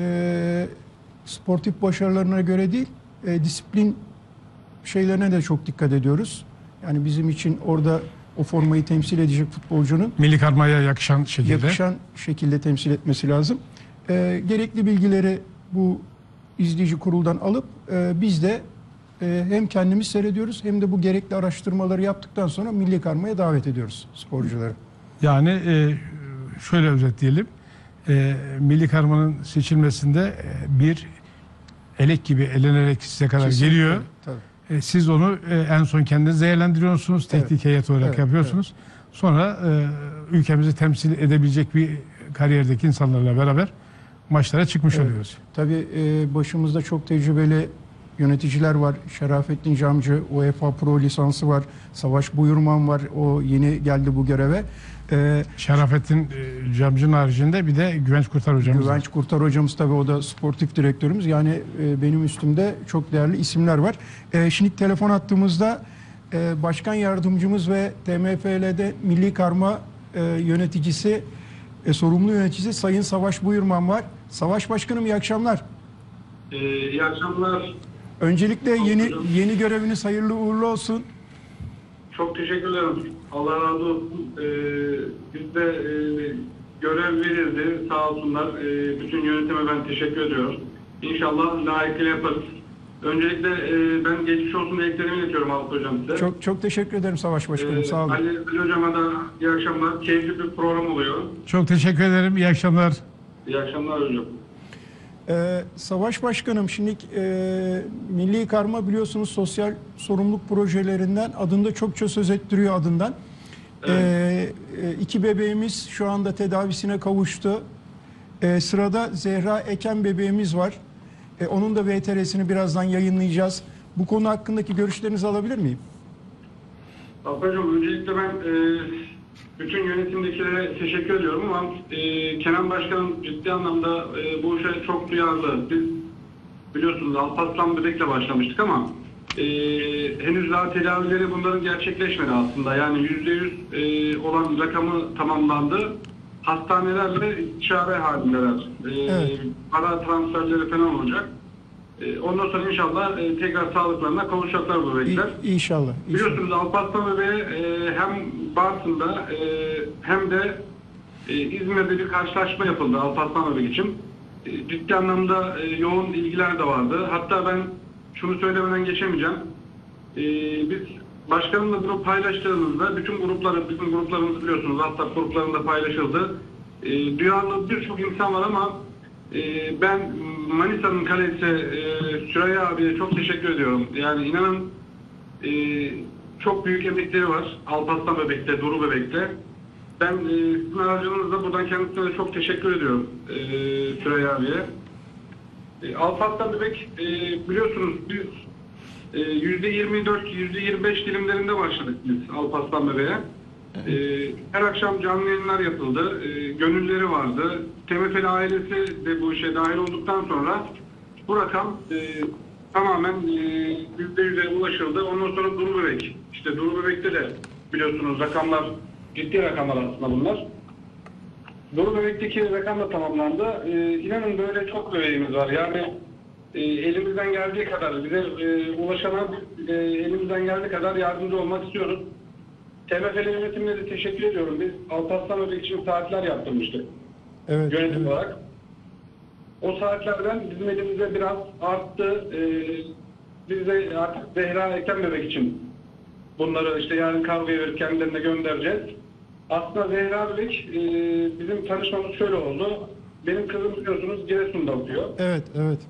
sportif başarılarına göre değil, disiplin şeylerine de çok dikkat ediyoruz. Yani bizim için orada o formayı temsil edecek futbolcunun Milli Karma'ya yakışan şekilde temsil etmesi lazım. Gerekli bilgileri bu izleyici kuruldan alıp biz de hem kendimiz seyrediyoruz hem de bu gerekli araştırmaları yaptıktan sonra Milli Karma'ya davet ediyoruz sporcuları. Yani şöyle özetleyelim. Milli Karma'nın seçilmesinde bir elek gibi elenerek size kadar Kesinlikle, geliyor. tabii. Siz onu en son kendiniz değerlendiriyorsunuz. Teknik heyet olarak yapıyorsunuz. Sonra ülkemizi temsil edebilecek bir kariyerdeki insanlarla beraber maçlara çıkmış oluyoruz. Tabii başımızda çok tecrübeli yöneticiler var. Şerafettin Camcı, UEFA Pro lisansı var. Savaş Buyurman var. O yeni geldi bu göreve. Şerafettin Camcı'nın haricinde bir de Güvenç Kurtar hocamız Güvenç Kurtar hocamız tabii o da sportif direktörümüz. Yani benim üstümde çok değerli isimler var. Şimdi telefon attığımızda başkan yardımcımız ve TMFL'de Milli Karma yöneticisi, sorumlu yöneticisi Sayın Savaş Buyurman var. Savaş Başkanım iyi akşamlar. İyi akşamlar. Öncelikle yeni göreviniz hayırlı uğurlu olsun. Çok teşekkür ederim. Allah razı olsun. Bizde görev verildi. Sağ olsunlar. Bütün yönetime ben teşekkür ediyorum. İnşallah layıkıyla yaparız. Öncelikle ben geçmiş olsun dileklerimi iletiyorum Alp Hocam size. Çok teşekkür ederim Savaş Başkanım. Sağ olun. Ali Hocam'a da iyi akşamlar. Keyifli bir program oluyor. Çok teşekkür ederim. İyi akşamlar. İyi akşamlar hocam. Savaş Başkanım, şimdi Milli Karma biliyorsunuz sosyal sorumluluk projelerinden adında çokça söz ettiriyor adından. Evet. 2 bebeğimiz şu anda tedavisine kavuştu. Sırada Zehra Eken bebeğimiz var. Onun da VTR'sini birazdan yayınlayacağız. Bu konu hakkındaki görüşlerinizi alabilir miyim? Hocam öncelikle ben bütün yönetimdekilere teşekkür ediyorum ama Kenan Başkanım ciddi anlamda bu işe çok duyarlı. Biz biliyorsunuz Alparslan Bebek'le başlamıştık ama henüz daha tedavileri bunların gerçekleşmedi aslında. Yani %100 olan rakamı tamamlandı. Hastanelerle çare halindeler. Para transferleri falan olacak. Ondan sonra inşallah tekrar sağlıklarına kavuşacaklar bu bebekler. İnşallah. Biliyorsunuz Alparslan bebeğe hem Bartın'da hem de İzmir'de bir karşılaşma yapıldı Alparslan bebek için. Ciddi anlamda yoğun ilgiler de vardı. Hatta ben şunu söylemeden geçemeyeceğim. Biz başkanımla bunu paylaştığımızda bizim gruplarımız biliyorsunuz WhatsApp gruplarında paylaşıldı. Duyarlı birçok insan var ama ben Manisa'nın kalesi Süreyya abiye çok teşekkür ediyorum. Yani inanın çok büyük emekleri var Alparslan Bebek'te, Duru Bebek'te. Ben sizin aracılığınızla buradan kendisine çok teşekkür ediyorum Süreyya abiye. Alparslan bebek biliyorsunuz biz %24, %25 dilimlerinde başladık biz Alparslan bebeğe. Her akşam canlı yayınlar yapıldı. Gönülleri vardı. TMF'li ailesi de bu işe dahil olduktan sonra bu rakam tamamen %100'e ulaşıldı. Ondan sonra Duru Bebek. İşte Duru Bebek'te de biliyorsunuz rakamlar, ciddi rakamlar aslında bunlar. Duru Bebek'teki rakam da tamamlandı. İnanın böyle çok bebeğimiz var. Yani elimizden geldiği kadar bize ulaşana elimizden geldiği kadar yardımcı olmak istiyoruz. TMF'li yönetimine de teşekkür ediyorum. Biz Alparslan Bebek için saatler yaptırmıştık. Evet. Yönetim olarak. O saatlerden bizim elimizde biraz arttı. Biz de artık Zehra Eken Bebek için bunları işte yarın kargoya verip kendilerine göndereceğiz. Aslında Zehra Bebek bizim tanışmamız şöyle oldu. Benim kızım biliyorsunuz Giresun'da okuyor. Evet, evet.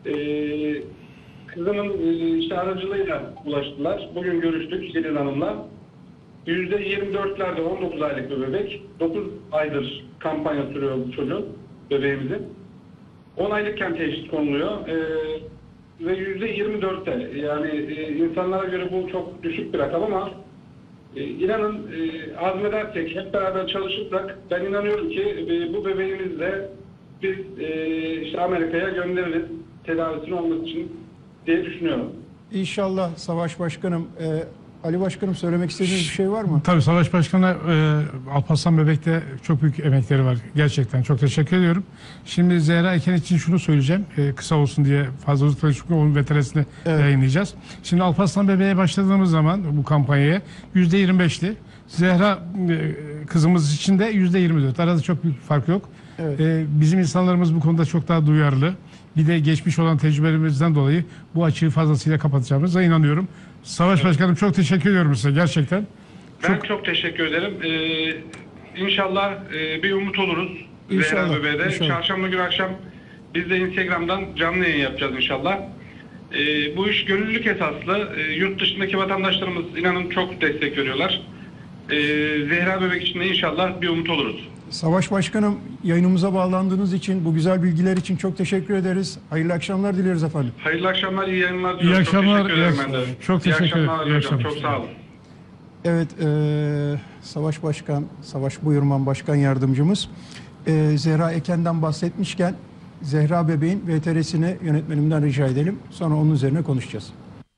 Kızımın işte aracılığıyla ulaştılar. Bugün görüştük Gelin Hanım'la. %24'lerde 19 aylık bir bebek. 9 aydır kampanya sürüyor bu çocuğun, bebeğimizin. 10 aylıkken teşhis konuluyor. Ve %24'te. Yani insanlara göre bu çok düşük bir rakam ama inanın azmedersek, hep beraber çalışırsak ben inanıyorum ki bu bebeğimizle biz işte Amerika'ya göndeririz tedavisini olması için diye düşünüyorum. İnşallah Savaş Başkanım. Ali Başkanım söylemek istediğiniz bir şey var mı? Tabii Savaş Başkan'a Alparslan Bebek'te çok büyük emekleri var. Gerçekten çok teşekkür ediyorum. Şimdi Zehra Eken için şunu söyleyeceğim. Kısa olsun diye fazla uzatmayın çünkü onun veteresini yayınlayacağız. Şimdi Alparslan Bebek'e başladığımız zaman bu kampanyaya %25'ti. Zehra kızımız için de %24. Arada çok büyük fark yok. Evet. Bizim insanlarımız bu konuda çok daha duyarlı. Bir de geçmiş olan tecrübelerimizden dolayı bu açığı fazlasıyla kapatacağımıza inanıyorum. Savaş Başkanım çok teşekkür ediyorum size gerçekten. Ben çok teşekkür ederim. İnşallah bir umut oluruz. Zehra Bebeğe'de. Çarşamba günü akşam biz de Instagram'dan canlı yayın yapacağız inşallah. Bu iş gönüllülük esaslı. Yurt dışındaki vatandaşlarımız inanın çok destek veriyorlar. Zehra Bebek için de inşallah bir umut oluruz. Savaş Başkanım yayınımıza bağlandığınız için, bu güzel bilgiler için çok teşekkür ederiz. Hayırlı akşamlar dileriz efendim. Hayırlı akşamlar, iyi yayınlar İyi diliyorum. akşamlar, çok teşekkür ederim ben de. Çok teşekkür ederim. İyi akşamlar hocam, çok sağ olun. Evet, Savaş Başkan, Savaş Buyurman Başkan Yardımcımız. Zehra Eken'den bahsetmişken Zehra Bebeğin VTR'sini yönetmenimden rica edelim. Sonra onun üzerine konuşacağız.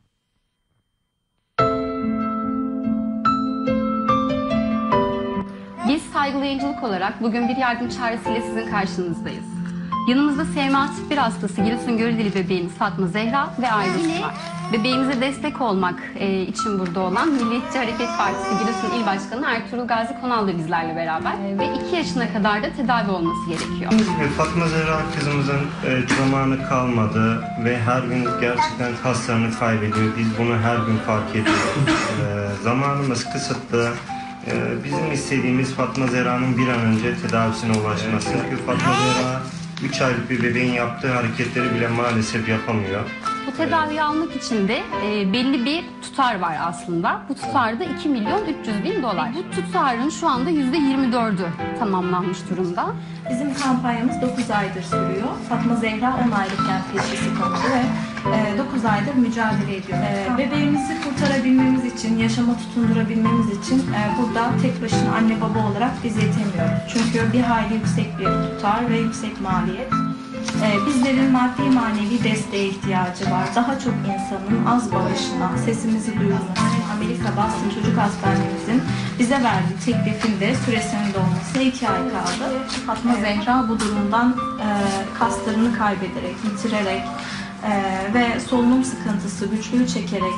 Biz Saygılı Yayıncılık olarak bugün bir yardım çağrısıyla sizin karşınızdayız. Yanımızda SMA tip 1 hastası Giresun Görüldili bebeğimiz Fatma Zehra ve ailesi var. Bebeğimize destek olmak için burada olan Milliyetçi Hareket Partisi Giresun İl Başkanı Ertuğrul Gazi Konal da bizlerle beraber ve 2 yaşına kadar da tedavi olması gerekiyor. Fatma Zehra kızımızın zamanı kalmadı ve her gün gerçekten kaslarını kaybediyor. Biz bunu her gün fark ediyoruz. Zamanımız kısıtlı. Bizim istediğimiz Fatma Zehra'nın bir an önce tedavisine ulaşması. Çünkü Fatma Zehra 3 aylık bir bebeğin yaptığı hareketleri bile maalesef yapamıyor. Bu tedaviyi almak için de belli bir tutar var aslında. Bu tutar da 2.300.000 dolar. Bu tutarın şu anda %24'ü tamamlanmış durumda. Bizim kampanyamız 9 aydır sürüyor. Fatma Zehra 10 aylıkken teşhisi kondu ve 9 aydır mücadele ediyoruz. Bebeğimizi kurtarabilmemiz için, yaşama tutundurabilmemiz için burada tek başına anne baba olarak biz yetemiyoruz. Çünkü bir hayli yüksek bir tutar ve yüksek maliyet. Bizlerin maddi manevi desteğe ihtiyacı var. Daha çok insanın az bağışına, sesimizi duyurması, Amerika Boston Çocuk Hastanemizin bize verdiği teklifin de süresinin dolması 2 ay kaldı. Fatma Zehra bu durumdan kaslarını kaybederek, yitirerek ve solunum sıkıntısı, güçlüğü çekerek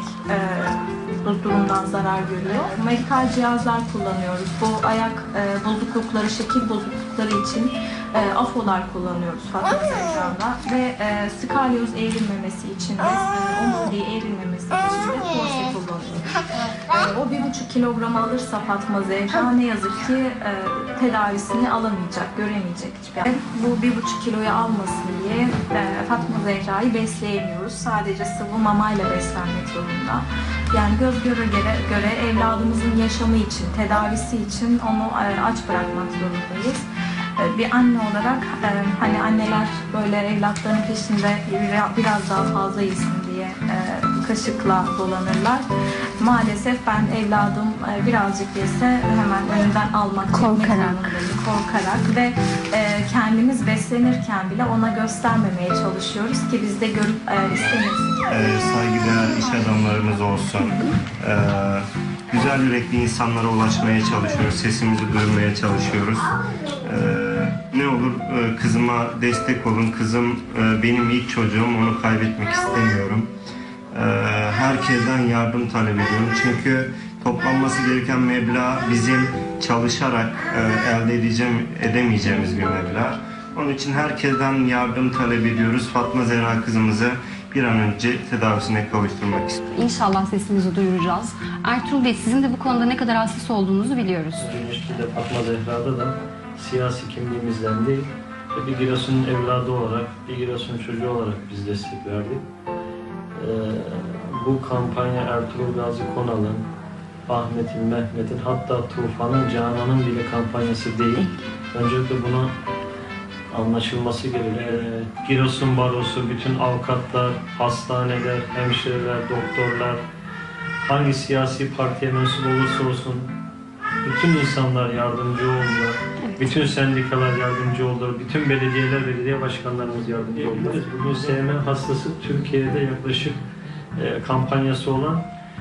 bu durumdan zarar görüyor. Medikal cihazlar kullanıyoruz. Bu ayak bozuklukları, şekil bozuklukları için afolar kullanıyoruz Fatma Zehra'da ve skalyoz eğrilmemesi için ve omuriliği eğrilmemesi için de korse kullanıyoruz. O 1,5 kilogram alırsa Fatma Zehra ne yazık ki tedavisini alamayacak, göremeyecek hiçbir an. Bu 1,5 kiloyu almasın diye Fatma Zehra'yı besleyemiyoruz. Sadece sıvı mamayla beslenmek zorunda. Yani göz göre evladımızın yaşamı için, tedavisi için onu aç bırakmak zorundayız. Bir anne olarak hani anneler böyle evlatlarının peşinde biraz daha fazla yesin diye kaşıkla dolanırlar. Maalesef ben evladım birazcık yese hemen önünden almak korkarak ve kendimiz beslenirken bile ona göstermemeye çalışıyoruz ki biz de görüp istemesin. Saygıdeğer iş adamlarımız olsun. Güzel yürekli insanlara ulaşmaya çalışıyoruz. Sesimizi duyurmaya çalışıyoruz. Ne olur kızıma destek olun. Kızım benim ilk çocuğum. Onu kaybetmek istemiyorum. Herkesten yardım talep ediyorum. Çünkü toplanması gereken meblağ bizim çalışarak elde edemeyeceğimiz bir meblağ. Onun için herkesten yardım talep ediyoruz. Fatma Zehra kızımızı bir an önce tedavisine kavuşturmak istiyoruz. İnşallah sesimizi duyuracağız. Ertuğrul Bey, sizin de bu konuda ne kadar hassas olduğunuzu biliyoruz. De Fatma Zehra'da da siyasi kimliğimizden değil, bir Giresun'un evladı olarak, bir Giresun çocuğu olarak biz destek verdik. Bu kampanya Ertuğrul Gazi Konal'ın, Ahmet'in, Mehmet'in, hatta Tufan'ın, Canan'ın bile kampanyası değil. Öncelikle buna anlaşılması gerekiyor. Giresun Barosu, bütün avukatlar, hastaneler, hemşireler, doktorlar, hangi siyasi partiye mensup olursa olsun bütün insanlar yardımcı oldular. Bütün sendikalar yardımcı oldular. Bütün belediyeler, belediye başkanlarımız yardımcı oldular. Bugün SM hastası Türkiye'de yaklaşık kampanyası olan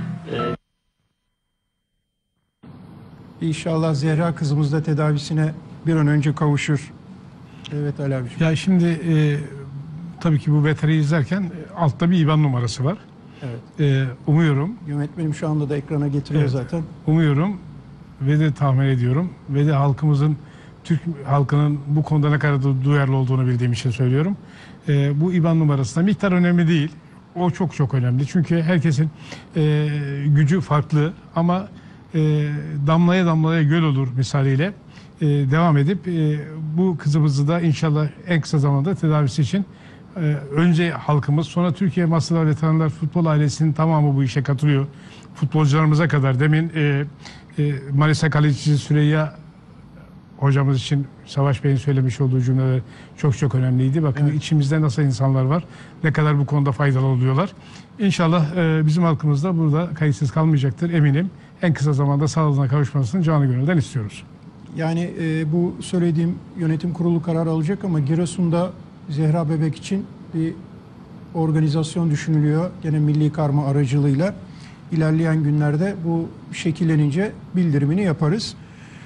İnşallah Zehra kızımız da tedavisine bir an önce kavuşur. Evet Ali abi. Ya şimdi tabii ki bu veteri izlerken altta bir IBAN numarası var. Evet. Umuyorum. Yönetmenim şu anda da ekrana getiriyor Evet. zaten. Umuyorum ve de tahmin ediyorum ve de halkımızın, Türk halkının bu konuda ne kadar duyarlı olduğunu bildiğim için söylüyorum. Bu IBAN numarasında miktar önemli değil. O çok çok önemli. Çünkü herkesin gücü farklı ama damlaya damlaya göl olur misaliyle devam edip bu kızımızı da inşallah en kısa zamanda tedavisi için önce halkımız, sonra Türkiye Masalar Veteranlar Futbol ailesinin tamamı bu işe katılıyor. Futbolcularımıza kadar. Demin Manisa Kalecisi Süreyya hocamız için Savaş Bey'in söylemiş olduğu cümleler çok çok önemliydi. Bakın içimizde nasıl insanlar var, ne kadar bu konuda faydalı oluyorlar. İnşallah bizim halkımız da burada kayıtsız kalmayacaktır eminim. En kısa zamanda sağlığına kavuşmasını canı gönülden istiyoruz. Yani bu söylediğim yönetim kurulu karar alacak ama Giresun'da Zehra Bebek için bir organizasyon düşünülüyor. Gene Milli Karma aracılığıyla. İlerleyen günlerde bu şekillenince bildirimini yaparız.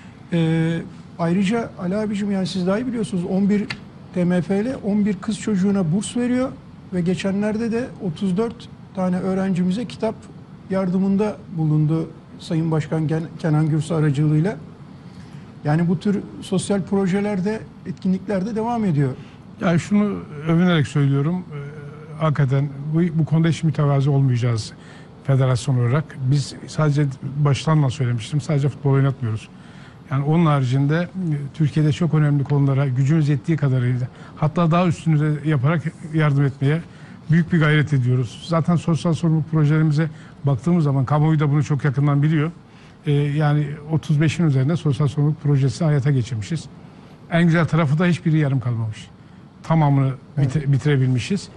Ayrıca Ali abicim, yani siz daha iyi biliyorsunuz, 11 TMFL 11 kız çocuğuna burs veriyor ve geçenlerde de 34 tane öğrencimize kitap yardımında bulundu Sayın Başkan Kenan Gürsü aracılığıyla. Yani bu tür sosyal projelerde, etkinliklerde devam ediyor. Ya şunu övünerek söylüyorum. Hakikaten bu konuda hiç mütevazı olmayacağız federasyon olarak. Biz sadece baştan söylemiştim. Sadece futbol oynatmıyoruz. Yani onun haricinde Türkiye'de çok önemli konulara gücümüz yettiği kadarıyla, hatta daha üstünü de yaparak yardım etmeye büyük bir gayret ediyoruz. Zaten sosyal sorumluluk projelerimize baktığımız zaman kamuoyu da bunu çok yakından biliyor. Yani 35'in üzerinde sosyal sorumluluk projesi hayata geçirmişiz. En güzel tarafı da hiçbiri yarım kalmamış. Tamamını bitirebilmişiz.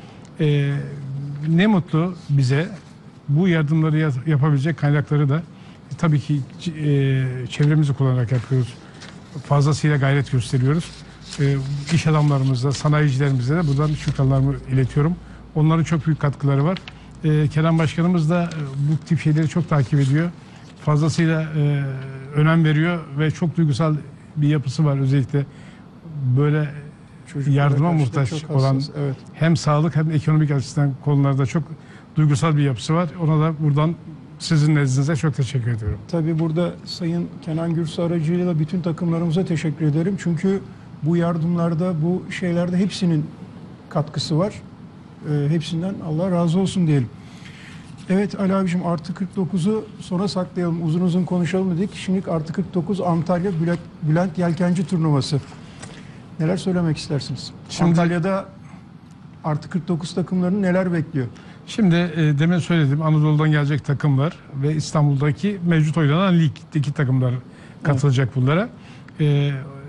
Ne mutlu bize. Bu yardımları yapabilecek kaynakları da tabii ki çevremizi kullanarak yapıyoruz. Fazlasıyla gayret gösteriyoruz. İş adamlarımıza, sanayicilerimize de buradan şükranlarımı iletiyorum. Onların çok büyük katkıları var. Kenan Başkanımız da bu tip şeyleri çok takip ediyor. Fazlasıyla önem veriyor ve çok duygusal bir yapısı var. Özellikle böyle yardıma muhtaç olan hem sağlık hem ekonomik açıdan konularda çok duygusal bir yapısı var. Ona da buradan sizin nezdinizde çok teşekkür ediyorum. Tabii burada Sayın Kenan Gürsü aracılığıyla bütün takımlarımıza teşekkür ederim. Çünkü bu yardımlarda, bu şeylerde hepsinin katkısı var. Hepsinden Allah razı olsun diyelim. Evet Ali abicim, artı 49'u sona saklayalım. Uzun uzun konuşalım dedik. Şimdi artı 49 Antalya Bülent Yelkenci turnuvası. Neler söylemek istersiniz? Antalya'da artı 49 takımlarını neler bekliyor? Şimdi demin söyledim, Anadolu'dan gelecek takımlar ve İstanbul'daki mevcut oynanan ligdeki takımlar katılacak bunlara.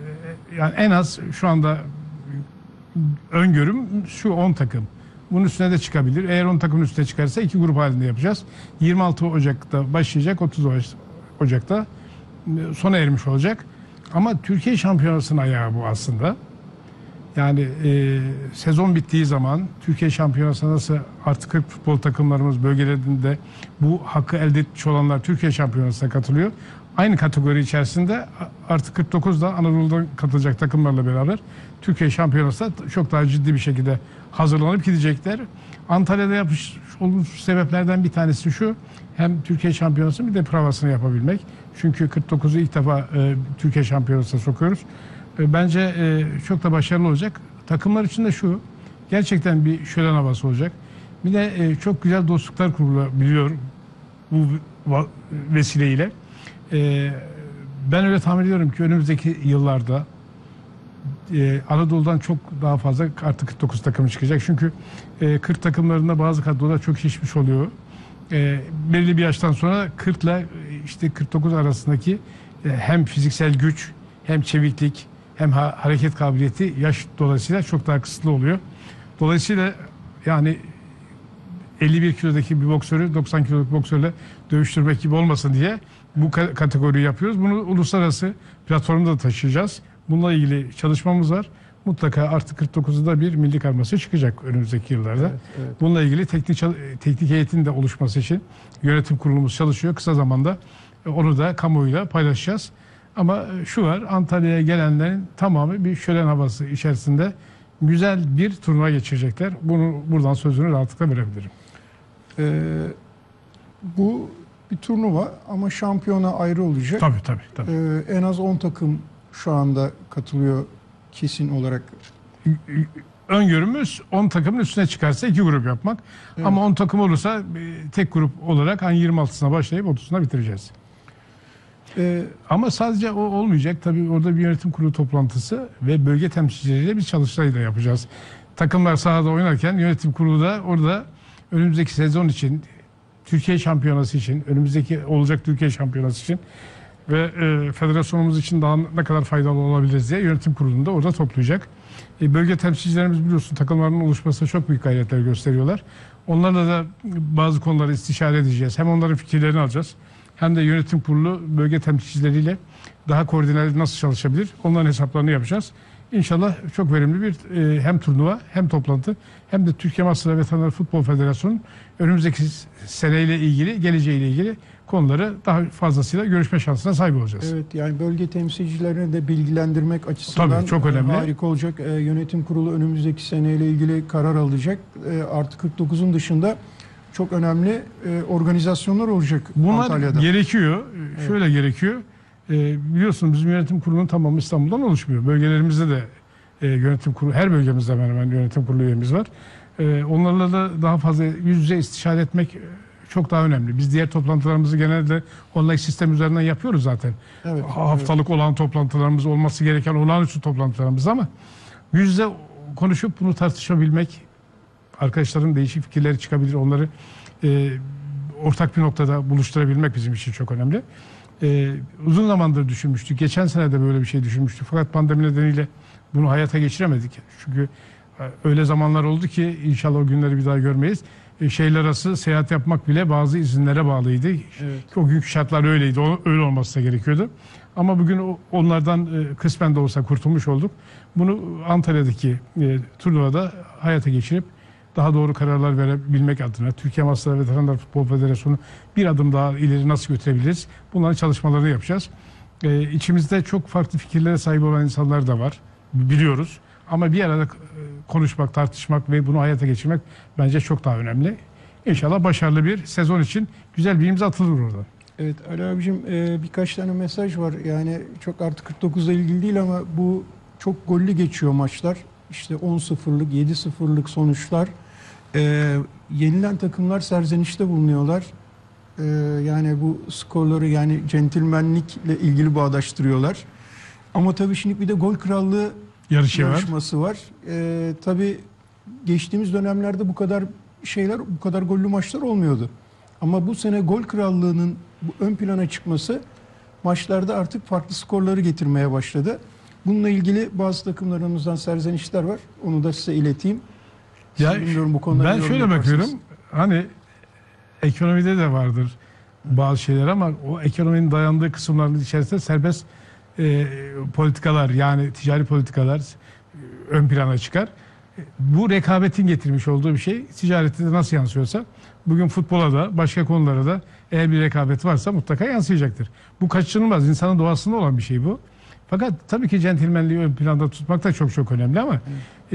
yani en az şu anda öngörüm şu 10 takım. Bunun üstüne de çıkabilir. Eğer 10 takımın üstüne çıkarsa 2 grup halinde yapacağız. 26 Ocak'ta başlayacak, 30 Ocak'ta sona ermiş olacak. Ama Türkiye Şampiyonası'nın ayağı bu aslında. Yani sezon bittiği zaman Türkiye Şampiyonası'na nasıl artı 40 futbol takımlarımız bölgelerinde bu hakkı elde etmiş olanlar Türkiye Şampiyonası'na katılıyor. Aynı kategori içerisinde artı 49 da Anadolu'dan katılacak takımlarla beraber Türkiye Şampiyonası'na çok daha ciddi bir şekilde hazırlanıp gidecekler. Antalya'da yapmış olduğumuz sebeplerden bir tanesi şu: hem Türkiye Şampiyonası bir de provasını yapabilmek. Çünkü 49'u ilk defa Türkiye Şampiyonası'na sokuyoruz. Bence çok da başarılı olacak. Takımlar için de şu, gerçekten bir şölen havası olacak. Bir de çok güzel dostluklar kurulabiliyor bu vesileyle. Ben öyle tahmin ediyorum ki önümüzdeki yıllarda Anadolu'dan çok daha fazla artı 49 takımı çıkacak. Çünkü 40 takımlarında bazı kadrolar çok şişmiş oluyor. Belli bir yaştan sonra 40 ile işte 49 arasındaki hem fiziksel güç, hem çeviklik, hem hareket kabiliyeti yaş dolayısıyla çok daha kısıtlı oluyor. Dolayısıyla yani 51 kilodaki bir boksörü 90 kiloluk boksörle dövüştürmek gibi olmasın diye bu kategoriyi yapıyoruz. Bunu uluslararası platformda da taşıyacağız. Bununla ilgili çalışmamız var. Mutlaka artı 49'da bir milli karması çıkacak önümüzdeki yıllarda. Evet, evet. Bununla ilgili teknik heyetin de oluşması için yönetim kurulumuz çalışıyor. Kısa zamanda onu da kamuoyuyla paylaşacağız. Ama şu var, Antalya'ya gelenlerin tamamı bir şölen havası içerisinde güzel bir turnuva geçirecekler. Bunu buradan sözünü rahatlıkla verebilirim. Bu bir turnuva ama şampiyona ayrı olacak. Tabii. En az 10 takım şu anda katılıyor kesin olarak. Öngörümüz 10 takımın üstüne çıkarsa 2 grup yapmak. Evet. Ama 10 takım olursa tek grup olarak 26'sına başlayıp 30'una bitireceğiz. Ama sadece o olmayacak. Tabii orada bir yönetim kurulu toplantısı ve bölge temsilcileriyle bir çalıştay da yapacağız. Takımlar sahada oynarken yönetim kurulu da orada önümüzdeki sezon için, Türkiye Şampiyonası için, önümüzdeki olacak Türkiye Şampiyonası için ve federasyonumuz için daha ne kadar faydalı olabiliriz diye yönetim kurulunu da orada toplayacak. Bölge temsilcilerimiz biliyorsun takımların oluşmasına çok büyük gayretler gösteriyorlar. Onlarla da bazı konuları istişare edeceğiz. Hem onların fikirlerini alacağız, hem de yönetim kurulu bölge temsilcileriyle daha koordineli nasıl çalışabilir onların hesaplarını yapacağız. İnşallah çok verimli bir hem turnuva hem toplantı hem de Türkiye Master Veteriner Futbol Federasyonu önümüzdeki seneyle ilgili, geleceğiyle ilgili konuları daha fazlasıyla görüşme şansına sahip olacağız. Evet, yani bölge temsilcilerini de bilgilendirmek açısından tabii, çok önemli. Harika olacak. Yönetim kurulu önümüzdeki seneyle ilgili karar alacak. Artı 49'un dışında çok önemli organizasyonlar olacak Antalya'da. Bunlar gerekiyor. Evet. Şöyle gerekiyor. Biliyorsunuz bizim yönetim kurulunun tamamı İstanbul'dan oluşmuyor. Bölgelerimizde de yönetim kurulu, her bölgemizde hemen yönetim kurulu üyemiz var. Onlarla da daha fazla yüz yüze istişare etmek çok daha önemli. Biz diğer toplantılarımızı genelde online sistem üzerinden yapıyoruz zaten. Evet, haftalık olan toplantılarımız, olması gereken olağanüstü toplantılarımız, ama yüz yüze konuşup bunu tartışabilmek, arkadaşların değişik fikirleri çıkabilir, onları ortak bir noktada buluşturabilmek bizim için çok önemli. Uzun zamandır düşünmüştük. Geçen sene de böyle bir şey düşünmüştük. Fakat pandemi nedeniyle bunu hayata geçiremedik. Çünkü öyle zamanlar oldu ki inşallah o günleri bir daha görmeyiz. Şehirler arası seyahat yapmak bile bazı izinlere bağlıydı. Evet. O günkü şartlar öyleydi. Öyle olması da gerekiyordu. Ama bugün onlardan kısmen de olsa kurtulmuş olduk. Bunu Antalya'daki turnuvada hayata geçirip daha doğru kararlar verebilmek adına Türkiye Master Veteriner Futbol Federasyonu bir adım daha ileri nasıl götürebiliriz? Bunların çalışmalarını yapacağız. İçimizde çok farklı fikirlere sahip olan insanlar da var. Biliyoruz. Ama bir arada konuşmak, tartışmak ve bunu hayata geçirmek bence çok daha önemli. İnşallah başarılı bir sezon için güzel bir imza atılır orada. Evet Ali abicim, birkaç tane mesaj var. Yani çok artı 49'la ilgili değil ama bu çok gollü geçiyor maçlar. İşte 10-0'lık, 7-0'lık sonuçlar. Yenilen takımlar serzenişte bulunuyorlar. Yani bu skorları yani centilmenlikle ilgili bağdaştırıyorlar. Ama tabii şimdi bir de gol krallığı yarışması var. Tabii geçtiğimiz dönemlerde bu kadar gollü maçlar olmuyordu. Ama bu sene gol krallığının ön plana çıkması maçlarda artık farklı skorları getirmeye başladı. Bununla ilgili bazı takımlarımızdan serzenişler var. Onu da size ileteyim. Ya, bilmiyorum bu konuda. ben şöyle bakıyorum. Hani ekonomide de vardır bazı şeyler ama o ekonominin dayandığı kısımların içerisinde serbest politikalar, yani ticari politikalar ön plana çıkar. Bu rekabetin getirmiş olduğu bir şey. Ticarette de nasıl yansıyorsa bugün futbola da başka konulara da eğer bir rekabet varsa mutlaka yansıyacaktır. Bu kaçınılmaz. İnsanın doğasında olan bir şey bu. Fakat tabii ki centilmenliği ön planda tutmak da çok çok önemli ama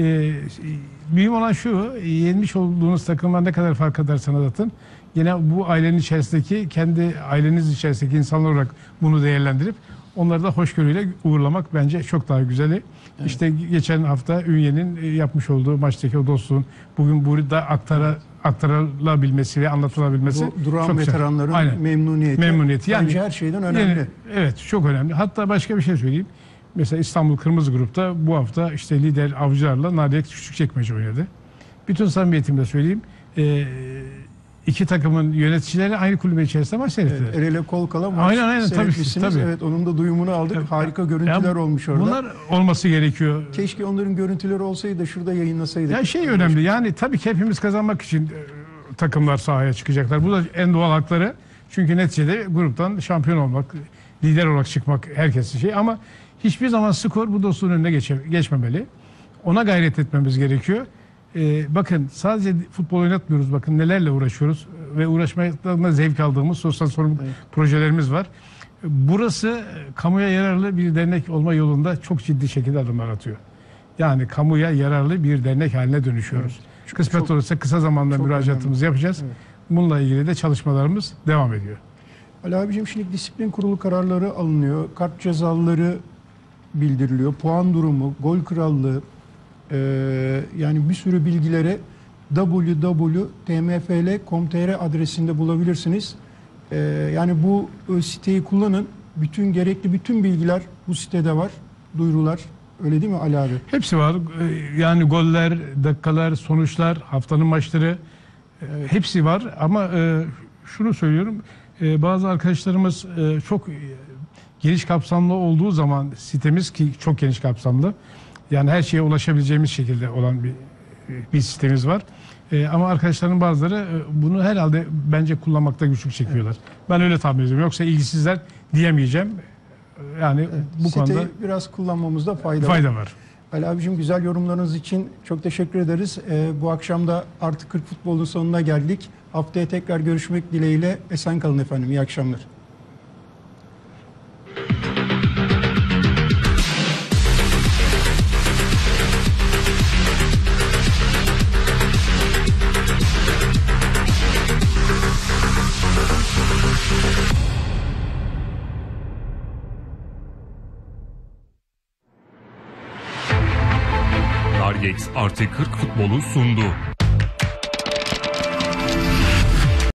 mühim olan şu, yenmiş olduğunuz takımlar ne kadar fark ederseniz atın, yine bu ailenin içerisindeki, kendi aileniz içerisindeki insanlar olarak bunu değerlendirip onları da hoşgörüyle uğurlamak bence çok daha güzeli. Evet. İşte geçen hafta Ünye'nin yapmış olduğu maçtaki o dostluğun bugün burada aktarılabilmesi ve anlatılabilmesi duran veteranların memnuniyeti. Yani, bence her şeyden önemli. Evet, çok önemli. Hatta başka bir şey söyleyeyim. Mesela İstanbul Kırmızı Grup'ta bu hafta işte lider Avcılar'la Nariyek Küçükçekmece oynadı. Bütün samimiyetimle söyleyeyim. İki takımın yöneticileri aynı kulübe içerisinde maç seyrettiler. Evet, el ele kol kala maç seyretmişsiniz. Tabii. Evet, onun da duyumunu aldık. Harika görüntüler olmuş orada. Bunlar olması gerekiyor. Keşke onların görüntüleri olsaydı da şurada yayınlasaydık. Ya şey önemli, yani tabii ki hepimiz kazanmak için takımlar sahaya çıkacaklar. Bu da en doğal hakları. Çünkü neticede gruptan şampiyon olmak, lider olarak çıkmak herkesin şey. Ama hiçbir zaman skor bu dostluğun önüne geçmemeli. Ona gayret etmemiz gerekiyor. Bakın sadece futbol oynatmıyoruz. Bakın nelerle uğraşıyoruz ve uğraşmaktan zevk aldığımız sosyal sorumluluk projelerimiz var. Burası kamuya yararlı bir dernek olma yolunda çok ciddi şekilde adımlar atıyor. Yani kamuya yararlı bir dernek haline dönüşüyoruz. Evet. Kısmet olursa kısa zamanda müracaatımızı yapacağız. Evet. Bununla ilgili de çalışmalarımız devam ediyor. Ali abicim, şimdi disiplin kurulu kararları alınıyor. Kart cezaları bildiriliyor. Puan durumu, gol krallığı, yani bir sürü bilgileri www.tmfl.com.tr adresinde bulabilirsiniz. Yani bu siteyi kullanın. Gerekli bütün bilgiler bu sitede var. Duyurular. Öyle değil mi Ali abi? Hepsi var. Yani goller, dakikalar, sonuçlar, haftanın maçları hepsi var. Ama şunu söylüyorum. Bazı arkadaşlarımız çok geniş kapsamlı olduğu zaman sitemiz, ki çok geniş kapsamlı, yani her şeye ulaşabileceğimiz şekilde olan bir sistemimiz var. Ama arkadaşların bazıları bunu herhalde bence kullanmakta güçlük çekiyorlar. Ben öyle tahmin ediyorum. Yoksa ilgisizler diyemeyeceğim. Yani bu konuda biraz kullanmamızda fayda var. Ali abicim, güzel yorumlarınız için çok teşekkür ederiz. Bu akşam da Artı 40 futbolun sonuna geldik. Haftaya tekrar görüşmek dileğiyle. Esen kalın efendim. İyi akşamlar. Nargex Artı 40 futbolu sundu.